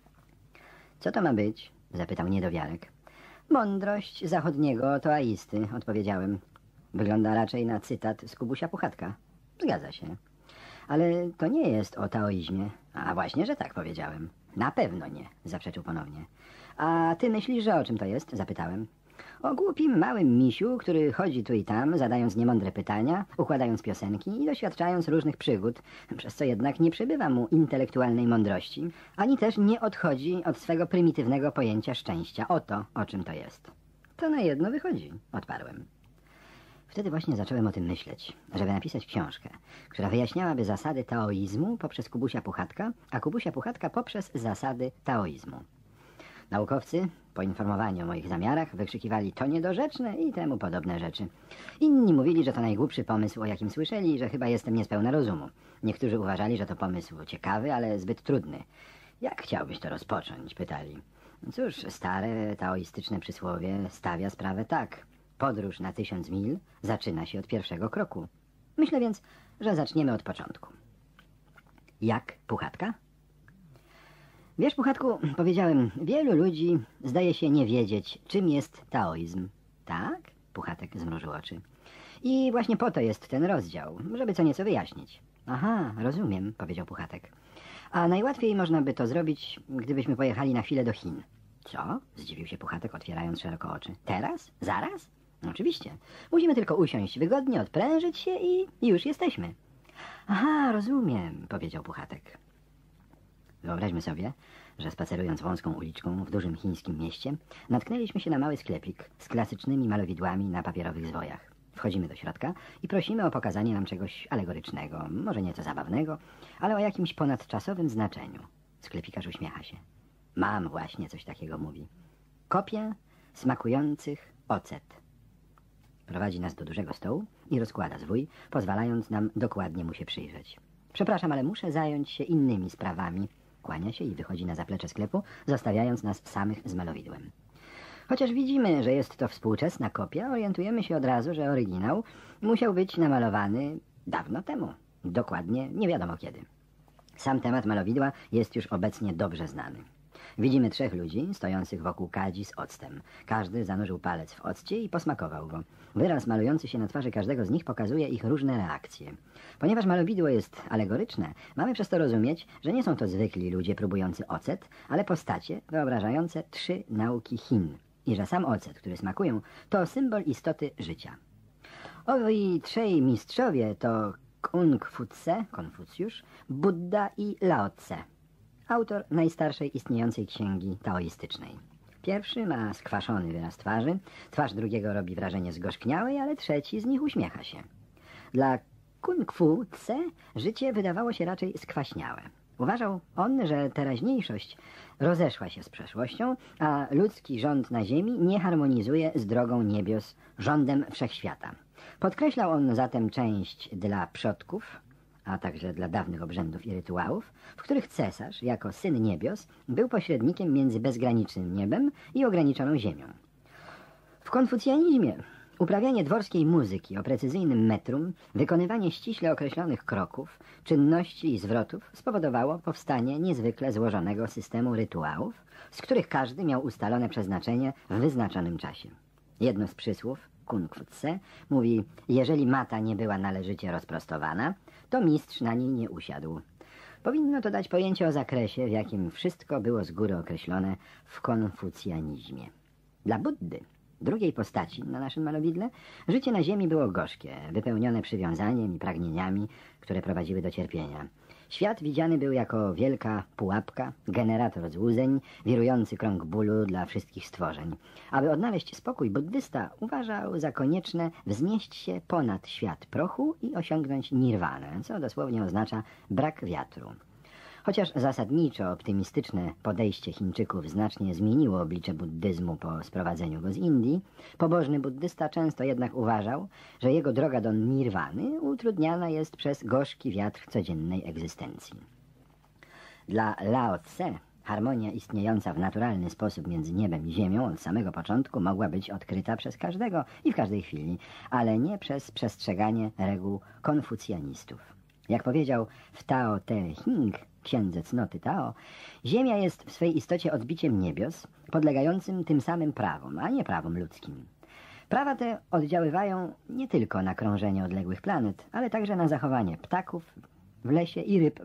Co to ma być? Zapytał niedowiarek. Mądrość zachodniego toaisty, odpowiedziałem. Wygląda raczej na cytat z Kubusia Puchatka. Zgadza się. Ale to nie jest o taoizmie. A właśnie, że tak powiedziałem. Na pewno nie, zaprzeczył ponownie. A ty myślisz, że o czym to jest? Zapytałem. O głupim, małym misiu, który chodzi tu i tam, zadając niemądre pytania, układając piosenki i doświadczając różnych przygód, przez co jednak nie przybywa mu intelektualnej mądrości, ani też nie odchodzi od swego prymitywnego pojęcia szczęścia. Oto, o czym to jest. To na jedno wychodzi, odparłem. Wtedy właśnie zacząłem o tym myśleć, żeby napisać książkę, która wyjaśniałaby zasady taoizmu poprzez Kubusia Puchatka, a Kubusia Puchatka poprzez zasady taoizmu. Naukowcy, poinformowani o moich zamiarach, wykrzykiwali to niedorzeczne i temu podobne rzeczy. Inni mówili, że to najgłupszy pomysł, o jakim słyszeli i że chyba jestem niespełna rozumu. Niektórzy uważali, że to pomysł ciekawy, ale zbyt trudny. Jak chciałbyś to rozpocząć? Pytali. Cóż, stare taoistyczne przysłowie stawia sprawę tak. Podróż na 1000 mil zaczyna się od pierwszego kroku. Myślę więc, że zaczniemy od początku. Jak, Puchatka? Wiesz, Puchatku, powiedziałem, wielu ludzi zdaje się nie wiedzieć, czym jest taoizm. Tak? Puchatek zmrużył oczy. I właśnie po to jest ten rozdział, żeby co nieco wyjaśnić. Aha, rozumiem, powiedział Puchatek. A najłatwiej można by to zrobić, gdybyśmy pojechali na chwilę do Chin. Co? Zdziwił się Puchatek, otwierając szeroko oczy. Teraz? Zaraz? Oczywiście. Musimy tylko usiąść wygodnie, odprężyć się i już jesteśmy. Aha, rozumiem, powiedział Puchatek. Wyobraźmy sobie, że spacerując wąską uliczką w dużym chińskim mieście, natknęliśmy się na mały sklepik z klasycznymi malowidłami na papierowych zwojach. Wchodzimy do środka i prosimy o pokazanie nam czegoś alegorycznego, może nieco zabawnego, ale o jakimś ponadczasowym znaczeniu. Sklepikarz uśmiecha się. Mam właśnie coś takiego, mówi. Kopie smakujących ocet. Prowadzi nas do dużego stołu i rozkłada zwój, pozwalając nam dokładnie mu się przyjrzeć. Przepraszam, ale muszę zająć się innymi sprawami. Kłania się i wychodzi na zaplecze sklepu, zostawiając nas samych z malowidłem. Chociaż widzimy, że jest to współczesna kopia, orientujemy się od razu, że oryginał musiał być namalowany dawno temu. Dokładnie nie wiadomo kiedy. Sam temat malowidła jest już obecnie dobrze znany. Widzimy 3 ludzi stojących wokół kadzi z octem. Każdy zanurzył palec w occie i posmakował go. Wyraz malujący się na twarzy każdego z nich pokazuje ich różne reakcje. Ponieważ malowidło jest alegoryczne, mamy przez to rozumieć, że nie są to zwykli ludzie próbujący ocet, ale postacie wyobrażające 3 nauki Chin. I że sam ocet, który smakują, to symbol istoty życia. Owi 3 mistrzowie to Kung Fu Tse, Konfucjusz, Buddha i Lao Tse. Autor najstarszej istniejącej księgi taoistycznej. Pierwszy ma skwaszony wyraz twarzy, twarz drugiego robi wrażenie zgorzkniałej, ale trzeci z nich uśmiecha się. Dla Kung Fu Tse życie wydawało się raczej skwaśniałe. Uważał on, że teraźniejszość rozeszła się z przeszłością, a ludzki rząd na ziemi nie harmonizuje z drogą niebios, rządem wszechświata. Podkreślał on zatem część dla przodków, a także dla dawnych obrzędów i rytuałów, w których cesarz, jako syn niebios, był pośrednikiem między bezgranicznym niebem i ograniczoną ziemią. W konfucjanizmie Uprawianie dworskiej muzyki o precyzyjnym metrum, wykonywanie ściśle określonych kroków, czynności i zwrotów spowodowało powstanie niezwykle złożonego systemu rytuałów, z których każdy miał ustalone przeznaczenie w wyznaczonym czasie. Jedno z przysłów, Kung Fu Tse, mówi: jeżeli mata nie była należycie rozprostowana, to mistrz na niej nie usiadł. Powinno to dać pojęcie o zakresie, w jakim wszystko było z góry określone w konfucjanizmie. Dla Buddy, drugiej postaci na naszym malowidle, życie na ziemi było gorzkie, wypełnione przywiązaniem i pragnieniami, które prowadziły do cierpienia. Świat widziany był jako wielka pułapka, generator złudzeń, wirujący krąg bólu dla wszystkich stworzeń. Aby odnaleźć spokój, buddysta uważał za konieczne wznieść się ponad świat prochu i osiągnąć nirwanę, co dosłownie oznacza brak wiatru. Chociaż zasadniczo optymistyczne podejście Chińczyków znacznie zmieniło oblicze buddyzmu po sprowadzeniu go z Indii, pobożny buddysta często jednak uważał, że jego droga do nirwany utrudniana jest przez gorzki wiatr codziennej egzystencji. Dla Lao Tse harmonia istniejąca w naturalny sposób między niebem i ziemią od samego początku mogła być odkryta przez każdego i w każdej chwili, ale nie przez przestrzeganie reguł konfucjanistów. Jak powiedział w Tao Te Ching, księdze cnoty Tao, ziemia jest w swej istocie odbiciem niebios, podlegającym tym samym prawom, a nie prawom ludzkim. Prawa te oddziaływają nie tylko na krążenie odległych planet, ale także na zachowanie ptaków w lesie i ryb.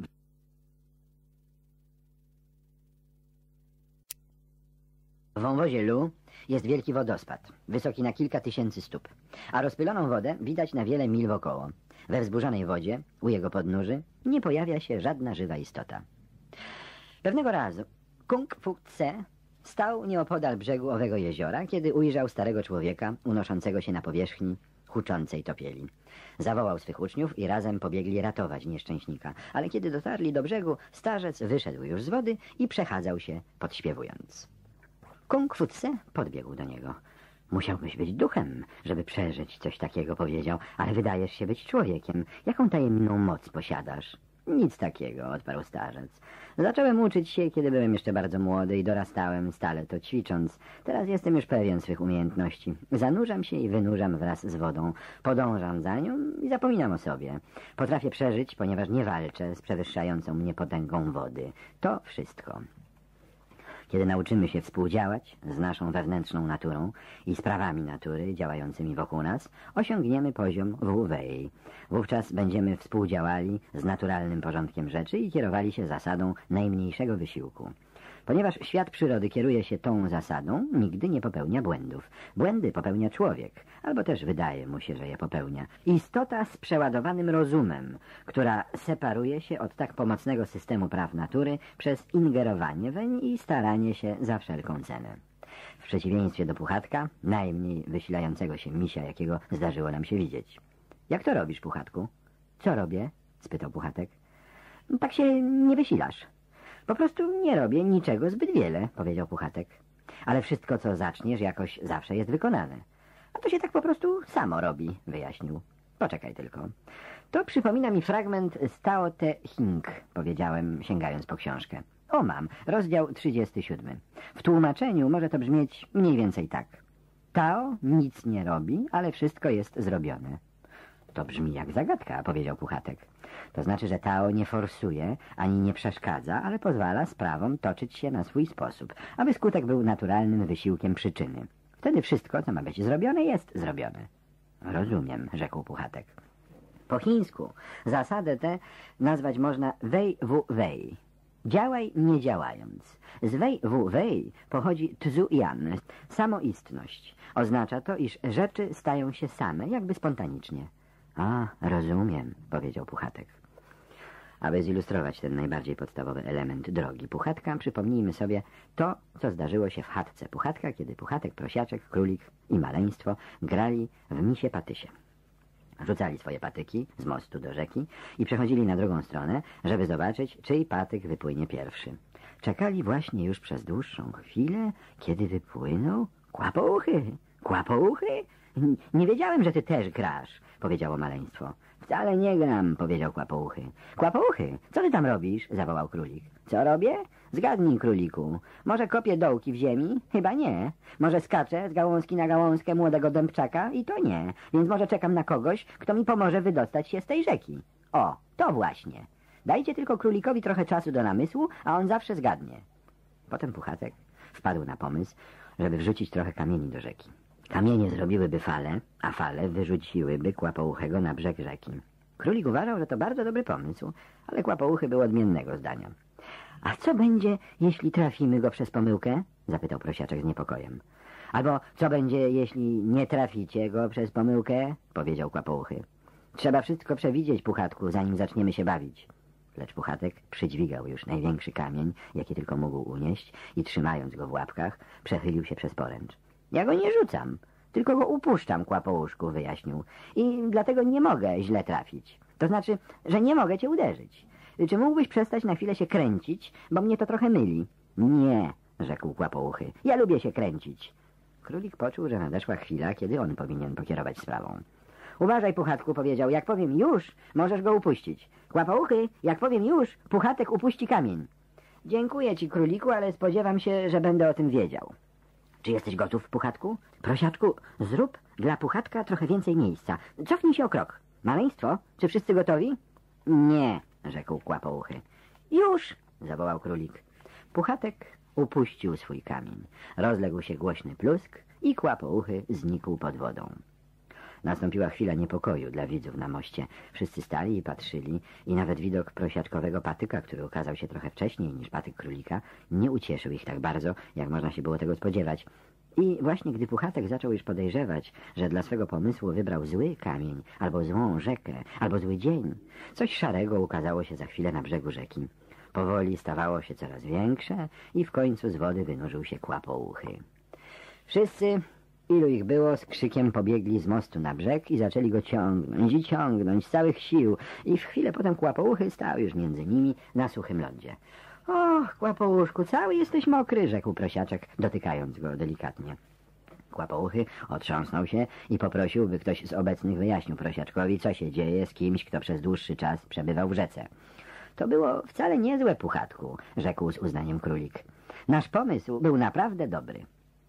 W wąwozie Lu jest wielki wodospad, wysoki na kilka tysięcy stóp, a rozpyloną wodę widać na wiele mil wokoło. We wzburzonej wodzie, u jego podnóży, nie pojawia się żadna żywa istota. Pewnego razu Kung Fu Tse stał nieopodal brzegu owego jeziora, kiedy ujrzał starego człowieka unoszącego się na powierzchni huczącej topieli. Zawołał swych uczniów i razem pobiegli ratować nieszczęśnika, ale kiedy dotarli do brzegu, starzec wyszedł już z wody i przechadzał się podśpiewując. Kung Fu Tse podbiegł do niego. Musiałbyś być duchem, żeby przeżyć coś takiego, powiedział, ale wydajesz się być człowiekiem. Jaką tajemną moc posiadasz? Nic takiego, odparł starzec. Zacząłem uczyć się, kiedy byłem jeszcze bardzo młody i dorastałem, stale to ćwicząc. Teraz jestem już pewien swych umiejętności. Zanurzam się i wynurzam wraz z wodą. Podążam za nią i zapominam o sobie. Potrafię przeżyć, ponieważ nie walczę z przewyższającą mnie potęgą wody. To wszystko. Kiedy nauczymy się współdziałać z naszą wewnętrzną naturą i sprawami natury działającymi wokół nas, osiągniemy poziom Wu-Wei. Wówczas będziemy współdziałali z naturalnym porządkiem rzeczy i kierowali się zasadą najmniejszego wysiłku. Ponieważ świat przyrody kieruje się tą zasadą, nigdy nie popełnia błędów. Błędy popełnia człowiek, albo też wydaje mu się, że je popełnia. Istota z przeładowanym rozumem, która separuje się od tak pomocnego systemu praw natury przez ingerowanie weń i staranie się za wszelką cenę. W przeciwieństwie do Puchatka, najmniej wysilającego się misia, jakiego zdarzyło nam się widzieć. Jak to robisz, Puchatku? Co robię? Spytał Puchatek. Tak się nie wysilasz. Po prostu nie robię niczego zbyt wiele, powiedział Puchatek. Ale wszystko, co zaczniesz, jakoś zawsze jest wykonane. A to się tak po prostu samo robi, wyjaśnił. Poczekaj tylko. To przypomina mi fragment z Tao Te Ching, powiedziałem, sięgając po książkę. O, mam, rozdział 37. W tłumaczeniu może to brzmieć mniej więcej tak. Tao nic nie robi, ale wszystko jest zrobione. To brzmi jak zagadka, powiedział Puchatek. To znaczy, że Tao nie forsuje, ani nie przeszkadza, ale pozwala sprawom toczyć się na swój sposób, aby skutek był naturalnym wysiłkiem przyczyny. Wtedy wszystko, co ma być zrobione, jest zrobione. Rozumiem, rzekł Puchatek. Po chińsku zasadę tę nazwać można wei wu wei. Działaj nie działając. Z wei wu wei pochodzi tzu yan, samoistność. Oznacza to, iż rzeczy stają się same, jakby spontanicznie. A, rozumiem, powiedział Puchatek. Aby zilustrować ten najbardziej podstawowy element drogi Puchatka, przypomnijmy sobie to, co zdarzyło się w chatce Puchatka, kiedy Puchatek, Prosiaczek, Królik i Maleństwo grali w misie patysie. Rzucali swoje patyki z mostu do rzeki i przechodzili na drugą stronę, żeby zobaczyć, czyj patyk wypłynie pierwszy. Czekali właśnie już przez dłuższą chwilę, kiedy wypłynął Kłapouchy. Kłapouchy? Nie wiedziałem, że ty też grasz, powiedziało maleństwo. Wcale nie gram, powiedział Kłapouchy. Kłapouchy, co ty tam robisz? Zawołał królik. Co robię? Zgadnij, króliku. Może kopię dołki w ziemi? Chyba nie. Może skaczę z gałązki na gałązkę młodego dębczaka? I to nie. Więc może czekam na kogoś, kto mi pomoże wydostać się z tej rzeki. O, to właśnie. Dajcie tylko królikowi trochę czasu do namysłu, a on zawsze zgadnie. Potem Puchatek wpadł na pomysł, żeby wrzucić trochę kamieni do rzeki. Kamienie zrobiłyby fale, a fale wyrzuciłyby Kłapouchego na brzeg rzeki. Królik uważał, że to bardzo dobry pomysł, ale Kłapouchy był odmiennego zdania. A co będzie, jeśli trafimy go przez pomyłkę? Zapytał Prosiaczek z niepokojem. Albo co będzie, jeśli nie traficie go przez pomyłkę? Powiedział Kłapouchy. Trzeba wszystko przewidzieć, Puchatku, zanim zaczniemy się bawić. Lecz Puchatek przydźwigał już największy kamień, jaki tylko mógł unieść i trzymając go w łapkach, przechylił się przez poręcz. Ja go nie rzucam, tylko go upuszczam, Kłapouszku, wyjaśnił. I dlatego nie mogę źle trafić. To znaczy, że nie mogę cię uderzyć. Czy mógłbyś przestać na chwilę się kręcić, bo mnie to trochę myli? Nie, rzekł Kłapouchy. Ja lubię się kręcić. Królik poczuł, że nadeszła chwila, kiedy on powinien pokierować sprawą. Uważaj, Puchatku, powiedział. Jak powiem już, możesz go upuścić. Kłapouchy, jak powiem już, Puchatek upuści kamień. Dziękuję ci, króliku, ale spodziewam się, że będę o tym wiedział. Czy jesteś gotów, Puchatku? Prosiaczku, zrób dla Puchatka trochę więcej miejsca. Cofnij się o krok. Maleństwo, czy wszyscy gotowi? Nie, rzekł Kłapouchy. Już, zawołał królik. Puchatek upuścił swój kamień. Rozległ się głośny plusk i Kłapouchy znikł pod wodą. Nastąpiła chwila niepokoju dla widzów na moście. Wszyscy stali i patrzyli i nawet widok prosiaczkowego patyka, który ukazał się trochę wcześniej niż patyk królika, nie ucieszył ich tak bardzo, jak można się było tego spodziewać. I właśnie gdy Puchatek zaczął już podejrzewać, że dla swego pomysłu wybrał zły kamień, albo złą rzekę, albo zły dzień, coś szarego ukazało się za chwilę na brzegu rzeki. Powoli stawało się coraz większe i w końcu z wody wynurzył się Kłapouchy. Wszyscy, ilu ich było, z krzykiem pobiegli z mostu na brzeg i zaczęli go ciągnąć i ciągnąć z całych sił. I w chwilę potem Kłapouchy stał już między nimi na suchym lądzie. Och, Kłapouszku, cały jesteś mokry, rzekł Prosiaczek, dotykając go delikatnie. Kłapouchy otrząsnął się i poprosił, by ktoś z obecnych wyjaśnił Prosiaczkowi, co się dzieje z kimś, kto przez dłuższy czas przebywał w rzece. To było wcale niezłe, Puchatku, rzekł z uznaniem królik. Nasz pomysł był naprawdę dobry.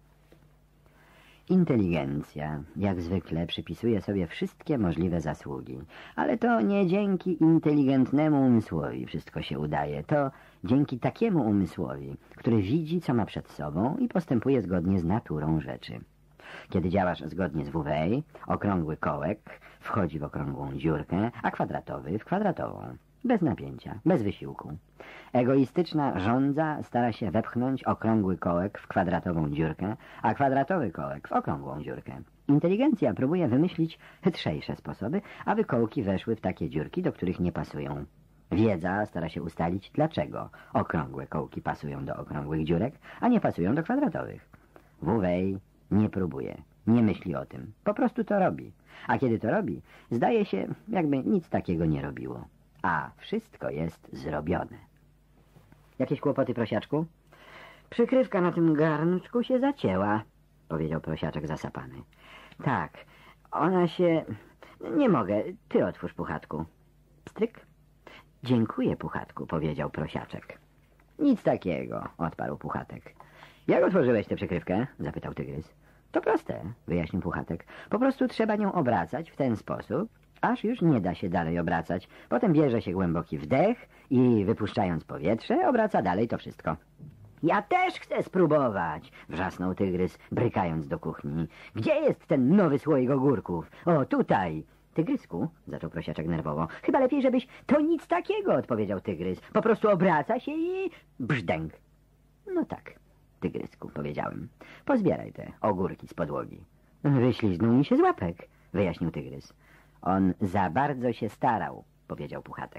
Inteligencja, jak zwykle, przypisuje sobie wszystkie możliwe zasługi. Ale to nie dzięki inteligentnemu umysłowi wszystko się udaje. To dzięki takiemu umysłowi, który widzi, co ma przed sobą i postępuje zgodnie z naturą rzeczy. Kiedy działasz zgodnie z Wówej, okrągły kołek wchodzi w okrągłą dziurkę, a kwadratowy w kwadratową. Bez napięcia, bez wysiłku. Egoistyczna żądza stara się wepchnąć okrągły kołek w kwadratową dziurkę, a kwadratowy kołek w okrągłą dziurkę. Inteligencja próbuje wymyślić chytrzejsze sposoby, aby kołki weszły w takie dziurki, do których nie pasują. Wiedza stara się ustalić, dlaczego okrągłe kołki pasują do okrągłych dziurek, a nie pasują do kwadratowych. Wówej nie próbuje, nie myśli o tym, po prostu to robi. A kiedy to robi, zdaje się, jakby nic takiego nie robiło. A wszystko jest zrobione. Jakieś kłopoty, Prosiaczku? Przykrywka na tym garnczku się zacięła, powiedział Prosiaczek zasapany. Tak, ona się... Nie mogę, ty otwórz, Puchatku. Pstryk? Dziękuję, Puchatku, powiedział Prosiaczek. Nic takiego, odparł Puchatek. Jak otworzyłeś tę przykrywkę? Zapytał Tygrys. To proste, wyjaśnił Puchatek. Po prostu trzeba nią obracać w ten sposób, aż już nie da się dalej obracać. Potem bierze się głęboki wdech i wypuszczając powietrze, obraca dalej to wszystko. Ja też chcę spróbować, wrzasnął Tygrys, brykając do kuchni. Gdzie jest ten nowy słoik ogórków? O, tutaj. Tygrysku, zaczął Prosiaczek nerwowo. Chyba lepiej, żebyś... To nic takiego, odpowiedział Tygrys. Po prostu obraca się i... brzdęk. No tak, Tygrysku, powiedziałem. Pozbieraj te ogórki z podłogi. Wyśliznął mi się z łapek, wyjaśnił Tygrys. On za bardzo się starał, powiedział Puchatek.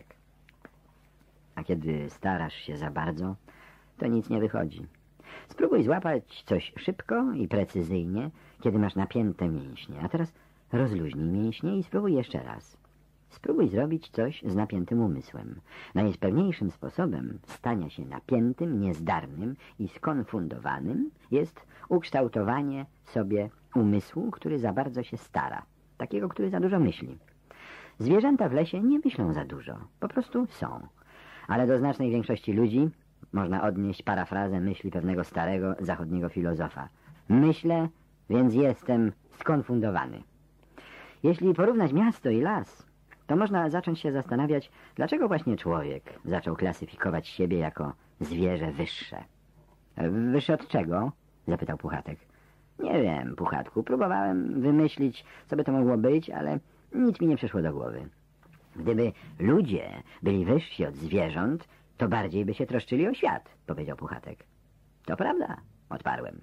A kiedy starasz się za bardzo, to nic nie wychodzi. Spróbuj złapać coś szybko i precyzyjnie, kiedy masz napięte mięśnie. A teraz rozluźnij mięśnie i spróbuj jeszcze raz. Spróbuj zrobić coś z napiętym umysłem. Najpewniejszym sposobem stania się napiętym, niezdarnym i skonfundowanym jest ukształtowanie sobie umysłu, który za bardzo się stara. Takiego, który za dużo myśli. Zwierzęta w lesie nie myślą za dużo. Po prostu są. Ale do znacznej większości ludzi można odnieść parafrazę myśli pewnego starego zachodniego filozofa. Myślę, więc jestem skonfundowany. Jeśli porównać miasto i las, to można zacząć się zastanawiać, dlaczego właśnie człowiek zaczął klasyfikować siebie jako zwierzę wyższe. Wyższe od czego? Zapytał Puchatek. Nie wiem, Puchatku. Próbowałem wymyślić, co by to mogło być, ale nic mi nie przyszło do głowy. Gdyby ludzie byli wyżsi od zwierząt, to bardziej by się troszczyli o świat, powiedział Puchatek. To prawda, odparłem.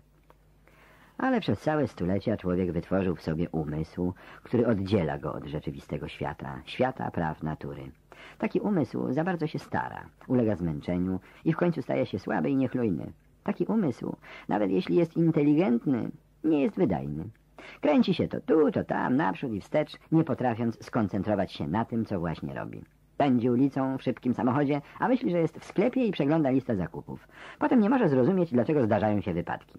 Ale przez całe stulecia człowiek wytworzył w sobie umysł, który oddziela go od rzeczywistego świata, świata praw natury. Taki umysł za bardzo się stara, ulega zmęczeniu i w końcu staje się słaby i niechlujny. Taki umysł, nawet jeśli jest inteligentny, nie jest wydajny. Kręci się to tu, to tam, naprzód i wstecz, nie potrafiąc skoncentrować się na tym, co właśnie robi. Pędzi ulicą w szybkim samochodzie, a myśli, że jest w sklepie i przegląda listę zakupów. Potem nie może zrozumieć, dlaczego zdarzają się wypadki.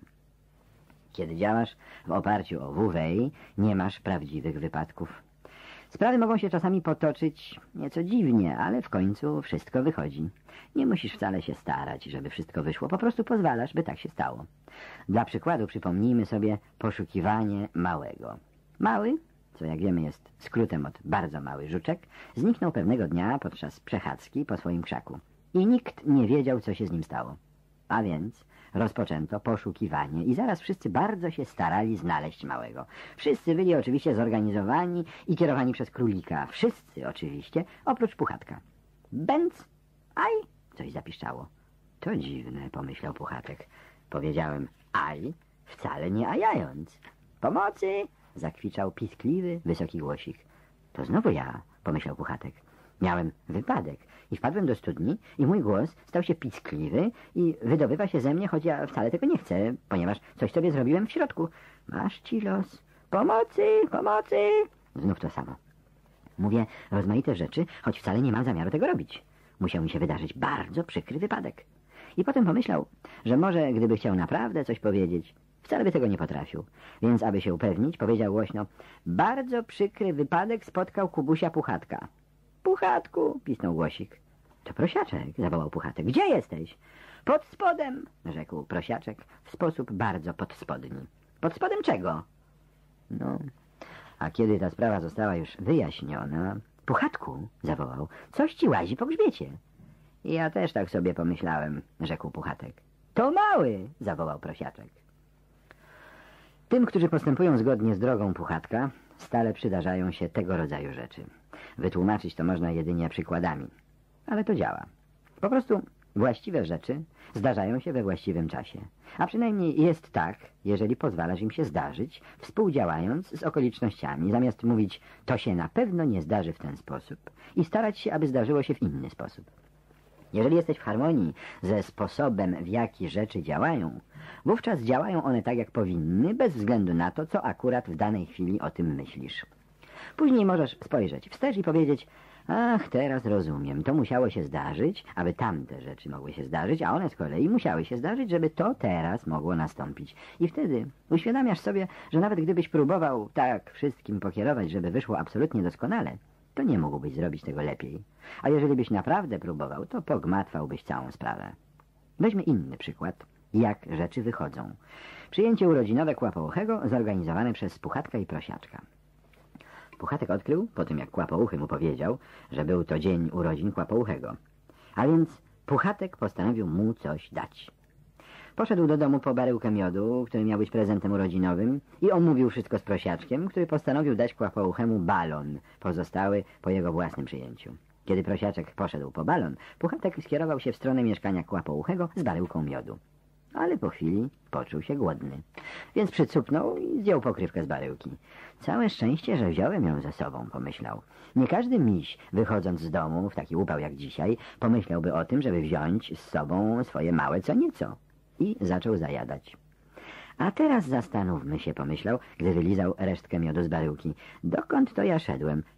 Kiedy działasz w oparciu o WWEI, nie masz prawdziwych wypadków. Sprawy mogą się czasami potoczyć nieco dziwnie, ale w końcu wszystko wychodzi. Nie musisz wcale się starać, żeby wszystko wyszło. Po prostu pozwalasz, by tak się stało. Dla przykładu przypomnijmy sobie poszukiwanie małego. Mały, co jak wiemy jest skrótem od bardzo mały żuczek, zniknął pewnego dnia podczas przechadzki po swoim krzaku. I nikt nie wiedział, co się z nim stało. A więc rozpoczęto poszukiwanie i zaraz wszyscy bardzo się starali znaleźć małego. Wszyscy byli oczywiście zorganizowani i kierowani przez królika. Wszyscy oczywiście, oprócz Puchatka. Bęc, aj, coś zapiszczało. To dziwne, pomyślał Puchatek. Powiedziałem aj, wcale nie ajając. Pomocy! Zakwiczał piskliwy, wysoki głosik. To znowu ja, pomyślał Puchatek. Miałem wypadek i wpadłem do studni i mój głos stał się piskliwy i wydobywa się ze mnie, choć ja wcale tego nie chcę, ponieważ coś sobie zrobiłem w środku. Masz ci los. Pomocy, pomocy! Znów to samo. Mówię rozmaite rzeczy, choć wcale nie mam zamiaru tego robić. Musiał mi się wydarzyć bardzo przykry wypadek. I potem pomyślał, że może gdyby chciał naprawdę coś powiedzieć, wcale by tego nie potrafił. Więc aby się upewnić, powiedział głośno: bardzo przykry wypadek spotkał Kubusia Puchatka. Puchatku, pisnął głosik. To Prosiaczek, zawołał Puchatek. Gdzie jesteś? Pod spodem, rzekł Prosiaczek w sposób bardzo podspodni. Pod spodem czego? No, a kiedy ta sprawa została już wyjaśniona... Puchatku, zawołał, coś ci łazi po grzbiecie. Ja też tak sobie pomyślałem, rzekł Puchatek. To mały, zawołał Prosiaczek. Tym, którzy postępują zgodnie z drogą Puchatka, stale przydarzają się tego rodzaju rzeczy. Wytłumaczyć to można jedynie przykładami. Ale to działa. Po prostu właściwe rzeczy zdarzają się we właściwym czasie. A przynajmniej jest tak, jeżeli pozwalasz im się zdarzyć, współdziałając z okolicznościami, zamiast mówić, to się na pewno nie zdarzy w ten sposób i starać się, aby zdarzyło się w inny sposób. Jeżeli jesteś w harmonii ze sposobem, w jaki rzeczy działają, wówczas działają one tak, jak powinny, bez względu na to, co akurat w danej chwili o tym myślisz. Później możesz spojrzeć wstecz i powiedzieć: ach, teraz rozumiem, to musiało się zdarzyć, aby tamte rzeczy mogły się zdarzyć, a one z kolei musiały się zdarzyć, żeby to teraz mogło nastąpić. I wtedy uświadamiasz sobie, że nawet gdybyś próbował tak wszystkim pokierować, żeby wyszło absolutnie doskonale, to nie mógłbyś zrobić tego lepiej. A jeżeli byś naprawdę próbował, to pogmatwałbyś całą sprawę. Weźmy inny przykład, jak rzeczy wychodzą. Przyjęcie urodzinowe Kłapouchego zorganizowane przez Puchatka i Prosiaczka. Puchatek odkrył, po tym jak Kłapouchy mu powiedział, że był to dzień urodzin Kłapouchego. A więc Puchatek postanowił mu coś dać. Poszedł do domu po baryłkę miodu, który miał być prezentem urodzinowym, i omówił wszystko z Prosiaczkiem, który postanowił dać Kłapouchemu balon, pozostały po jego własnym przyjęciu. Kiedy Prosiaczek poszedł po balon, Puchatek skierował się w stronę mieszkania Kłapouchego z baryłką miodu. Ale po chwili poczuł się głodny, więc przycupnął i zdjął pokrywkę z baryłki. Całe szczęście, że wziąłem ją ze sobą, pomyślał. Nie każdy miś, wychodząc z domu w taki upał jak dzisiaj, pomyślałby o tym, żeby wziąć z sobą swoje małe co nieco. I zaczął zajadać. A teraz zastanówmy się, pomyślał, gdy wylizał resztkę miodu z baryłki. Dokąd to ja szedłem?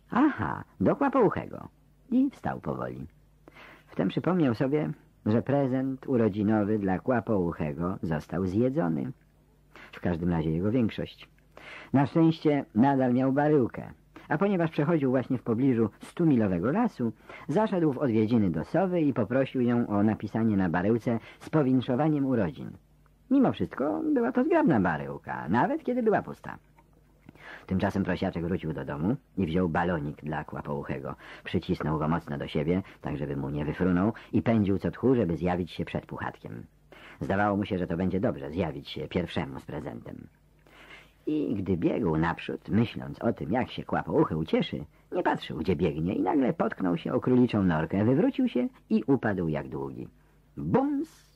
Aha, do Kłapouchego. I wstał powoli. Wtem przypomniał sobie, że prezent urodzinowy dla Kłapouchego został zjedzony. W każdym razie jego większość. Na szczęście nadal miał baryłkę, a ponieważ przechodził właśnie w pobliżu 100-milowego lasu, zaszedł w odwiedziny do sowy i poprosił ją o napisanie na baryłce z powinszowaniem urodzin. Mimo wszystko była to zgrabna baryłka, nawet kiedy była pusta. Tymczasem prosiaczek wrócił do domu i wziął balonik dla Kłapouchego. Przycisnął go mocno do siebie, tak żeby mu nie wyfrunął, i pędził co tchu, żeby zjawić się przed Puchatkiem. Zdawało mu się, że to będzie dobrze zjawić się pierwszemu z prezentem. I gdy biegł naprzód, myśląc o tym, jak się Kłapouchy ucieszy, nie patrzył, gdzie biegnie, i nagle potknął się o króliczą norkę, wywrócił się i upadł jak długi. Bums!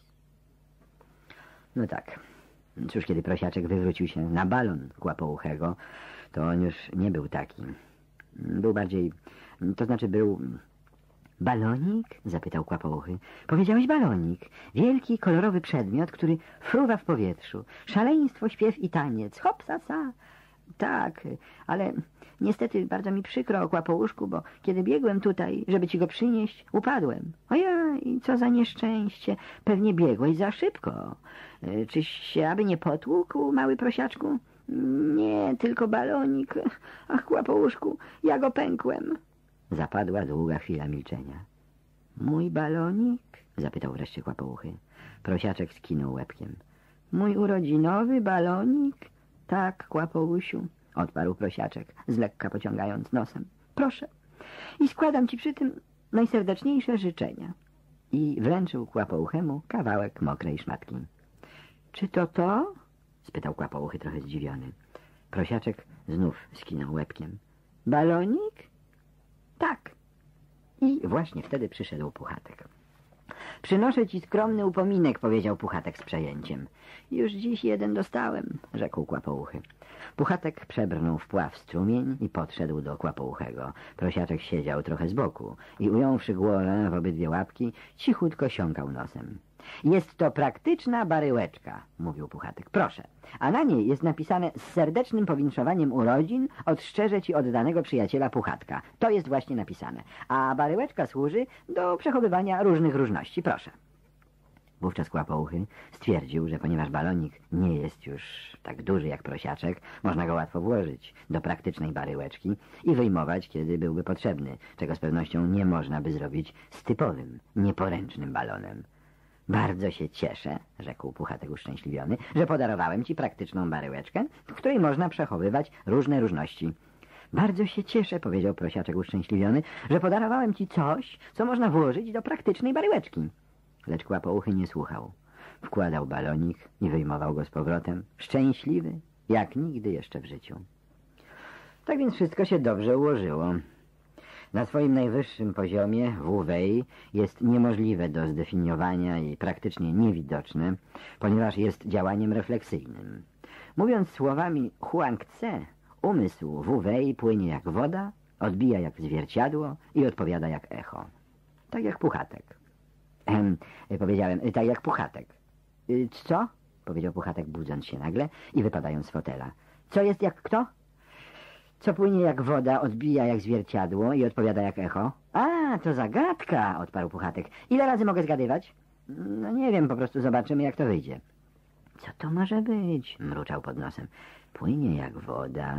No tak. Cóż, kiedy prosiaczek wywrócił się na balon Kłapouchego, to on już nie był taki. Był bardziej... to znaczy był... Balonik? Zapytał Kłapouchy. Powiedziałeś balonik. Wielki, kolorowy przedmiot, który fruwa w powietrzu. Szaleństwo, śpiew i taniec. Hop, sa, sa. Tak, ale niestety bardzo mi przykro, Kłapouszku, bo kiedy biegłem tutaj, żeby ci go przynieść, upadłem. Ojej, co za nieszczęście. Pewnie biegłeś za szybko. Czyś się aby nie potłukł, mały prosiaczku? Nie, tylko balonik. Ach, Kłapouszku, ja go pękłem. Zapadła długa chwila milczenia. Mój balonik? Zapytał wreszcie Kłapouchy. Prosiaczek skinął łebkiem. Mój urodzinowy balonik? Tak, Kłapousiu, odparł prosiaczek, z lekka pociągając nosem. Proszę. I składam ci przy tym najserdeczniejsze życzenia. I wręczył Kłapouchemu kawałek mokrej szmatki. Czy to to? Spytał Kłapouchy trochę zdziwiony. Prosiaczek znów skinął łebkiem. Balonik? Tak. I właśnie wtedy przyszedł Puchatek. Przynoszę ci skromny upominek, powiedział Puchatek z przejęciem. Już dziś jeden dostałem, rzekł Kłapouchy. Puchatek przebrnął w pław strumień i podszedł do Kłapouchego. Prosiaczek siedział trochę z boku i ująwszy głowę w obydwie łapki, cichutko siąkał nosem. Jest to praktyczna baryłeczka, mówił Puchatek. Proszę, a na niej jest napisane z serdecznym powinszowaniem urodzin od szczerze ci oddanego przyjaciela Puchatka. To jest właśnie napisane. A baryłeczka służy do przechowywania różnych różności. Proszę. Wówczas Kłapouchy stwierdził, że ponieważ balonik nie jest już tak duży jak prosiaczek, można go łatwo włożyć do praktycznej baryłeczki i wyjmować, kiedy byłby potrzebny, czego z pewnością nie można by zrobić z typowym, nieporęcznym balonem. Bardzo się cieszę, rzekł Puchatek uszczęśliwiony, że podarowałem ci praktyczną baryłeczkę, w której można przechowywać różne różności. Bardzo się cieszę, powiedział prosiaczek uszczęśliwiony, że podarowałem ci coś, co można włożyć do praktycznej baryłeczki. Lecz Kłapouchy nie słuchał. Wkładał balonik i wyjmował go z powrotem, szczęśliwy jak nigdy jeszcze w życiu. Tak więc wszystko się dobrze ułożyło. Na swoim najwyższym poziomie Wu-Wei jest niemożliwe do zdefiniowania i praktycznie niewidoczne, ponieważ jest działaniem refleksyjnym. Mówiąc słowami Huang-Tse, umysł Wu-Wei płynie jak woda, odbija jak zwierciadło i odpowiada jak echo. Tak jak Puchatek. Powiedziałem, tak jak Puchatek. Co? Powiedział Puchatek, budząc się nagle i wypadając z fotela. Co jest jak kto? Co płynie jak woda, odbija jak zwierciadło i odpowiada jak echo? A, to zagadka, odparł Puchatek. Ile razy mogę zgadywać? No nie wiem, po prostu zobaczymy, jak to wyjdzie. Co to może być? Mruczał pod nosem. Płynie jak woda.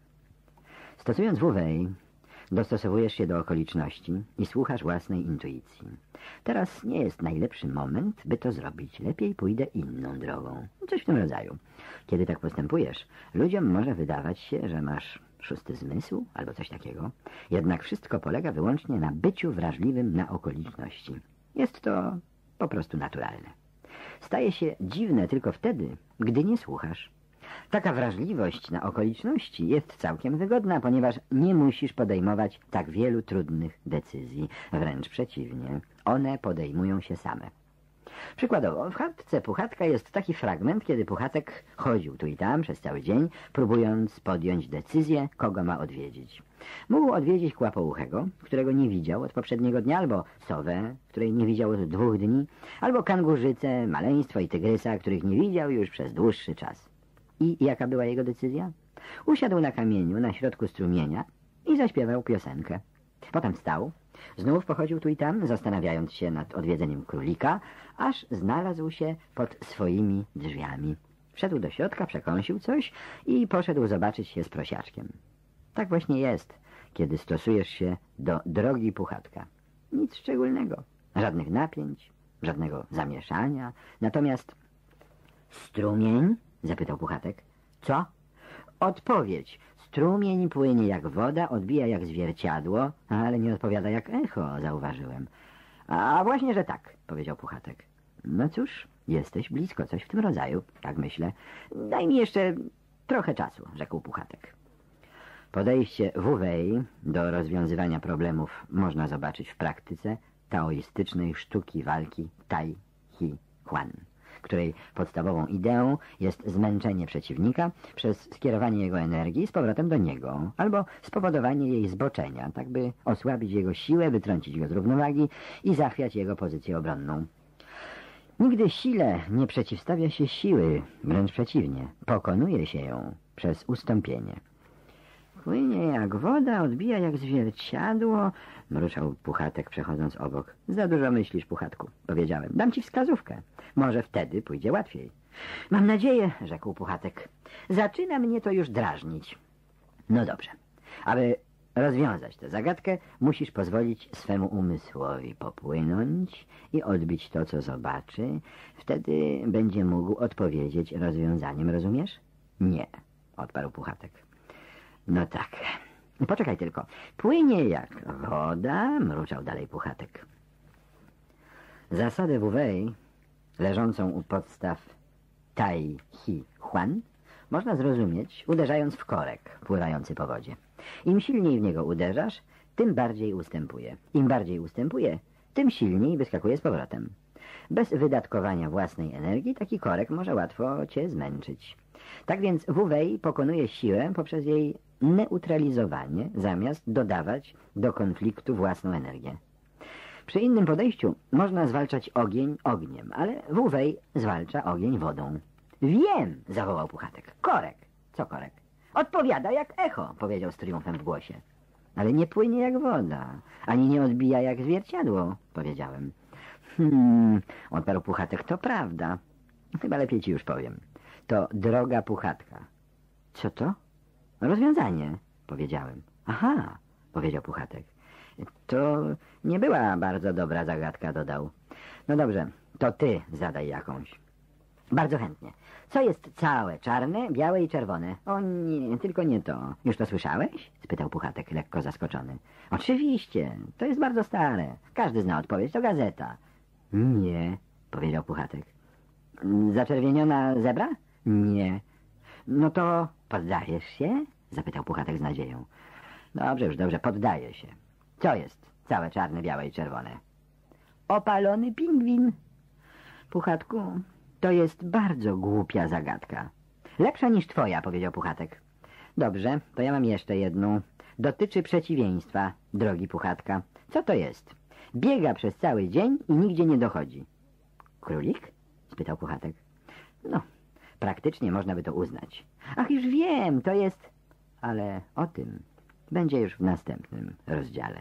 Stosując Wu-Wei, dostosowujesz się do okoliczności i słuchasz własnej intuicji. Teraz nie jest najlepszy moment, by to zrobić. Lepiej pójdę inną drogą. Coś w tym rodzaju. Kiedy tak postępujesz, ludziom może wydawać się, że masz szósty zmysł albo coś takiego. Jednak wszystko polega wyłącznie na byciu wrażliwym na okoliczności. Jest to po prostu naturalne. Staje się dziwne tylko wtedy, gdy nie słuchasz. Taka wrażliwość na okoliczności jest całkiem wygodna, ponieważ nie musisz podejmować tak wielu trudnych decyzji. Wręcz przeciwnie, one podejmują się same. Przykładowo, w chatce Puchatka jest taki fragment, kiedy Puchatek chodził tu i tam przez cały dzień, próbując podjąć decyzję, kogo ma odwiedzić. Mógł odwiedzić Kłapouchego, którego nie widział od poprzedniego dnia, albo sowę, której nie widział od 2 dni, albo kangurzycę, maleństwo i tygrysa, których nie widział już przez dłuższy czas. I jaka była jego decyzja? Usiadł na kamieniu na środku strumienia i zaśpiewał piosenkę. Potem wstał, znów pochodził tu i tam, zastanawiając się nad odwiedzeniem królika, aż znalazł się pod swoimi drzwiami. Wszedł do środka, przekąsił coś i poszedł zobaczyć się z prosiaczkiem. Tak właśnie jest, kiedy stosujesz się do drogi Puchatka. Nic szczególnego, żadnych napięć, żadnego zamieszania. Natomiast strumień? Zapytał Puchatek. Co? Odpowiedź. Strumień płynie jak woda, odbija jak zwierciadło, ale nie odpowiada jak echo, zauważyłem. A właśnie, że tak, powiedział Puchatek. No cóż, jesteś blisko, coś w tym rodzaju, tak myślę. Daj mi jeszcze trochę czasu, rzekł Puchatek. Podejście Wu Wei do rozwiązywania problemów można zobaczyć w praktyce taoistycznej sztuki walki Tai Chi Chuan, której podstawową ideą jest zmęczenie przeciwnika przez skierowanie jego energii z powrotem do niego, albo spowodowanie jej zboczenia, tak by osłabić jego siłę, wytrącić go z równowagi i zachwiać jego pozycję obronną. Nigdy sile nie przeciwstawia się siły, wręcz przeciwnie, pokonuje się ją przez ustąpienie. Płynie jak woda, odbija jak zwierciadło, mruczał Puchatek, przechodząc obok. Za dużo myślisz, Puchatku, powiedziałem. Dam ci wskazówkę. Może wtedy pójdzie łatwiej. Mam nadzieję, rzekł Puchatek. Zaczyna mnie to już drażnić. No dobrze. Aby rozwiązać tę zagadkę, musisz pozwolić swemu umysłowi popłynąć i odbić to, co zobaczy. Wtedy będzie mógł odpowiedzieć rozwiązaniem, rozumiesz? Nie, odparł Puchatek. No tak. Poczekaj tylko. Płynie jak woda, mruczał dalej Puchatek. Zasadę Wu Wei, leżącą u podstaw Tai Chi Chuan, można zrozumieć, uderzając w korek pływający po wodzie. Im silniej w niego uderzasz, tym bardziej ustępuje. Im bardziej ustępuje, tym silniej wyskakuje z powrotem. Bez wydatkowania własnej energii taki korek może łatwo cię zmęczyć. Tak więc Wu Wei pokonuje siłę poprzez jej neutralizowanie, zamiast dodawać do konfliktu własną energię. Przy innym podejściu można zwalczać ogień ogniem, ale Wu Wei zwalcza ogień wodą. Wiem, zawołał Puchatek. Korek. Co korek? Odpowiada jak echo, powiedział z triumfem w głosie. Ale nie płynie jak woda, ani nie odbija jak zwierciadło, powiedziałem. Odparł Puchatek, to prawda. Chyba lepiej ci już powiem. To droga Puchatka. Co to? Rozwiązanie, powiedziałem. Aha, powiedział Puchatek. To nie była bardzo dobra zagadka, dodał. No dobrze, to ty zadaj jakąś. Bardzo chętnie. Co jest całe, czarne, białe i czerwone? O nie, tylko nie to. Już to słyszałeś? Spytał Puchatek, lekko zaskoczony. Oczywiście, to jest bardzo stare. Każdy zna odpowiedź, to gazeta. Nie, powiedział Puchatek. Zaczerwieniona zebra? Nie. No to poddajesz się? Zapytał Puchatek z nadzieją. Dobrze, już dobrze, poddaję się. Co jest całe czarne, białe i czerwone? Opalony pingwin. Puchatku, to jest bardzo głupia zagadka. Lepsza niż twoja, powiedział Puchatek. Dobrze, to ja mam jeszcze jedną. Dotyczy przeciwieństwa, drogi Puchatka. Co to jest? Biega przez cały dzień i nigdzie nie dochodzi. Królik? Spytał Puchatek. No, praktycznie można by to uznać. Ach, już wiem, to jest... Ale o tym będzie już w następnym rozdziale.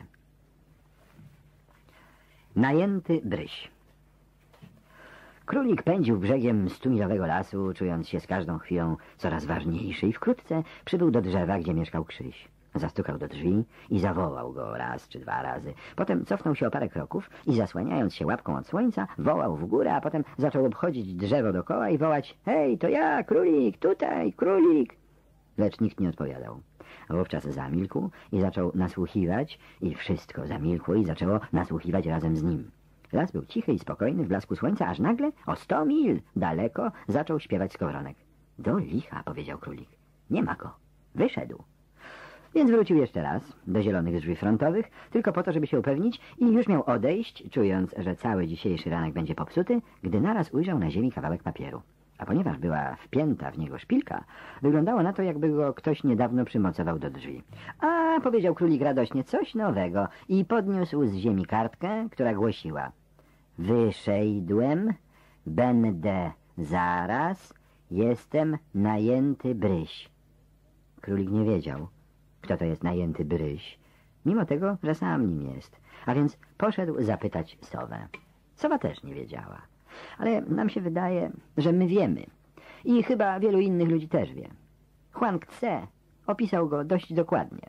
Najęty Bryś. Królik pędził brzegiem 100-milowego lasu, czując się z każdą chwilą coraz ważniejszy i wkrótce przybył do drzewa, gdzie mieszkał Krzyś. Zastukał do drzwi i zawołał go raz czy dwa razy. Potem cofnął się o parę kroków i zasłaniając się łapką od słońca, wołał w górę, a potem zaczął obchodzić drzewo dookoła i wołać: hej, to ja, królik, tutaj, królik! Lecz nikt nie odpowiadał. Wówczas zamilkł i zaczął nasłuchiwać i wszystko zamilkło i zaczęło nasłuchiwać razem z nim. Las był cichy i spokojny w blasku słońca, aż nagle o 100 mil daleko zaczął śpiewać skowronek. Do licha, powiedział królik. Nie ma go. Wyszedł. Więc wrócił jeszcze raz do zielonych drzwi frontowych, tylko po to, żeby się upewnić i już miał odejść, czując, że cały dzisiejszy ranek będzie popsuty, gdy naraz ujrzał na ziemi kawałek papieru. A ponieważ była wpięta w niego szpilka, wyglądało na to, jakby go ktoś niedawno przymocował do drzwi. A, powiedział królik radośnie, coś nowego i podniósł z ziemi kartkę, która głosiła: wyszedłem, będę zaraz, jestem najęty Bryś. Królik nie wiedział, kto to jest najęty Bryś, mimo tego, że sam nim jest. A więc poszedł zapytać sowę. Sowa też nie wiedziała. Ale nam się wydaje, że my wiemy. I chyba wielu innych ludzi też wie. Huang Tse opisał go dość dokładnie.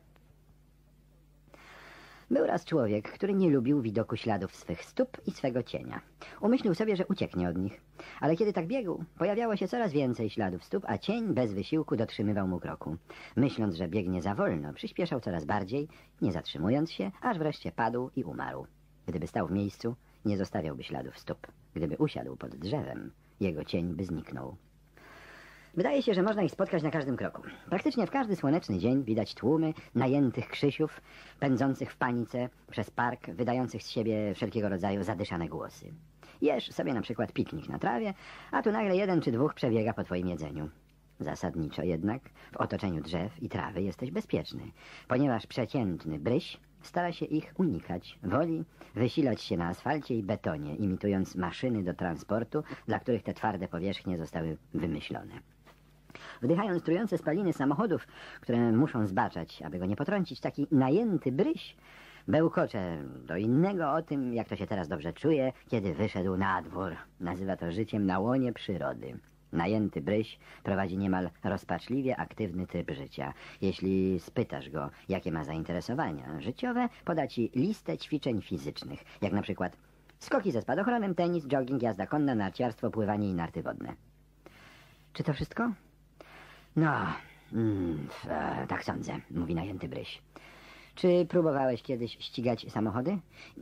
Był raz człowiek, który nie lubił widoku śladów swych stóp i swego cienia. Umyślił sobie, że ucieknie od nich. Ale kiedy tak biegł, pojawiało się coraz więcej śladów stóp, a cień bez wysiłku dotrzymywał mu kroku. Myśląc, że biegnie za wolno, przyspieszał coraz bardziej, nie zatrzymując się, aż wreszcie padł i umarł. Gdyby stał w miejscu, nie zostawiałby śladów stóp. Gdyby usiadł pod drzewem, jego cień by zniknął. Wydaje się, że można ich spotkać na każdym kroku. Praktycznie w każdy słoneczny dzień widać tłumy najętych krzysiów, pędzących w panice przez park, wydających z siebie wszelkiego rodzaju zadyszane głosy. Jesz sobie na przykład piknik na trawie, a tu nagle jeden czy dwóch przebiega po twoim jedzeniu. Zasadniczo jednak w otoczeniu drzew i trawy jesteś bezpieczny, ponieważ przeciętny Bryś stara się ich unikać. Woli wysilać się na asfalcie i betonie, imitując maszyny do transportu, dla których te twarde powierzchnie zostały wymyślone. Wdychając trujące spaliny samochodów, które muszą zbaczać, aby go nie potrącić, taki najęty Bryś bełkocze do innego o tym, jak to się teraz dobrze czuje, kiedy wyszedł na dwór. Nazywa to życiem na łonie przyrody. Najęty Bryś prowadzi niemal rozpaczliwie aktywny tryb życia. Jeśli spytasz go, jakie ma zainteresowania życiowe, poda ci listę ćwiczeń fizycznych, jak na przykład skoki ze spadochronem, tenis, jogging, jazda konna, narciarstwo, pływanie i narty wodne. Czy to wszystko? No, tak sądzę, mówi najęty Bryś. Czy próbowałeś kiedyś ścigać samochody?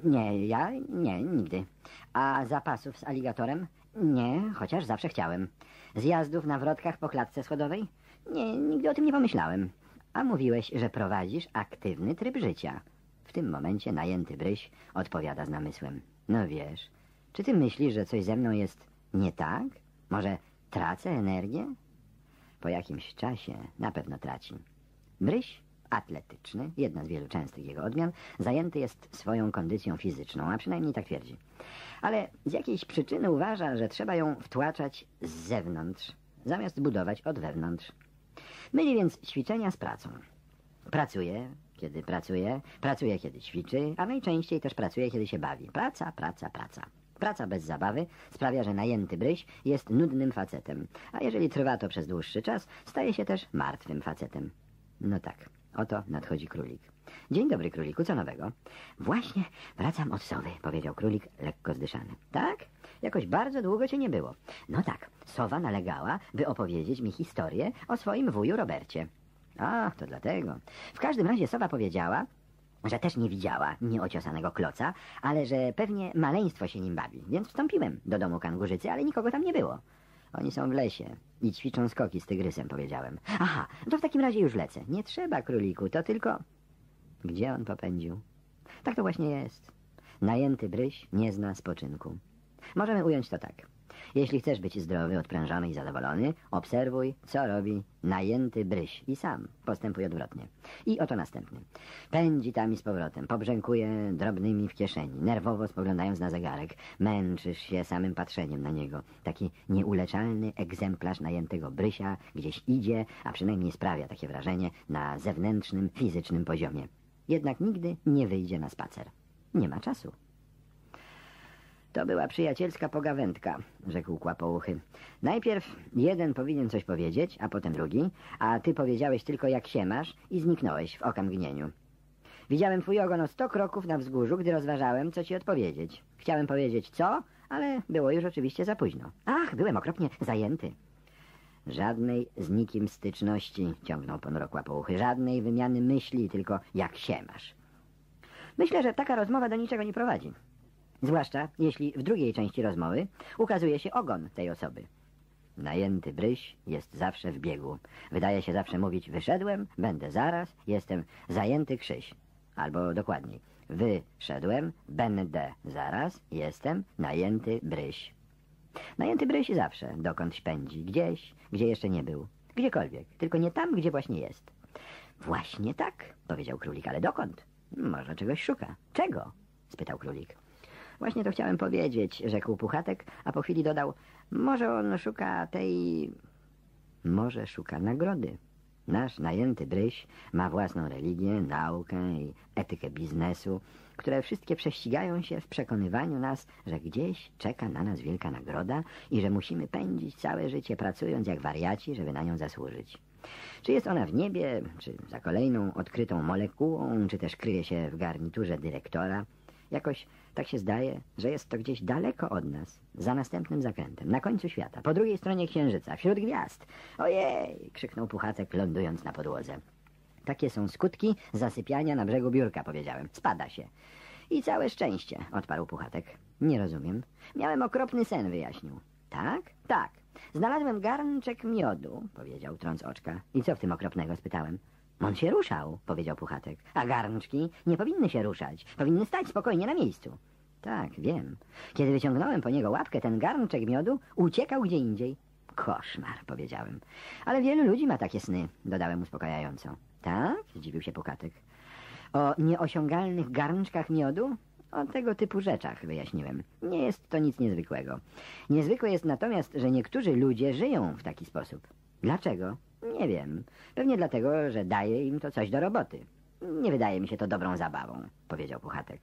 Nie, nigdy. A zapasów z aligatorem? Nie, chociaż zawsze chciałem. Zjazdów na wrotkach po klatce schodowej? Nie, nigdy o tym nie pomyślałem. A mówiłeś, że prowadzisz aktywny tryb życia. W tym momencie najęty Bryś odpowiada z namysłem. No wiesz, czy ty myślisz, że coś ze mną jest nie tak? Może tracę energię? Po jakimś czasie na pewno traci. Bryś atletyczny, jedna z wielu częstych jego odmian, zajęty jest swoją kondycją fizyczną, a przynajmniej tak twierdzi. Ale z jakiejś przyczyny uważa, że trzeba ją wtłaczać z zewnątrz, zamiast budować od wewnątrz. Myli więc ćwiczenia z pracą. Pracuje, kiedy ćwiczy, a najczęściej też pracuje, kiedy się bawi. Praca. Praca bez zabawy sprawia, że najęty Bryś jest nudnym facetem, a jeżeli trwa to przez dłuższy czas, staje się też martwym facetem. No tak, oto nadchodzi królik. Dzień dobry, króliku, co nowego? Właśnie wracam od sowy, powiedział królik lekko zdyszany. Tak? Jakoś bardzo długo cię nie było. No tak, sowa nalegała, by opowiedzieć mi historię o swoim wuju Robercie. A, to dlatego. W każdym razie sowa powiedziała, że też nie widziała nieociosanego kloca, ale że pewnie maleństwo się nim bawi, więc wstąpiłem do domu kangurzycy, ale nikogo tam nie było. Oni są w lesie i ćwiczą skoki z tygrysem, powiedziałem. Aha, to w takim razie już lecę. Nie trzeba, króliku, to tylko... Gdzie on popędził? Tak to właśnie jest. Najęty Bryś nie zna spoczynku. Możemy ująć to tak. Jeśli chcesz być zdrowy, odprężony i zadowolony, obserwuj, co robi najęty Bryś i sam postępuj odwrotnie. I oto następny. Pędzi tam i z powrotem, pobrzękuje drobnymi w kieszeni, nerwowo spoglądając na zegarek. Męczysz się samym patrzeniem na niego. Taki nieuleczalny egzemplarz najętego Brysia gdzieś idzie, a przynajmniej sprawia takie wrażenie na zewnętrznym, fizycznym poziomie. Jednak nigdy nie wyjdzie na spacer. Nie ma czasu. To była przyjacielska pogawędka, rzekł Kłapouchy. Najpierw jeden powinien coś powiedzieć, a potem drugi, a ty powiedziałeś tylko jak się masz i zniknąłeś w okamgnieniu. Widziałem twój ogon o 100 kroków na wzgórzu, gdy rozważałem, co ci odpowiedzieć. Chciałem powiedzieć co, ale było już oczywiście za późno. Ach, byłem okropnie zajęty. Żadnej z nikim styczności, ciągnął ponuro Kłapouchy, żadnej wymiany myśli, tylko jak się masz. Myślę, że taka rozmowa do niczego nie prowadzi. Zwłaszcza jeśli w drugiej części rozmowy ukazuje się ogon tej osoby. Najęty Bryś jest zawsze w biegu. Wydaje się zawsze mówić wyszedłem, będę zaraz, jestem zajęty Krzyś. Albo dokładniej, wyszedłem, będę zaraz, jestem najęty Bryś. Najęty Bryś zawsze dokądś pędzi, gdzieś, gdzie jeszcze nie był. Gdziekolwiek, tylko nie tam, gdzie właśnie jest. Właśnie tak, powiedział królik, ale dokąd? Może czegoś szuka. Czego? Spytał królik. Właśnie to chciałem powiedzieć, rzekł Puchatek, a po chwili dodał, może on szuka tej... Może szuka nagrody. Nasz najęty Bryś ma własną religię, naukę i etykę biznesu, które wszystkie prześcigają się w przekonywaniu nas, że gdzieś czeka na nas wielka nagroda i że musimy pędzić całe życie pracując jak wariaci, żeby na nią zasłużyć. Czy jest ona w niebie, czy za kolejną odkrytą molekułą, czy też kryje się w garniturze dyrektora, jakoś tak się zdaje, że jest to gdzieś daleko od nas, za następnym zakrętem, na końcu świata, po drugiej stronie księżyca, wśród gwiazd. Ojej! Krzyknął Puchatek, lądując na podłodze. Takie są skutki zasypiania na brzegu biurka, powiedziałem. Spada się. I całe szczęście, odparł Puchatek. Nie rozumiem. Miałem okropny sen, wyjaśnił. Tak? Tak. Znalazłem garnczek miodu, powiedział, trąc oczka. I co w tym okropnego, spytałem. On się ruszał, powiedział Puchatek. A garnczki nie powinny się ruszać. Powinny stać spokojnie na miejscu. Tak, wiem. Kiedy wyciągnąłem po niego łapkę, ten garnczek miodu uciekał gdzie indziej. Koszmar, powiedziałem. Ale wielu ludzi ma takie sny, dodałem uspokajająco. Tak? Zdziwił się Puchatek. O nieosiągalnych garnczkach miodu? O tego typu rzeczach, wyjaśniłem. Nie jest to nic niezwykłego. Niezwykłe jest natomiast, że niektórzy ludzie żyją w taki sposób. Dlaczego? Nie wiem. Pewnie dlatego, że daje im to coś do roboty. Nie wydaje mi się to dobrą zabawą, powiedział Puchatek.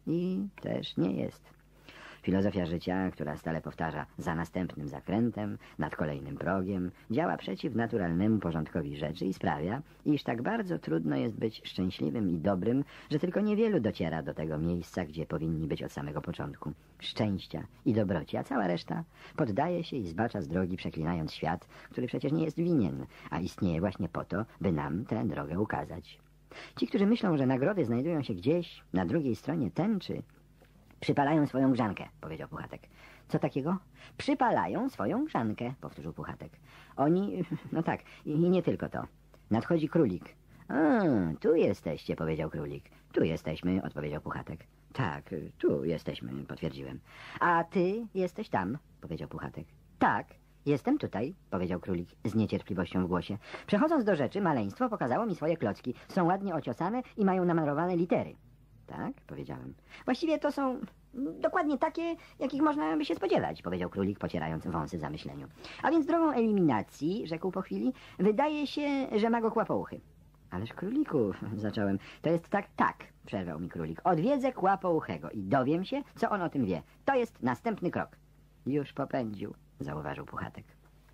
I też nie jest. Filozofia życia, która stale powtarza za następnym zakrętem, nad kolejnym progiem, działa przeciw naturalnemu porządkowi rzeczy i sprawia, iż tak bardzo trudno jest być szczęśliwym i dobrym, że tylko niewielu dociera do tego miejsca, gdzie powinni być od samego początku. Szczęścia i dobroci, a cała reszta poddaje się i zbacza z drogi, przeklinając świat, który przecież nie jest winien, a istnieje właśnie po to, by nam tę drogę ukazać. Ci, którzy myślą, że nagrody znajdują się gdzieś na drugiej stronie tęczy, przypalają swoją grzankę, powiedział Puchatek. Co takiego? Przypalają swoją grzankę, powtórzył Puchatek. Oni, no tak, i nie tylko to. Nadchodzi królik. A, tu jesteście, powiedział królik. Tu jesteśmy, odpowiedział Puchatek. Tak, tu jesteśmy, potwierdziłem. A ty jesteś tam, powiedział Puchatek. Tak, jestem tutaj, powiedział królik z niecierpliwością w głosie. Przechodząc do rzeczy, maleństwo pokazało mi swoje klocki. Są ładnie ociosane i mają namarowane litery. Tak, powiedziałem. Właściwie to są dokładnie takie, jakich można by się spodziewać, powiedział królik, pocierając wąsy w zamyśleniu. A więc drogą eliminacji, rzekł po chwili, wydaje się, że ma go kłapouchy. Ależ króliku, zacząłem, to jest tak, przerwał mi królik. Odwiedzę kłapouchego i dowiem się, co on o tym wie. To jest następny krok. Już popędził, zauważył Puchatek.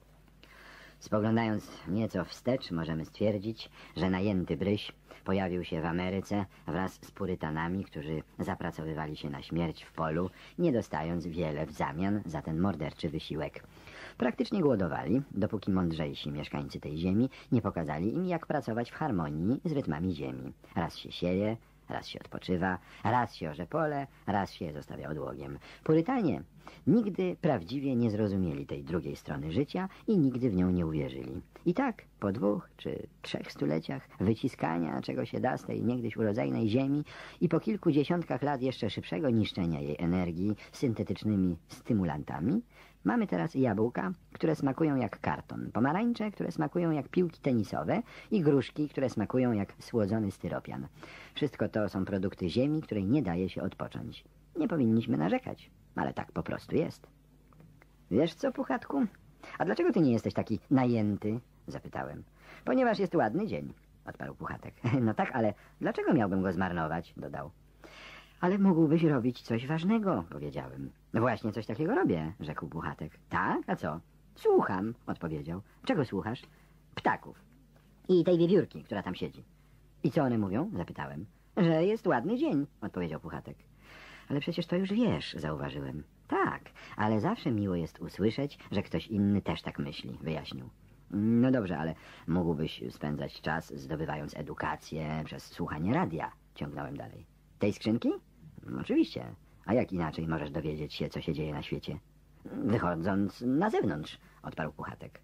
Spoglądając nieco wstecz, możemy stwierdzić, że najęty Bryś pojawił się w Ameryce wraz z Purytanami, którzy zapracowywali się na śmierć w polu, nie dostając wiele w zamian za ten morderczy wysiłek. Praktycznie głodowali, dopóki mądrzejsi mieszkańcy tej ziemi nie pokazali im, jak pracować w harmonii z rytmami ziemi. Raz się sieje, raz się odpoczywa, raz się orze pole, raz się zostawia odłogiem. Purytanie nigdy prawdziwie nie zrozumieli tej drugiej strony życia i nigdy w nią nie uwierzyli. I tak po 2 czy 3 stuleciach wyciskania czego się da z tej niegdyś urodzajnej ziemi i po kilku dziesiątkach lat jeszcze szybszego niszczenia jej energii syntetycznymi stymulantami, mamy teraz jabłka, które smakują jak karton, pomarańcze, które smakują jak piłki tenisowe i gruszki, które smakują jak słodzony styropian. Wszystko to są produkty ziemi, której nie daje się odpocząć. Nie powinniśmy narzekać, ale tak po prostu jest. Wiesz co, Puchatku? A dlaczego ty nie jesteś taki najęty? Zapytałem. Ponieważ jest ładny dzień, odparł Puchatek. No tak, ale dlaczego miałbym go zmarnować? Dodał. Ale mógłbyś robić coś ważnego, powiedziałem. Właśnie coś takiego robię, rzekł Puchatek. Tak? A co? Słucham, odpowiedział. Czego słuchasz? Ptaków. I tej wiewiórki, która tam siedzi. I co one mówią? Zapytałem. Że jest ładny dzień, odpowiedział Puchatek. Ale przecież to już wiesz, zauważyłem. Tak, ale zawsze miło jest usłyszeć, że ktoś inny też tak myśli, wyjaśnił. No dobrze, ale mógłbyś spędzać czas zdobywając edukację przez słuchanie radia, ciągnąłem dalej. Tej skrzynki? Oczywiście. A jak inaczej możesz dowiedzieć się, co się dzieje na świecie? Wychodząc na zewnątrz, odparł Puchatek.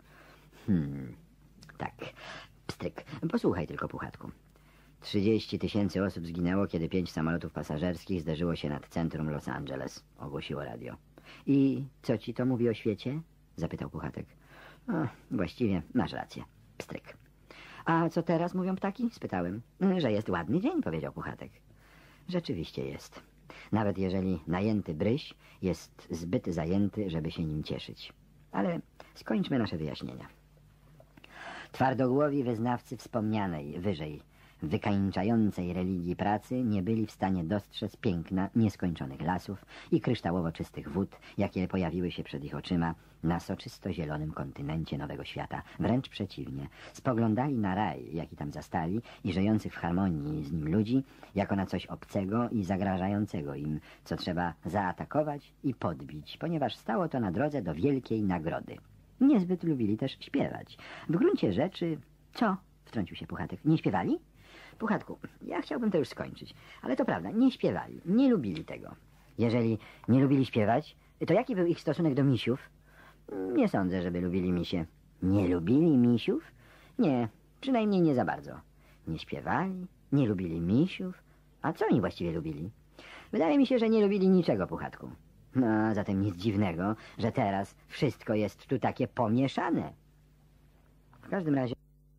Tak, pstryk. Posłuchaj tylko, Puchatku. 30 000 osób zginęło, kiedy 5 samolotów pasażerskich zderzyło się nad centrum Los Angeles, ogłosiło radio. I co ci to mówi o świecie? Zapytał Puchatek. Właściwie masz rację. Pstryk. A co teraz mówią ptaki? Spytałem. Że jest ładny dzień, powiedział Puchatek. Rzeczywiście jest. Nawet jeżeli najęty Bryś jest zbyt zajęty, żeby się nim cieszyć. Ale skończmy nasze wyjaśnienia. Twardogłowi wyznawcy wspomnianej wyżej wykańczającej religii pracy nie byli w stanie dostrzec piękna nieskończonych lasów i kryształowo czystych wód, jakie pojawiły się przed ich oczyma na soczysto-zielonym kontynencie Nowego Świata. Wręcz przeciwnie, spoglądali na raj, jaki tam zastali i żyjących w harmonii z nim ludzi, jako na coś obcego i zagrażającego im, co trzeba zaatakować i podbić, ponieważ stało to na drodze do wielkiej nagrody. Niezbyt lubili też śpiewać. W gruncie rzeczy... Co? Wtrącił się Puchatek. Nie śpiewali? Puchatku, ja chciałbym to już skończyć, ale to prawda, nie śpiewali, nie lubili tego. Jeżeli nie lubili śpiewać, to jaki był ich stosunek do misiów? Nie sądzę, żeby lubili misie. Nie lubili misiów? Nie, przynajmniej nie za bardzo. Nie śpiewali, nie lubili misiów. A co oni właściwie lubili? Wydaje mi się, że nie lubili niczego, Puchatku. No, a zatem nic dziwnego, że teraz wszystko jest tu takie pomieszane. W każdym razie...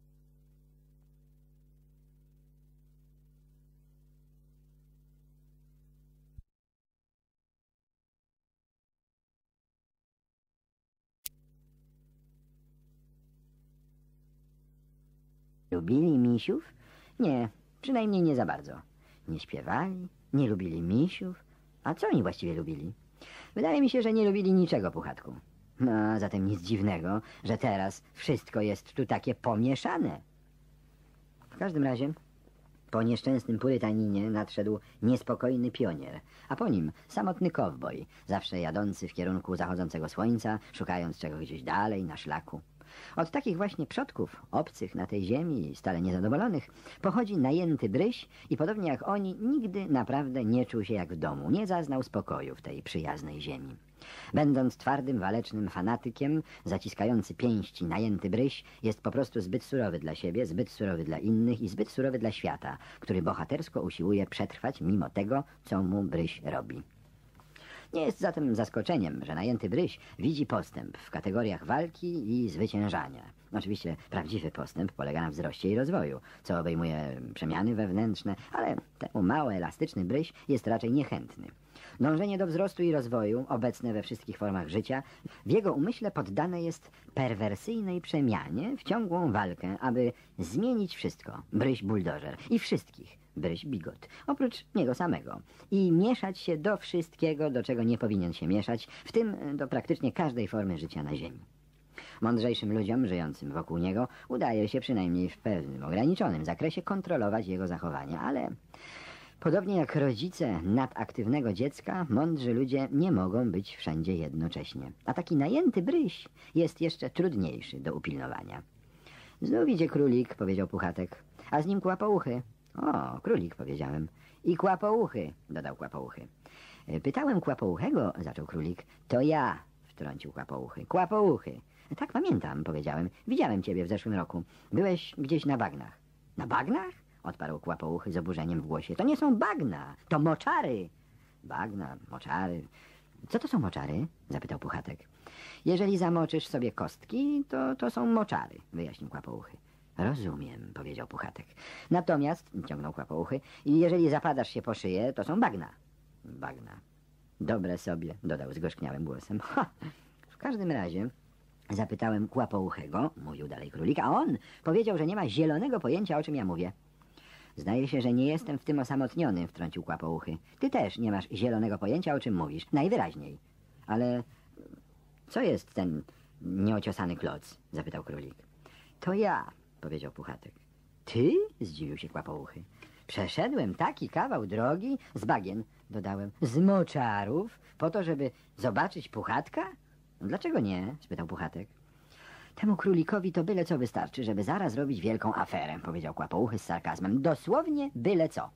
Lubili misiów? Nie, przynajmniej nie za bardzo. Nie śpiewali, nie lubili misiów. A co oni właściwie lubili? Wydaje mi się, że nie lubili niczego, Puchatku. No, a zatem nic dziwnego, że teraz wszystko jest tu takie pomieszane. W każdym razie, po nieszczęsnym Purytaninie nadszedł niespokojny pionier, a po nim samotny kowboj, zawsze jadący w kierunku zachodzącego słońca, szukając czegoś gdzieś dalej, na szlaku. Od takich właśnie przodków, obcych na tej ziemi i stale niezadowolonych, pochodzi najęty Bryś i podobnie jak oni nigdy naprawdę nie czuł się jak w domu, nie zaznał spokoju w tej przyjaznej ziemi. Będąc twardym, walecznym fanatykiem, zaciskający pięści najęty Bryś jest po prostu zbyt surowy dla siebie, zbyt surowy dla innych i zbyt surowy dla świata, który bohatersko usiłuje przetrwać mimo tego, co mu Bryś robi. Nie jest zatem zaskoczeniem, że najęty Bryś widzi postęp w kategoriach walki i zwyciężania. Oczywiście prawdziwy postęp polega na wzroście i rozwoju, co obejmuje przemiany wewnętrzne, ale temu mały, elastyczny Bryś jest raczej niechętny. Dążenie do wzrostu i rozwoju, obecne we wszystkich formach życia, w jego umyśle poddane jest perwersyjnej przemianie w ciągłą walkę, aby zmienić wszystko, Bryś buldożer, i wszystkich, Bryś bigot, oprócz niego samego, i mieszać się do wszystkiego, do czego nie powinien się mieszać, w tym do praktycznie każdej formy życia na ziemi. Mądrzejszym ludziom żyjącym wokół niego udaje się przynajmniej w pewnym ograniczonym zakresie kontrolować jego zachowania, ale podobnie jak rodzice nadaktywnego dziecka, mądrzy ludzie nie mogą być wszędzie jednocześnie. A taki najęty Bryś jest jeszcze trudniejszy do upilnowania. Znów idzie królik, powiedział Puchatek, a z nim kłapouchy. O, królik, powiedziałem. I kłapouchy, dodał kłapouchy. Pytałem kłapouchego, zaczął królik. To ja, wtrącił kłapouchy. Kłapouchy. Tak, pamiętam, powiedziałem. Widziałem ciebie w zeszłym roku. Byłeś gdzieś na bagnach. Na bagnach? Odparł kłapouchy z oburzeniem w głosie. To nie są bagna, to moczary. Bagna, moczary. Co to są moczary? Zapytał Puchatek. Jeżeli zamoczysz sobie kostki, to są moczary, wyjaśnił kłapouchy. Rozumiem, powiedział Puchatek. Natomiast, ciągnął kłapouchy, jeżeli zapadasz się po szyję, to są bagna. Bagna. Dobre sobie, dodał zgorzkniałym głosem. Ha! W każdym razie zapytałem kłapouchego, mówił dalej królik, a on powiedział, że nie ma zielonego pojęcia, o czym ja mówię. Zdaje się, że nie jestem w tym osamotniony, wtrącił kłapouchy. Ty też nie masz zielonego pojęcia, o czym mówisz. Najwyraźniej. Ale co jest ten nieociosany kloc? Zapytał królik. To ja, powiedział Puchatek. Ty? Zdziwił się kłapouchy. Przeszedłem taki kawał drogi z bagien, dodałem, z moczarów, po to, żeby zobaczyć Puchatka? Dlaczego nie? Spytał Puchatek. Temu królikowi to byle co wystarczy, żeby zaraz robić wielką aferę, powiedział kłapouchy z sarkazmem. Dosłownie byle co.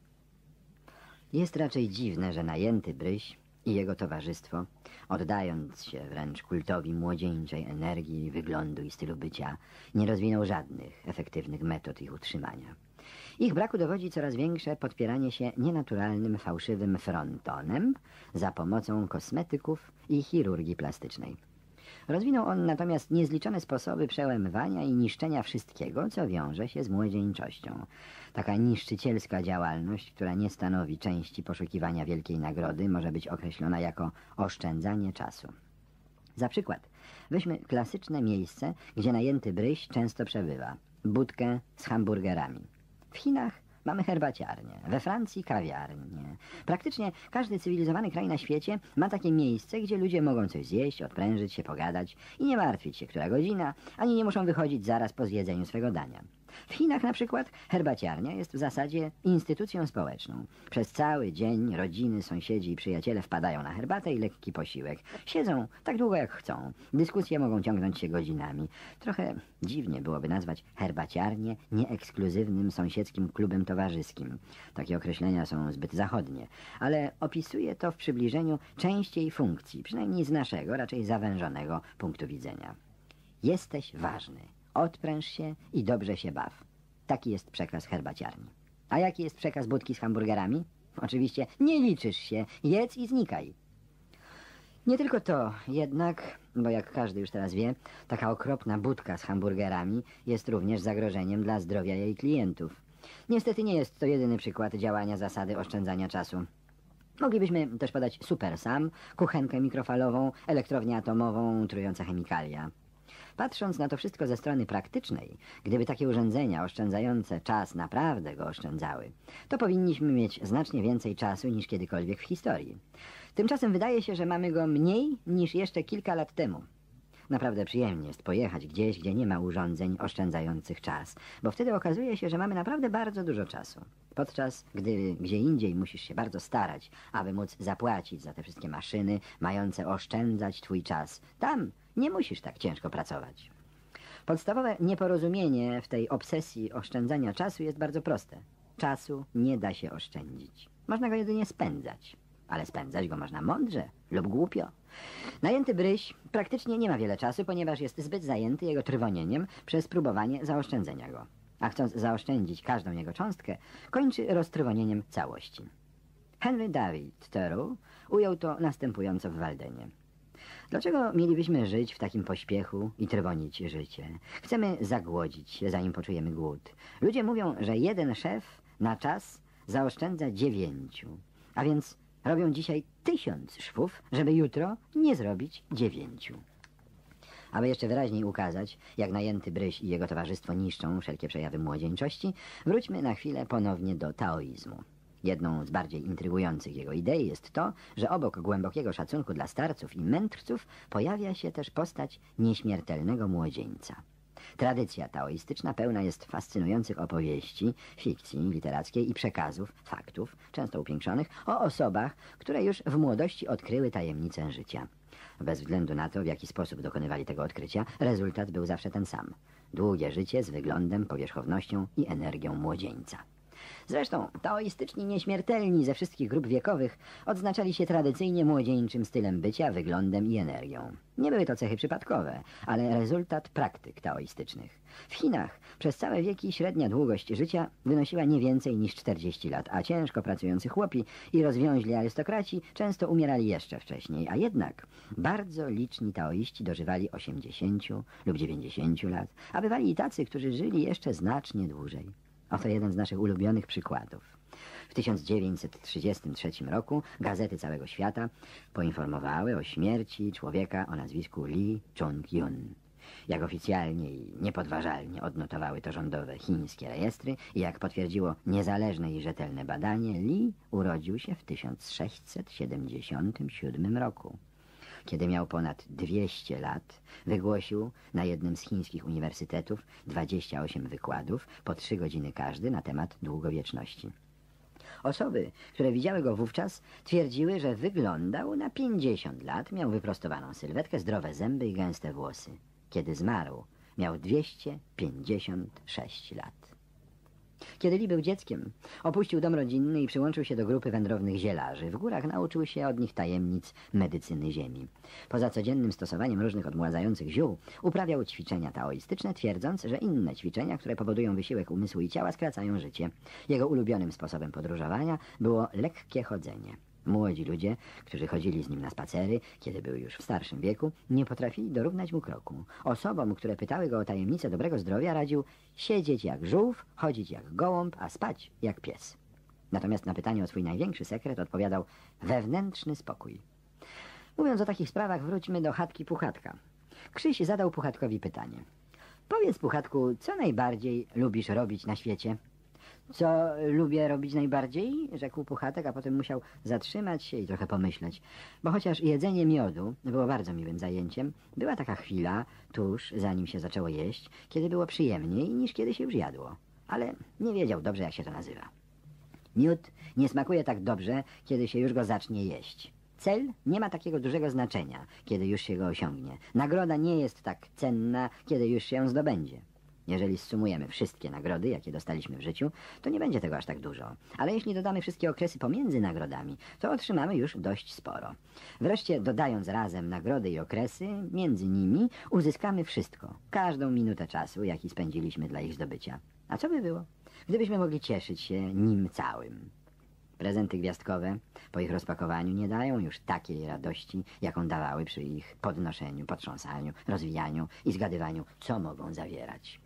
Jest raczej dziwne, że najęty Bryś i jego towarzystwo, oddając się wręcz kultowi młodzieńczej energii, wyglądu i stylu bycia, nie rozwinął żadnych efektywnych metod ich utrzymania. Ich braku dowodzi coraz większe podpieranie się nienaturalnym, fałszywym frontonem za pomocą kosmetyków i chirurgii plastycznej. Rozwinął on natomiast niezliczone sposoby przełamywania i niszczenia wszystkiego, co wiąże się z młodzieńczością. Taka niszczycielska działalność, która nie stanowi części poszukiwania wielkiej nagrody, może być określona jako oszczędzanie czasu. Za przykład, weźmy klasyczne miejsce, gdzie najęty Bryś często przebywa. budkę z hamburgerami. W Chinach mamy herbaciarnię, we Francji kawiarnię. Praktycznie każdy cywilizowany kraj na świecie ma takie miejsce, gdzie ludzie mogą coś zjeść, odprężyć się, pogadać i nie martwić się, która godzina, ani nie muszą wychodzić zaraz po zjedzeniu swego dania. W Chinach na przykład herbaciarnia jest w zasadzie instytucją społeczną. Przez cały dzień rodziny, sąsiedzi i przyjaciele wpadają na herbatę i lekki posiłek. Siedzą tak długo jak chcą. Dyskusje mogą ciągnąć się godzinami. Trochę dziwnie byłoby nazwać herbaciarnię nieekskluzywnym sąsiedzkim klubem towarzyskim. Takie określenia są zbyt zachodnie, ale opisuje to w przybliżeniu części jej funkcji, przynajmniej z naszego, raczej zawężonego punktu widzenia. Jesteś ważny. Odpręż się i dobrze się baw. Taki jest przekaz herbaciarni. A jaki jest przekaz budki z hamburgerami? Oczywiście nie liczysz się, jedz i znikaj. Nie tylko to, jednak, bo jak każdy już teraz wie, taka okropna budka z hamburgerami jest również zagrożeniem dla zdrowia jej klientów. Niestety nie jest to jedyny przykład działania zasady oszczędzania czasu. Moglibyśmy też podać Super Sam, kuchenkę mikrofalową, elektrownię atomową, trująca chemikalia. Patrząc na to wszystko ze strony praktycznej, gdyby takie urządzenia oszczędzające czas naprawdę go oszczędzały, to powinniśmy mieć znacznie więcej czasu niż kiedykolwiek w historii. Tymczasem wydaje się, że mamy go mniej niż jeszcze kilka lat temu. Naprawdę przyjemnie jest pojechać gdzieś, gdzie nie ma urządzeń oszczędzających czas, bo wtedy okazuje się, że mamy naprawdę bardzo dużo czasu. Podczas gdy gdzie indziej musisz się bardzo starać, aby móc zapłacić za te wszystkie maszyny mające oszczędzać twój czas. Tam nie musisz tak ciężko pracować. Podstawowe nieporozumienie w tej obsesji oszczędzania czasu jest bardzo proste. Czasu nie da się oszczędzić. Można go jedynie spędzać. Ale spędzać go można mądrze lub głupio. Najęty Bryś praktycznie nie ma wiele czasu, ponieważ jest zbyt zajęty jego trwonieniem przez próbowanie zaoszczędzenia go. A chcąc zaoszczędzić każdą jego cząstkę, kończy roztrwonieniem całości. Henry David Thoreau ujął to następująco w Waldenie. Dlaczego mielibyśmy żyć w takim pośpiechu i trwonić życie? Chcemy zagłodzić się, zanim poczujemy głód. Ludzie mówią, że jeden szef na czas zaoszczędza 9, a więc robią dzisiaj 1000 szwów, żeby jutro nie zrobić 9. Aby jeszcze wyraźniej ukazać, jak najęty Bryś i jego towarzystwo niszczą wszelkie przejawy młodzieńczości, wróćmy na chwilę ponownie do taoizmu. Jedną z bardziej intrygujących jego idei jest to, że obok głębokiego szacunku dla starców i mędrców pojawia się też postać nieśmiertelnego młodzieńca. Tradycja taoistyczna pełna jest fascynujących opowieści, fikcji literackiej i przekazów, faktów, często upiększonych, o osobach, które już w młodości odkryły tajemnicę życia. Bez względu na to, w jaki sposób dokonywali tego odkrycia, rezultat był zawsze ten sam. Długie życie z wyglądem, powierzchownością i energią młodzieńca. Zresztą taoistyczni nieśmiertelni ze wszystkich grup wiekowych odznaczali się tradycyjnie młodzieńczym stylem bycia, wyglądem i energią. Nie były to cechy przypadkowe, ale rezultat praktyk taoistycznych. W Chinach przez całe wieki średnia długość życia wynosiła nie więcej niż 40 lat, a ciężko pracujący chłopi i rozwiąźli arystokraci często umierali jeszcze wcześniej, a jednak bardzo liczni taoiści dożywali 80 lub 90 lat, a bywali i tacy, którzy żyli jeszcze znacznie dłużej. Oto jeden z naszych ulubionych przykładów. W 1933 roku gazety całego świata poinformowały o śmierci człowieka o nazwisku Lee Chung-yun. Jak oficjalnie i niepodważalnie odnotowały to rządowe chińskie rejestry i jak potwierdziło niezależne i rzetelne badanie, Lee urodził się w 1677 roku. Kiedy miał ponad 200 lat, wygłosił na jednym z chińskich uniwersytetów 28 wykładów, po 3 godziny każdy, na temat długowieczności. Osoby, które widziały go wówczas, twierdziły, że wyglądał na 50 lat, miał wyprostowaną sylwetkę, zdrowe zęby i gęste włosy. Kiedy zmarł, miał 256 lat. Kiedy Lee był dzieckiem, opuścił dom rodzinny i przyłączył się do grupy wędrownych zielarzy. W górach nauczył się od nich tajemnic medycyny ziemi. Poza codziennym stosowaniem różnych odmładzających ziół, uprawiał ćwiczenia taoistyczne, twierdząc, że inne ćwiczenia, które powodują wysiłek umysłu i ciała, skracają życie. Jego ulubionym sposobem podróżowania było lekkie chodzenie. Młodzi ludzie, którzy chodzili z nim na spacery, kiedy był już w starszym wieku, nie potrafili dorównać mu kroku. Osobom, które pytały go o tajemnicę dobrego zdrowia, radził siedzieć jak żółw, chodzić jak gołąb, a spać jak pies. Natomiast na pytanie o swój największy sekret odpowiadał wewnętrzny spokój. Mówiąc o takich sprawach, wróćmy do chatki Puchatka. Krzyś zadał Puchatkowi pytanie. Powiedz, Puchatku, co najbardziej lubisz robić na świecie? Co lubię robić najbardziej? Rzekł Puchatek, a potem musiał zatrzymać się i trochę pomyśleć. Bo chociaż jedzenie miodu było bardzo miłym zajęciem, była taka chwila, tuż zanim się zaczęło jeść, kiedy było przyjemniej niż kiedy się już jadło. Ale nie wiedział dobrze, jak się to nazywa. Miód nie smakuje tak dobrze, kiedy się już go zacznie jeść. Cel nie ma takiego dużego znaczenia, kiedy już się go osiągnie. Nagroda nie jest tak cenna, kiedy już się ją zdobędzie. Jeżeli zsumujemy wszystkie nagrody, jakie dostaliśmy w życiu, to nie będzie tego aż tak dużo. Ale jeśli dodamy wszystkie okresy pomiędzy nagrodami, to otrzymamy już dość sporo. Wreszcie, dodając razem nagrody i okresy, między nimi uzyskamy wszystko. Każdą minutę czasu, jaki spędziliśmy dla ich zdobycia. A co by było, gdybyśmy mogli cieszyć się nim całym? Prezenty gwiazdkowe po ich rozpakowaniu nie dają już takiej radości, jaką dawały przy ich podnoszeniu, potrząsaniu, rozwijaniu i zgadywaniu, co mogą zawierać.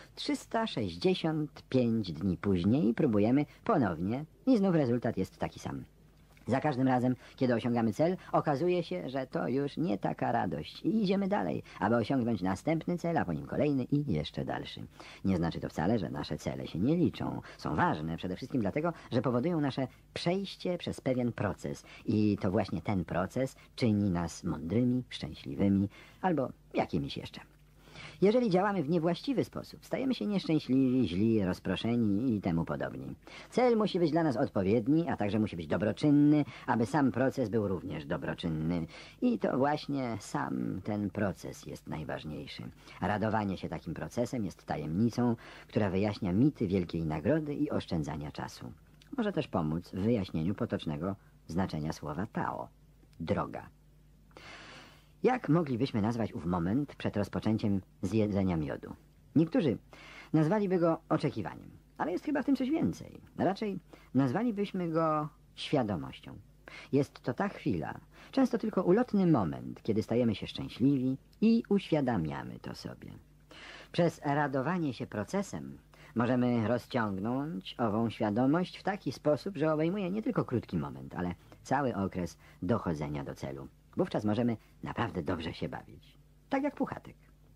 365 dni później próbujemy ponownie i znów rezultat jest taki sam. Za każdym razem, kiedy osiągamy cel, okazuje się, że to już nie taka radość i idziemy dalej, aby osiągnąć następny cel, a po nim kolejny i jeszcze dalszy. Nie znaczy to wcale, że nasze cele się nie liczą. Są ważne przede wszystkim dlatego, że powodują nasze przejście przez pewien proces i to właśnie ten proces czyni nas mądrymi, szczęśliwymi albo jakimiś jeszcze. Jeżeli działamy w niewłaściwy sposób, stajemy się nieszczęśliwi, źli, rozproszeni i temu podobni. Cel musi być dla nas odpowiedni, a także musi być dobroczynny, aby sam proces był również dobroczynny. I to właśnie sam ten proces jest najważniejszy. Radowanie się takim procesem jest tajemnicą, która wyjaśnia mity wielkiej nagrody i oszczędzania czasu. Może też pomóc w wyjaśnieniu potocznego znaczenia słowa Tao – droga. Jak moglibyśmy nazwać ów moment przed rozpoczęciem zjedzenia miodu? Niektórzy nazwaliby go oczekiwaniem, ale jest chyba w tym coś więcej. Raczej nazwalibyśmy go świadomością. Jest to ta chwila, często tylko ulotny moment, kiedy stajemy się szczęśliwi i uświadamiamy to sobie. Przez radowanie się procesem możemy rozciągnąć ową świadomość w taki sposób, że obejmuje nie tylko krótki moment, ale cały okres dochodzenia do celu. Wówczas możemy naprawdę dobrze się bawić. Tak jak Puchatek.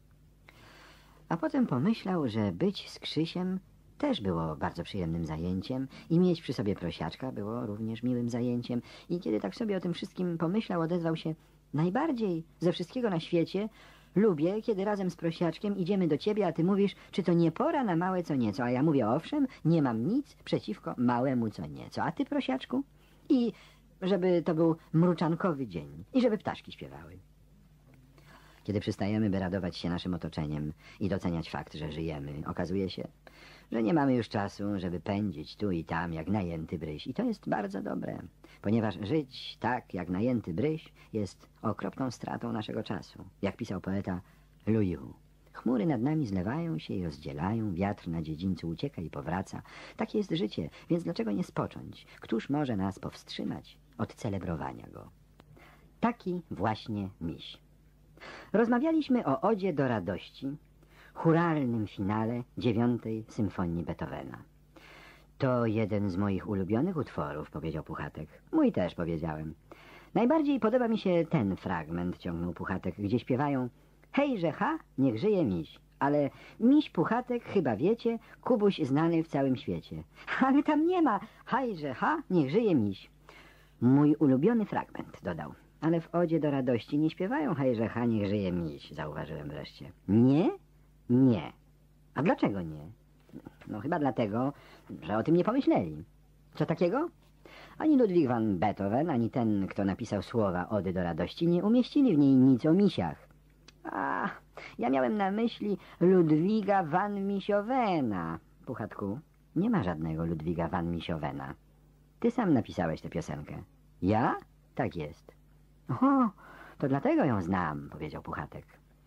A potem pomyślał, że być z Krzysiem też było bardzo przyjemnym zajęciem i mieć przy sobie prosiaczka było również miłym zajęciem. I kiedy tak sobie o tym wszystkim pomyślał, odezwał się: najbardziej ze wszystkiego na świecie lubię, kiedy razem z prosiaczkiem idziemy do ciebie, a ty mówisz, czy to nie pora na małe co nieco. A ja mówię: owszem, nie mam nic przeciwko małemu co nieco. A ty, prosiaczku? I żeby to był mruczankowy dzień i żeby ptaszki śpiewały. Kiedy przystajemy, by radować się naszym otoczeniem i doceniać fakt, że żyjemy, okazuje się, że nie mamy już czasu, żeby pędzić tu i tam jak najęty bryś. I to jest bardzo dobre, ponieważ żyć tak jak najęty bryś jest okropną stratą naszego czasu. Jak pisał poeta Lu Yu. Chmury nad nami zlewają się i rozdzielają, wiatr na dziedzińcu ucieka i powraca. Takie jest życie, więc dlaczego nie spocząć? Któż może nas powstrzymać od celebrowania go? Taki właśnie miś. Rozmawialiśmy o Odzie do radości, chóralnym finale 9. symfonii Beethovena. To jeden z moich ulubionych utworów, powiedział Puchatek. Mój też, powiedziałem. Najbardziej podoba mi się ten fragment, ciągnął Puchatek, gdzie śpiewają: hejże ha, niech żyje miś. Ale miś Puchatek, chyba wiecie, Kubuś znany w całym świecie. Ale tam nie ma hejże ha, niech żyje miś. Mój ulubiony fragment, dodał. Ale w Odzie do radości nie śpiewają hejże ha, niech żyje miś, zauważyłem wreszcie. Nie? Nie. A dlaczego nie? No chyba dlatego, że o tym nie pomyśleli. Co takiego? Ani Ludwig van Beethoven, ani ten, kto napisał słowa Ody do radości, nie umieścili w niej nic o misiach. A, ja miałem na myśli Ludwiga van Misiowena. Puchatku, nie ma żadnego Ludwiga van Misiowena. Ty sam napisałeś tę piosenkę. Ja? Tak jest. O, to dlatego ją znam, powiedział Puchatek.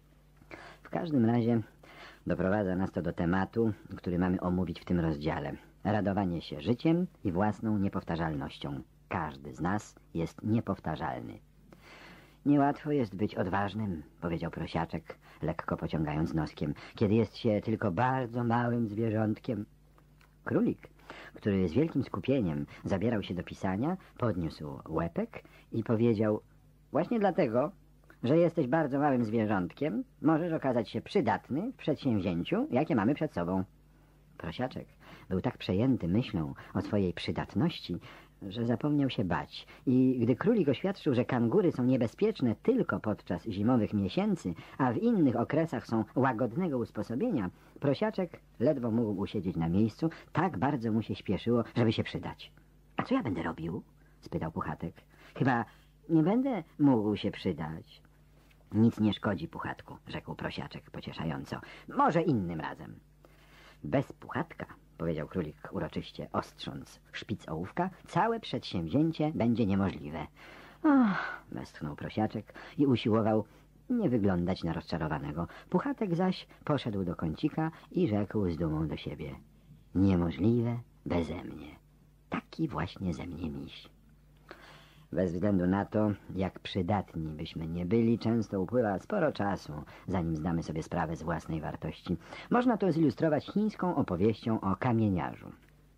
W każdym razie doprowadza nas to do tematu, który mamy omówić w tym rozdziale. Radowanie się życiem i własną niepowtarzalnością. Każdy z nas jest niepowtarzalny. Niełatwo jest być odważnym, powiedział prosiaczek, lekko pociągając noskiem, kiedy jest się tylko bardzo małym zwierzątkiem. Królik, który z wielkim skupieniem zabierał się do pisania, podniósł łepek i powiedział: właśnie dlatego, że jesteś bardzo małym zwierzątkiem, możesz okazać się przydatny w przedsięwzięciu, jakie mamy przed sobą. Prosiaczek był tak przejęty myślą o swojej przydatności, że zapomniał się bać i gdy królik oświadczył, że kangury są niebezpieczne tylko podczas zimowych miesięcy, a w innych okresach są łagodnego usposobienia, prosiaczek ledwo mógł usiedzieć na miejscu, tak bardzo mu się śpieszyło, żeby się przydać. A co ja będę robił? Spytał Puchatek. Chyba nie będę mógł się przydać. Nic nie szkodzi, Puchatku, rzekł prosiaczek pocieszająco. Może innym razem. Bez Puchatka, powiedział królik uroczyście, ostrząc szpic ołówka, całe przedsięwzięcie będzie niemożliwe. Ach, westchnął prosiaczek i usiłował nie wyglądać na rozczarowanego. Puchatek zaś poszedł do kącika i rzekł z dumą do siebie. Niemożliwe beze mnie. Taki właśnie ze mnie miś. Bez względu na to, jak przydatni byśmy nie byli, często upływa sporo czasu, zanim zdamy sobie sprawę z własnej wartości. Można to zilustrować chińską opowieścią o kamieniarzu.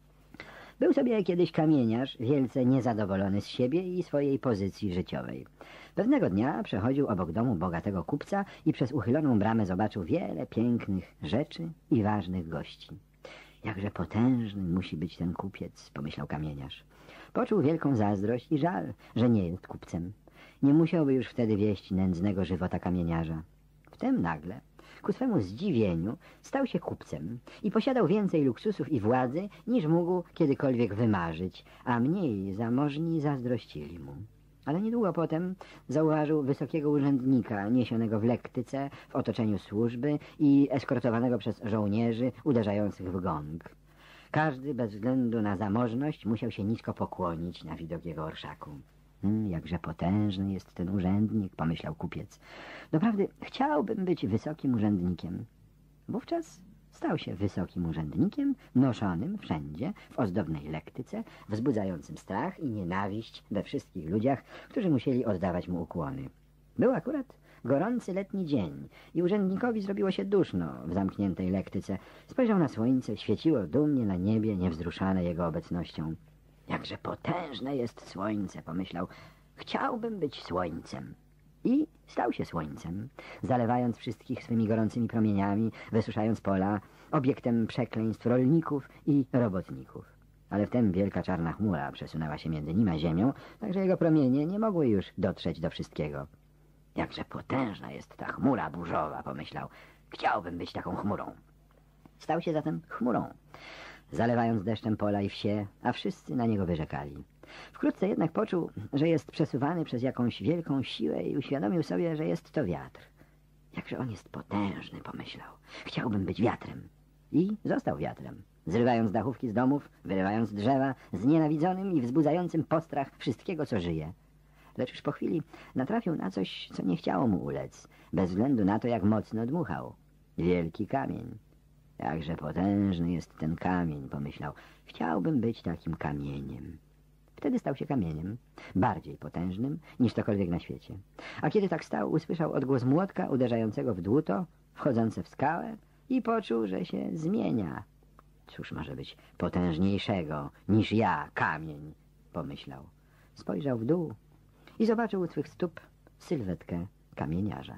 Był sobie kiedyś kamieniarz, wielce niezadowolony z siebie i swojej pozycji życiowej. Pewnego dnia przechodził obok domu bogatego kupca i przez uchyloną bramę zobaczył wiele pięknych rzeczy i ważnych gości. Jakże potężny musi być ten kupiec, pomyślał kamieniarz. Poczuł wielką zazdrość i żal, że nie jest kupcem. Nie musiałby już wtedy wieść nędznego żywota kamieniarza. Wtem nagle, ku swemu zdziwieniu, stał się kupcem i posiadał więcej luksusów i władzy, niż mógł kiedykolwiek wymarzyć, a mniej zamożni zazdrościli mu. Ale niedługo potem zauważył wysokiego urzędnika niesionego w lektyce w otoczeniu służby i eskortowanego przez żołnierzy uderzających w gong. Każdy bez względu na zamożność musiał się nisko pokłonić na widok jego orszaku. Jakże potężny jest ten urzędnik, pomyślał kupiec. Doprawdy chciałbym być wysokim urzędnikiem. Wówczas stał się wysokim urzędnikiem, noszonym wszędzie, w ozdobnej lektyce, wzbudzającym strach i nienawiść we wszystkich ludziach, którzy musieli oddawać mu ukłony. Był akurat gorący letni dzień i urzędnikowi zrobiło się duszno w zamkniętej lektyce. Spojrzał na słońce, świeciło dumnie na niebie, niewzruszane jego obecnością. Jakże potężne jest słońce, pomyślał. Chciałbym być słońcem. I stał się słońcem, zalewając wszystkich swymi gorącymi promieniami, wysuszając pola, obiektem przekleństw rolników i robotników. Ale wtem wielka czarna chmura przesunęła się między nim a ziemią, tak że jego promienie nie mogły już dotrzeć do wszystkiego. Jakże potężna jest ta chmura burzowa, pomyślał. Chciałbym być taką chmurą. Stał się zatem chmurą, zalewając deszczem pola i wsie, a wszyscy na niego wyrzekali. Wkrótce jednak poczuł, że jest przesuwany przez jakąś wielką siłę i uświadomił sobie, że jest to wiatr. Jakże on jest potężny, pomyślał. Chciałbym być wiatrem. I został wiatrem, zrywając dachówki z domów, wyrywając drzewa, znienawidzonym i wzbudzającym postrach wszystkiego, co żyje. Lecz już po chwili natrafił na coś, co nie chciało mu ulec, bez względu na to, jak mocno dmuchał. Wielki kamień. Jakże potężny jest ten kamień, pomyślał. Chciałbym być takim kamieniem. Wtedy stał się kamieniem, bardziej potężnym niż cokolwiek na świecie. A kiedy tak stał, usłyszał odgłos młotka uderzającego w dłuto, wchodzące w skałę i poczuł, że się zmienia. Cóż może być potężniejszego niż ja, kamień, pomyślał. Spojrzał w dół i zobaczył u swych stóp sylwetkę kamieniarza.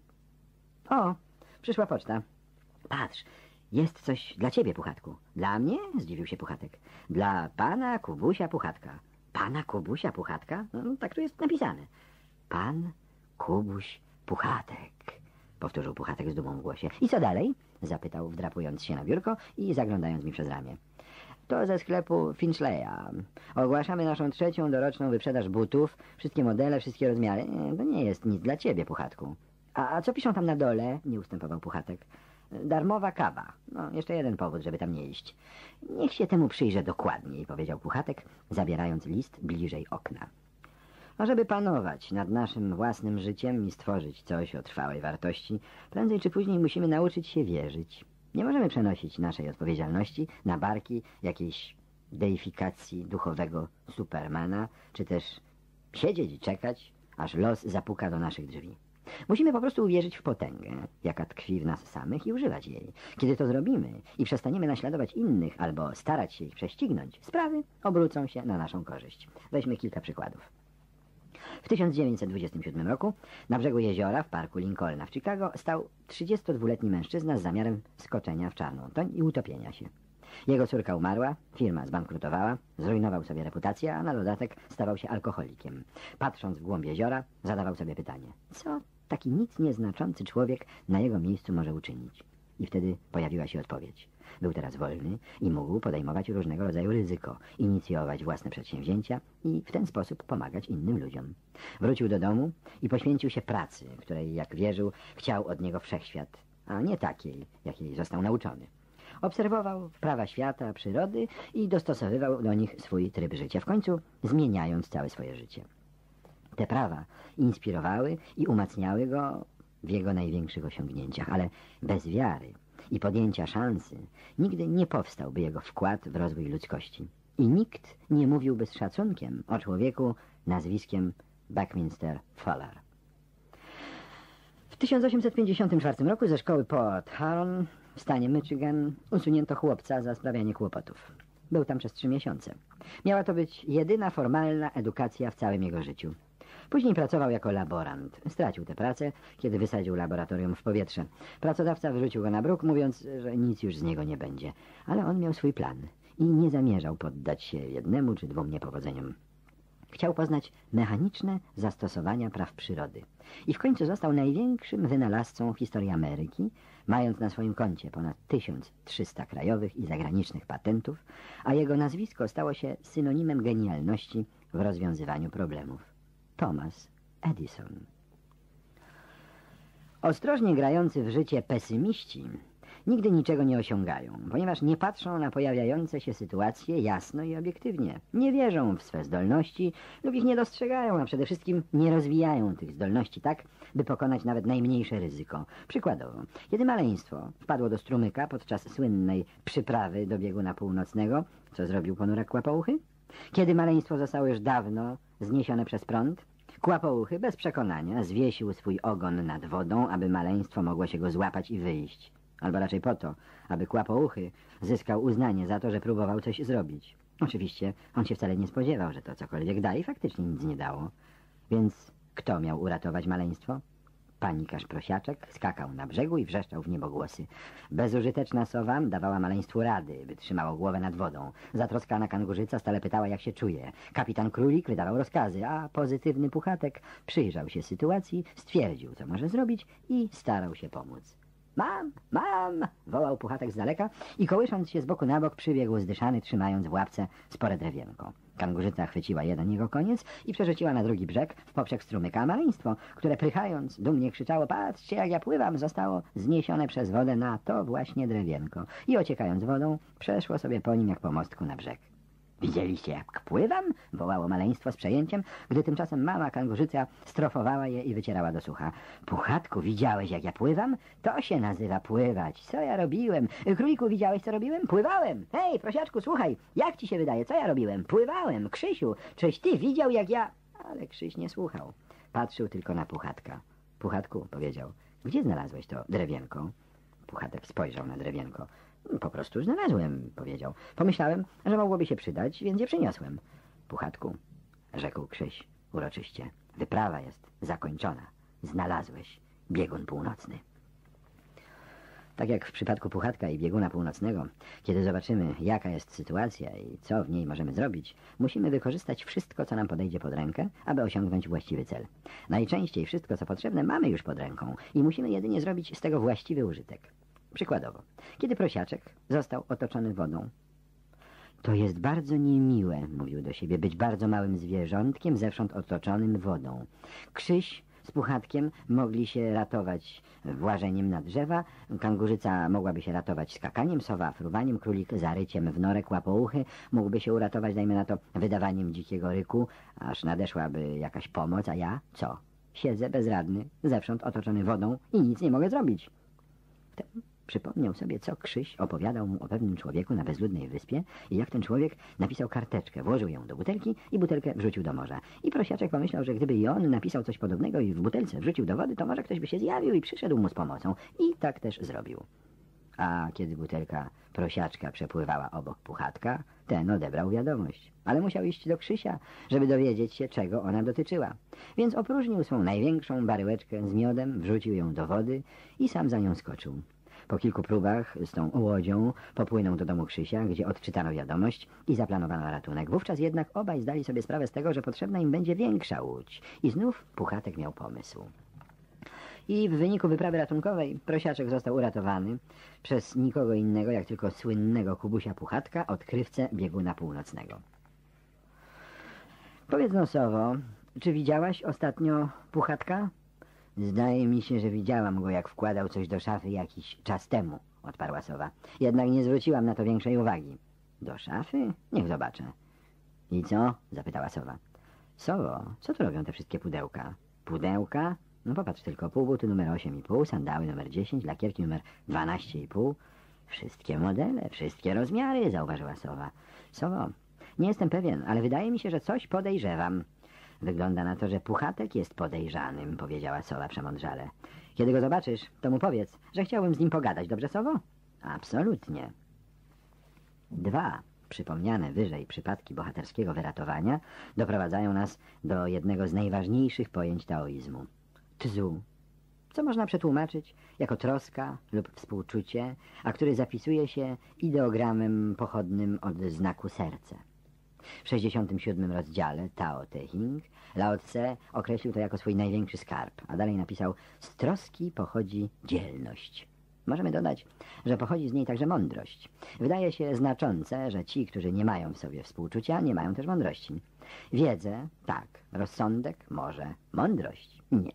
O, przyszła poczta. Patrz, jest coś dla ciebie, Puchatku. Dla mnie? Zdziwił się Puchatek. Dla pana Kubusia Puchatka. Pana Kubusia Puchatka? No, tak tu jest napisane. Pan Kubuś Puchatek, powtórzył Puchatek z dumą w głosie. I co dalej? Zapytał, wdrapując się na biurko i zaglądając mi przez ramię. To ze sklepu Finchleya. Ogłaszamy naszą 3. doroczną wyprzedaż butów. Wszystkie modele, wszystkie rozmiary. To nie jest nic dla ciebie, Puchatku. A co piszą tam na dole? Nie ustępował Puchatek. Darmowa kawa. No, jeszcze jeden powód, żeby tam nie iść. Niech się temu przyjrzę dokładniej, powiedział Puchatek, zabierając list bliżej okna. A żeby panować nad naszym własnym życiem i stworzyć coś o trwałej wartości, prędzej czy później musimy nauczyć się wierzyć. Nie możemy przenosić naszej odpowiedzialności na barki jakiejś deifikacji duchowego Supermana, czy też siedzieć i czekać, aż los zapuka do naszych drzwi. Musimy po prostu uwierzyć w potęgę, jaka tkwi w nas samych i używać jej. Kiedy to zrobimy i przestaniemy naśladować innych albo starać się ich prześcignąć, sprawy obrócą się na naszą korzyść. Weźmy kilka przykładów. W 1927 roku na brzegu jeziora w parku Lincolna w Chicago stał 32-letni mężczyzna z zamiarem skoczenia w czarną toń i utopienia się. Jego córka umarła, firma zbankrutowała, zrujnował sobie reputację, a na dodatek stawał się alkoholikiem. Patrząc w głąb jeziora, zadawał sobie pytanie, co taki nic nieznaczący człowiek na jego miejscu może uczynić? I wtedy pojawiła się odpowiedź. Był teraz wolny i mógł podejmować różnego rodzaju ryzyko, inicjować własne przedsięwzięcia i w ten sposób pomagać innym ludziom. Wrócił do domu i poświęcił się pracy, której, jak wierzył, chciał od niego wszechświat, a nie takiej, jakiej został nauczony. Obserwował prawa świata, przyrody i dostosowywał do nich swój tryb życia, w końcu zmieniając całe swoje życie. Te prawa inspirowały i umacniały go w jego największych osiągnięciach, ale bez wiary i podjęcia szansy nigdy nie powstałby jego wkład w rozwój ludzkości. I nikt nie mówiłby z szacunkiem o człowieku nazwiskiem Buckminster Fuller. W 1854 roku ze szkoły Port Huron w stanie Michigan usunięto chłopca za sprawianie kłopotów. Był tam przez 3 miesiące. Miała to być jedyna formalna edukacja w całym jego życiu. Później pracował jako laborant. Stracił tę pracę, kiedy wysadził laboratorium w powietrze. Pracodawca wyrzucił go na bruk, mówiąc, że nic już z niego nie będzie. Ale on miał swój plan i nie zamierzał poddać się jednemu czy 2 niepowodzeniom. Chciał poznać mechaniczne zastosowania praw przyrody. I w końcu został największym wynalazcą w historii Ameryki, mając na swoim koncie ponad 1300 krajowych i zagranicznych patentów, a jego nazwisko stało się synonimem genialności w rozwiązywaniu problemów. Thomas Edison. Ostrożnie grający w życie pesymiści nigdy niczego nie osiągają, ponieważ nie patrzą na pojawiające się sytuacje jasno i obiektywnie. Nie wierzą w swe zdolności lub ich nie dostrzegają, a przede wszystkim nie rozwijają tych zdolności tak, by pokonać nawet najmniejsze ryzyko. Przykładowo, kiedy maleństwo wpadło do strumyka podczas słynnej przyprawy do bieguna północnego, co zrobił ponurak Kłapouchy? Kiedy maleństwo zostało już dawno zniesione przez prąd, Kłapouchy bez przekonania zwiesił swój ogon nad wodą, aby maleństwo mogło się go złapać i wyjść. Albo raczej po to, aby Kłapouchy zyskał uznanie za to, że próbował coś zrobić. Oczywiście on się wcale nie spodziewał, że to cokolwiek da i faktycznie nic nie dało. Więc kto miał uratować maleństwo? Panikarz prosiaczek skakał na brzegu i wrzeszczał w niebogłosy. Bezużyteczna sowa dawała maleństwu rady, by trzymało głowę nad wodą. Zatroskana kangurzyca stale pytała, jak się czuje. Kapitan Królik wydawał rozkazy, a pozytywny Puchatek przyjrzał się sytuacji, stwierdził, co może zrobić i starał się pomóc. Mam, mam! Wołał Puchatek z daleka i kołysząc się z boku na bok przybiegł zdyszany, trzymając w łapce spore drewienko. Kangurzyca chwyciła jeden jego koniec i przerzuciła na drugi brzeg w poprzek strumyka, a maleństwo, które prychając dumnie krzyczało, patrzcie jak ja pływam, zostało zniesione przez wodę na to właśnie drewienko i ociekając wodą przeszło sobie po nim jak po mostku na brzeg. Widzieliście, jak pływam? Wołało maleństwo z przejęciem, gdy tymczasem mama kangurzyca strofowała je i wycierała do sucha. Puchatku, widziałeś, jak ja pływam? To się nazywa pływać. Co ja robiłem? Króliku, widziałeś, co robiłem? Pływałem. Hej, prosiaczku, słuchaj, jak ci się wydaje, co ja robiłem? Pływałem. Krzysiu, czyś ty widział, jak ja... Ale Krzyś nie słuchał. Patrzył tylko na Puchatka. Puchatku, powiedział, gdzie znalazłeś to drewienko? Puchatek spojrzał na drewienko. Po prostu znalazłem, powiedział. Pomyślałem, że mogłoby się przydać, więc je przyniosłem. Puchatku, rzekł Krzyś uroczyście, wyprawa jest zakończona. Znalazłeś biegun północny. Tak jak w przypadku Puchatka i bieguna północnego, kiedy zobaczymy, jaka jest sytuacja i co w niej możemy zrobić, musimy wykorzystać wszystko, co nam podejdzie pod rękę, aby osiągnąć właściwy cel. Najczęściej wszystko, co potrzebne, mamy już pod ręką i musimy jedynie zrobić z tego właściwy użytek. Przykładowo, kiedy prosiaczek został otoczony wodą. To jest bardzo niemiłe, mówił do siebie, być bardzo małym zwierzątkiem zewsząd otoczonym wodą. Krzyś z Puchatkiem mogli się ratować włażeniem na drzewa, kangurzyca mogłaby się ratować skakaniem, sowa fruwaniem, królik zaryciem w norę, Kłapouchy mógłby się uratować, dajmy na to, wydawaniem dzikiego ryku, aż nadeszłaby jakaś pomoc, a ja co? Siedzę bezradny, zewsząd otoczony wodą i nic nie mogę zrobić. Przypomniał sobie, co Krzyś opowiadał mu o pewnym człowieku na bezludnej wyspie i jak ten człowiek napisał karteczkę, włożył ją do butelki i butelkę wrzucił do morza. I prosiaczek pomyślał, że gdyby i on napisał coś podobnego i w butelce wrzucił do wody, to może ktoś by się zjawił i przyszedł mu z pomocą. I tak też zrobił. A kiedy butelka Prosiaczka przepływała obok Puchatka, ten odebrał wiadomość, ale musiał iść do Krzysia, żeby dowiedzieć się, czego ona dotyczyła. Więc opróżnił swą największą baryłeczkę z miodem, wrzucił ją do wody i sam za nią skoczył. Po kilku próbach z tą łodzią popłynął do domu Krzysia, gdzie odczytano wiadomość i zaplanowano ratunek. Wówczas jednak obaj zdali sobie sprawę z tego, że potrzebna im będzie większa łódź. I znów Puchatek miał pomysł. I w wyniku wyprawy ratunkowej Prosiaczek został uratowany przez nikogo innego, jak tylko słynnego Kubusia Puchatka, odkrywcę bieguna północnego. Powiedz no, Sowo, czy widziałaś ostatnio Puchatka? Zdaje mi się, że widziałam go, jak wkładał coś do szafy jakiś czas temu, odparła sowa. Jednak nie zwróciłam na to większej uwagi. Do szafy? Niech zobaczę. I co? Zapytała sowa. Sowo, co tu robią te wszystkie pudełka? Pudełka? No popatrz tylko, półbuty numer 8,5, sandały numer 10, lakierki numer 12,5. Wszystkie modele, wszystkie rozmiary, zauważyła sowa. Sowo, nie jestem pewien, ale wydaje mi się, że coś podejrzewam. Wygląda na to, że Puchatek jest podejrzanym, powiedziała sowa przemądrzale. Kiedy go zobaczysz, to mu powiedz, że chciałbym z nim pogadać, dobrze, sowo? Absolutnie. 2 przypomniane wyżej przypadki bohaterskiego wyratowania doprowadzają nas do jednego z najważniejszych pojęć taoizmu. Tzu, co można przetłumaczyć jako troska lub współczucie, a który zapisuje się ideogramem pochodnym od znaku serce. W 67 rozdziale Tao Te Ching Lao Tse określił to jako swój największy skarb, a dalej napisał: z troski pochodzi dzielność. Możemy dodać, że pochodzi z niej także mądrość. Wydaje się znaczące, że ci, którzy nie mają w sobie współczucia, nie mają też mądrości. Wiedzę, tak, rozsądek, może, mądrość, nie.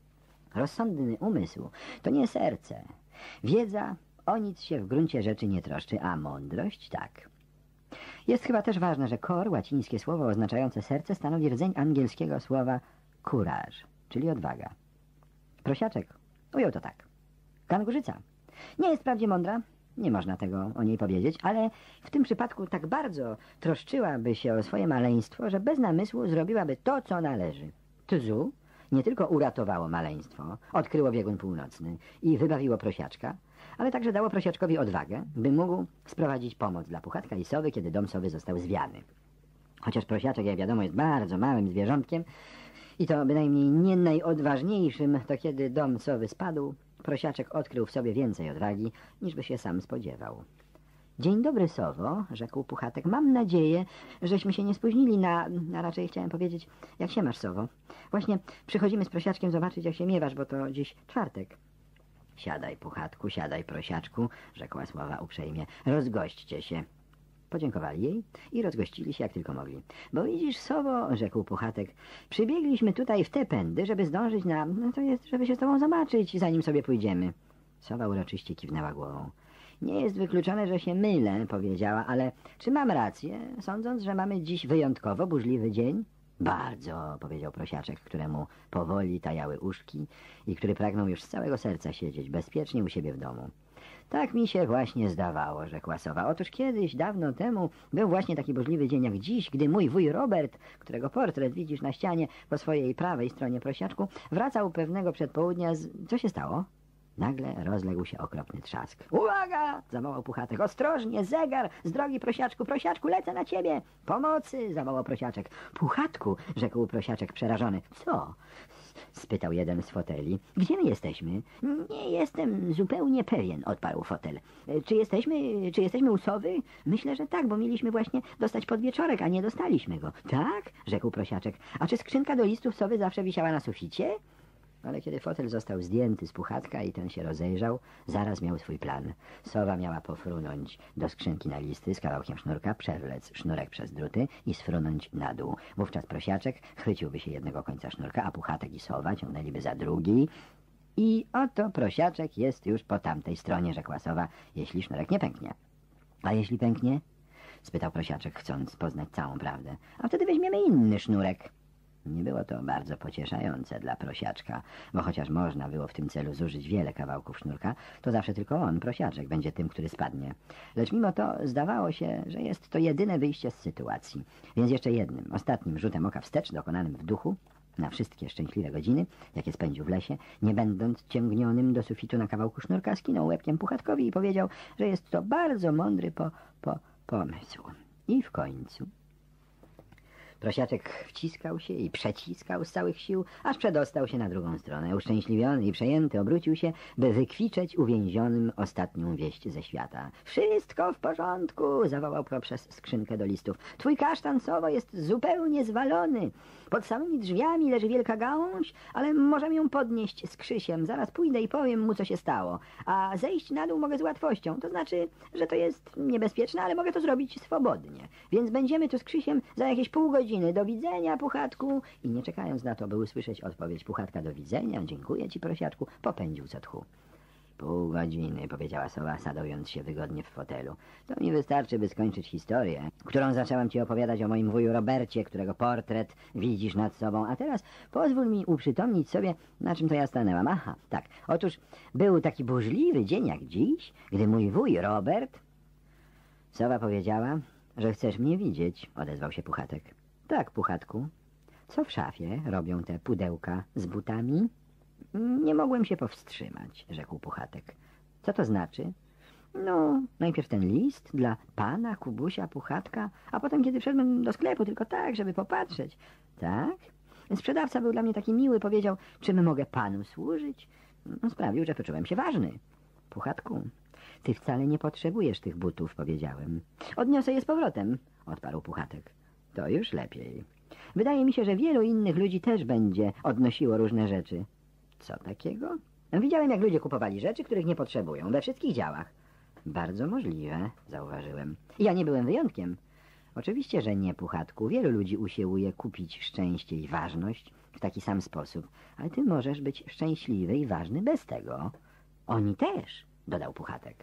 Rozsądny umysł to nie serce. Wiedza o nic się w gruncie rzeczy nie troszczy, a mądrość tak. Jest chyba też ważne, że kor, łacińskie słowo oznaczające serce, stanowi rdzeń angielskiego słowa courage, czyli odwaga. Prosiaczek ujął to tak. Kangurzyca nie jest wprawdzie mądra, nie można tego o niej powiedzieć, ale w tym przypadku tak bardzo troszczyłaby się o swoje maleństwo, że bez namysłu zrobiłaby to, co należy. Tzu nie tylko uratowało maleństwo, odkryło biegun północny i wybawiło Prosiaczka, ale także dało Prosiaczkowi odwagę, by mógł sprowadzić pomoc dla Puchatka i sowy, kiedy dom sowy został zwiany. Chociaż Prosiaczek, jak wiadomo, jest bardzo małym zwierzątkiem i to bynajmniej nie najodważniejszym, to kiedy dom sowy spadł, Prosiaczek odkrył w sobie więcej odwagi, niż by się sam spodziewał. Dzień dobry, sowo, rzekł Puchatek. Mam nadzieję, żeśmy się nie spóźnili a raczej chciałem powiedzieć, jak się masz, sowo. Właśnie przychodzimy z Prosiaczkiem zobaczyć, jak się miewasz, bo to dziś czwartek. Siadaj, Puchatku, siadaj, Prosiaczku, rzekła sowa uprzejmie. Rozgośćcie się. Podziękowali jej i rozgościli się jak tylko mogli. Bo widzisz, sowo, rzekł Puchatek, przybiegliśmy tutaj w te pędy, żeby zdążyć to jest, żeby się z tobą zobaczyć, zanim sobie pójdziemy. Sowa uroczyście kiwnęła głową. Nie jest wykluczone, że się mylę, powiedziała, ale czy mam rację, sądząc, że mamy dziś wyjątkowo burzliwy dzień? Bardzo, powiedział Prosiaczek, któremu powoli tajały uszki i który pragnął już z całego serca siedzieć bezpiecznie u siebie w domu. Tak mi się właśnie zdawało, rzekła sowa. Otóż kiedyś, dawno temu, był właśnie taki burzliwy dzień jak dziś, gdy mój wuj Robert, którego portret widzisz na ścianie po swojej prawej stronie, Prosiaczku, wracał pewnego przedpołudnia Co się stało? Nagle rozległ się okropny trzask. Uwaga! Zawołał Puchatek. Ostrożnie, zegar! Z drogi, Prosiaczku! Prosiaczku, lecę na ciebie! Pomocy! Zawołał Prosiaczek. Puchatku! Rzekł Prosiaczek przerażony. Co? Spytał jeden z foteli. Gdzie my jesteśmy? Nie jestem zupełnie pewien, odparł fotel. Czy jesteśmy u sowy? Myślę, że tak, bo mieliśmy właśnie dostać podwieczorek, a nie dostaliśmy go. Tak? Rzekł Prosiaczek. A czy skrzynka do listów sowy zawsze wisiała na suficie? Ale kiedy fotel został zdjęty z Puchatka i ten się rozejrzał, zaraz miał swój plan. Sowa miała pofrunąć do skrzynki na listy z kawałkiem sznurka, przewlec sznurek przez druty i sfrunąć na dół. Wówczas Prosiaczek chwyciłby się jednego końca sznurka, a Puchatek i sowa ciągnęliby za drugi. I oto Prosiaczek jest już po tamtej stronie, rzekła sowa, jeśli sznurek nie pęknie. A jeśli pęknie? Spytał Prosiaczek, chcąc poznać całą prawdę. A wtedy weźmiemy inny sznurek. Nie było to bardzo pocieszające dla Prosiaczka, bo chociaż można było w tym celu zużyć wiele kawałków sznurka, to zawsze tylko on, Prosiaczek, będzie tym, który spadnie. Lecz mimo to zdawało się, że jest to jedyne wyjście z sytuacji. Więc jeszcze jednym, ostatnim rzutem oka wstecz, dokonanym w duchu, na wszystkie szczęśliwe godziny, jakie spędził w lesie, nie będąc ciągnionym do sufitu na kawałku sznurka, skinął łebkiem Puchatkowi i powiedział, że jest to bardzo mądry pomysł. I w końcu Prosiaczek wciskał się i przeciskał z całych sił, aż przedostał się na drugą stronę. Uszczęśliwiony i przejęty obrócił się, by wykwiczeć uwięzionym ostatnią wieść ze świata. Wszystko w porządku, zawołał poprzez skrzynkę do listów. Twój kasztan, sowo, jest zupełnie zwalony. Pod samymi drzwiami leży wielka gałąź, ale możemy ją podnieść z Krzysiem. Zaraz pójdę i powiem mu, co się stało. A zejść na dół mogę z łatwością. To znaczy, że to jest niebezpieczne, ale mogę to zrobić swobodnie. Więc będziemy tu z Krzysiem za jakieś pół godziny. Do widzenia, Puchatku. I nie czekając na to, by usłyszeć odpowiedź Puchatka, do widzenia, dziękuję ci, prosiaczku, popędził co tchu. Pół godziny, powiedziała sowa, sadując się wygodnie w fotelu. To mi wystarczy, by skończyć historię, którą zaczęłam ci opowiadać o moim wuju Robercie, którego portret widzisz nad sobą. A teraz pozwól mi uprzytomnić sobie, na czym to ja stanęłam. Aha, tak. Otóż był taki burzliwy dzień jak dziś, gdy mój wuj Robert... Sowa powiedziała, że chcesz mnie widzieć, odezwał się Puchatek. Tak, Puchatku. Co w szafie robią te pudełka z butami? Nie mogłem się powstrzymać, rzekł Puchatek. Co to znaczy? No, najpierw ten list dla pana Kubusia Puchatka, a potem, kiedy wszedłem do sklepu, tylko tak, żeby popatrzeć. Tak? Sprzedawca był dla mnie taki miły, powiedział, czym mogę panu służyć? No, sprawił, że poczułem się ważny. Puchatku, ty wcale nie potrzebujesz tych butów, powiedziałem. Odniosę je z powrotem, odparł Puchatek. To już lepiej. Wydaje mi się, że wielu innych ludzi też będzie odnosiło różne rzeczy. Co takiego? Widziałem, jak ludzie kupowali rzeczy, których nie potrzebują, we wszystkich działach. Bardzo możliwe, zauważyłem. Ja nie byłem wyjątkiem. Oczywiście, że nie, Puchatku. Wielu ludzi usiłuje kupić szczęście i ważność w taki sam sposób. Ale ty możesz być szczęśliwy i ważny bez tego. Oni też, dodał Puchatek.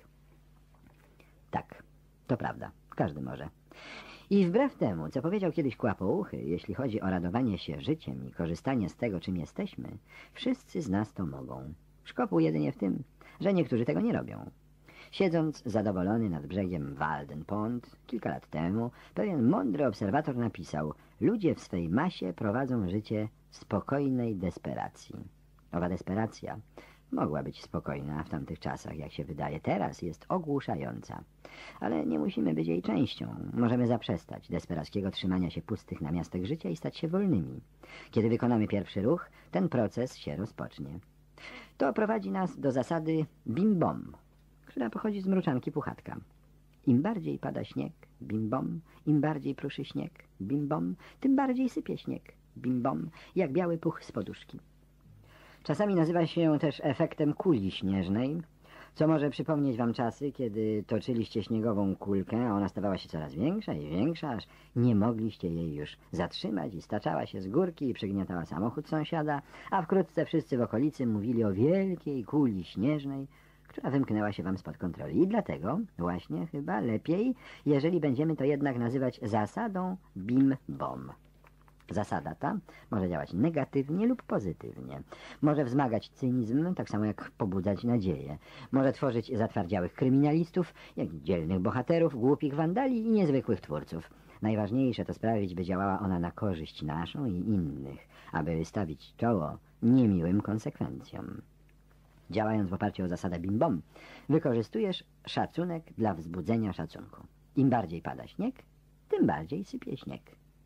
Tak, to prawda. Każdy może. I wbrew temu, co powiedział kiedyś Kłapouchy, jeśli chodzi o radowanie się życiem i korzystanie z tego, czym jesteśmy, wszyscy z nas to mogą. Szkopuł jedynie w tym, że niektórzy tego nie robią. Siedząc zadowolony nad brzegiem Walden Pond kilka lat temu, pewien mądry obserwator napisał: ludzie w swej masie prowadzą życie spokojnej desperacji. Owa desperacja mogła być spokojna w tamtych czasach, jak się wydaje. Teraz jest ogłuszająca. Ale nie musimy być jej częścią. Możemy zaprzestać desperackiego trzymania się pustych namiastek życia i stać się wolnymi. Kiedy wykonamy pierwszy ruch, ten proces się rozpocznie. To prowadzi nas do zasady bim-bom, która pochodzi z mruczanki Puchatka. Im bardziej pada śnieg, bim-bom, im bardziej pruszy śnieg, bim-bom, tym bardziej sypie śnieg, bim-bom, jak biały puch z poduszki. Czasami nazywa się też efektem kuli śnieżnej, co może przypomnieć wam czasy, kiedy toczyliście śniegową kulkę, a ona stawała się coraz większa i większa, aż nie mogliście jej już zatrzymać i staczała się z górki i przygniatała samochód sąsiada, a wkrótce wszyscy w okolicy mówili o wielkiej kuli śnieżnej, która wymknęła się wam spod kontroli. I dlatego właśnie chyba lepiej, jeżeli będziemy to jednak nazywać zasadą bim-bom. Zasada ta może działać negatywnie lub pozytywnie. Może wzmagać cynizm, tak samo jak pobudzać nadzieję. Może tworzyć zatwardziałych kryminalistów, jak i dzielnych bohaterów, głupich wandali i niezwykłych twórców. Najważniejsze to sprawić, by działała ona na korzyść naszą i innych, aby wystawić czoło niemiłym konsekwencjom. Działając w oparciu o zasadę bim-bom, wykorzystujesz szacunek dla wzbudzenia szacunku. Im bardziej pada śnieg, tym bardziej sypie śnieg.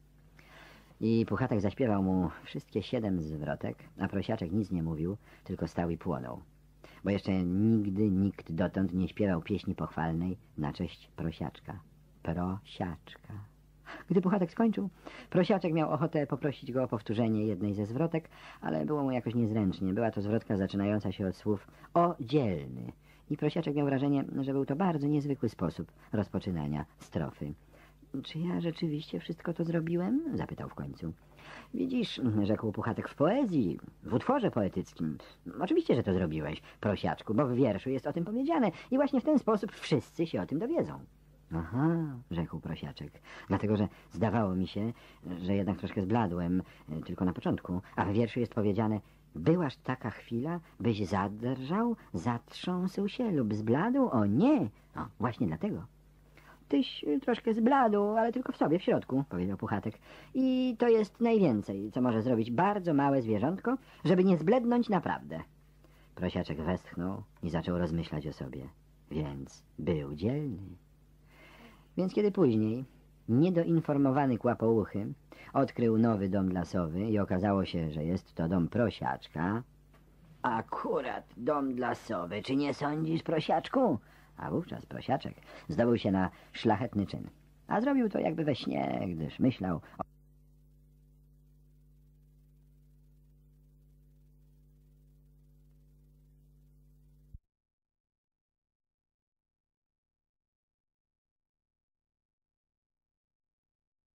I Puchatek zaśpiewał mu wszystkie 7 zwrotek, a Prosiaczek nic nie mówił, tylko stał i płonął. Bo jeszcze nigdy nikt dotąd nie śpiewał pieśni pochwalnej na cześć Prosiaczka. Prosiaczka. Gdy Puchatek skończył, Prosiaczek miał ochotę poprosić go o powtórzenie jednej ze zwrotek, ale było mu jakoś niezręcznie. Była to zwrotka zaczynająca się od słów „o dzielny”. I Prosiaczek miał wrażenie, że był to bardzo niezwykły sposób rozpoczynania strofy. Czy ja rzeczywiście wszystko to zrobiłem? Zapytał w końcu. Widzisz, rzekł Puchatek, w poezji, w utworze poetyckim. Oczywiście, że to zrobiłeś, Prosiaczku, bo w wierszu jest o tym powiedziane i właśnie w ten sposób wszyscy się o tym dowiedzą. Aha, rzekł Prosiaczek, dlatego, że zdawało mi się, że jednak troszkę zbladłem, tylko na początku, a w wierszu jest powiedziane: byłaż taka chwila, byś zadrżał, zatrząsł się lub zbladł? O nie! O, właśnie dlatego. Tyś troszkę zbladł, ale tylko w sobie, w środku, powiedział Puchatek. I to jest najwięcej, co może zrobić bardzo małe zwierzątko, żeby nie zblednąć naprawdę. Prosiaczek westchnął i zaczął rozmyślać o sobie. Więc był dzielny. Więc kiedy później niedoinformowany Kłapouchy odkrył nowy dom dla sowy i okazało się, że jest to dom Prosiaczka. Akurat dom dla sowy, czy nie sądzisz, Prosiaczku? A wówczas Prosiaczek zdobył się na szlachetny czyn. A zrobił to jakby we śnie, gdyż myślał o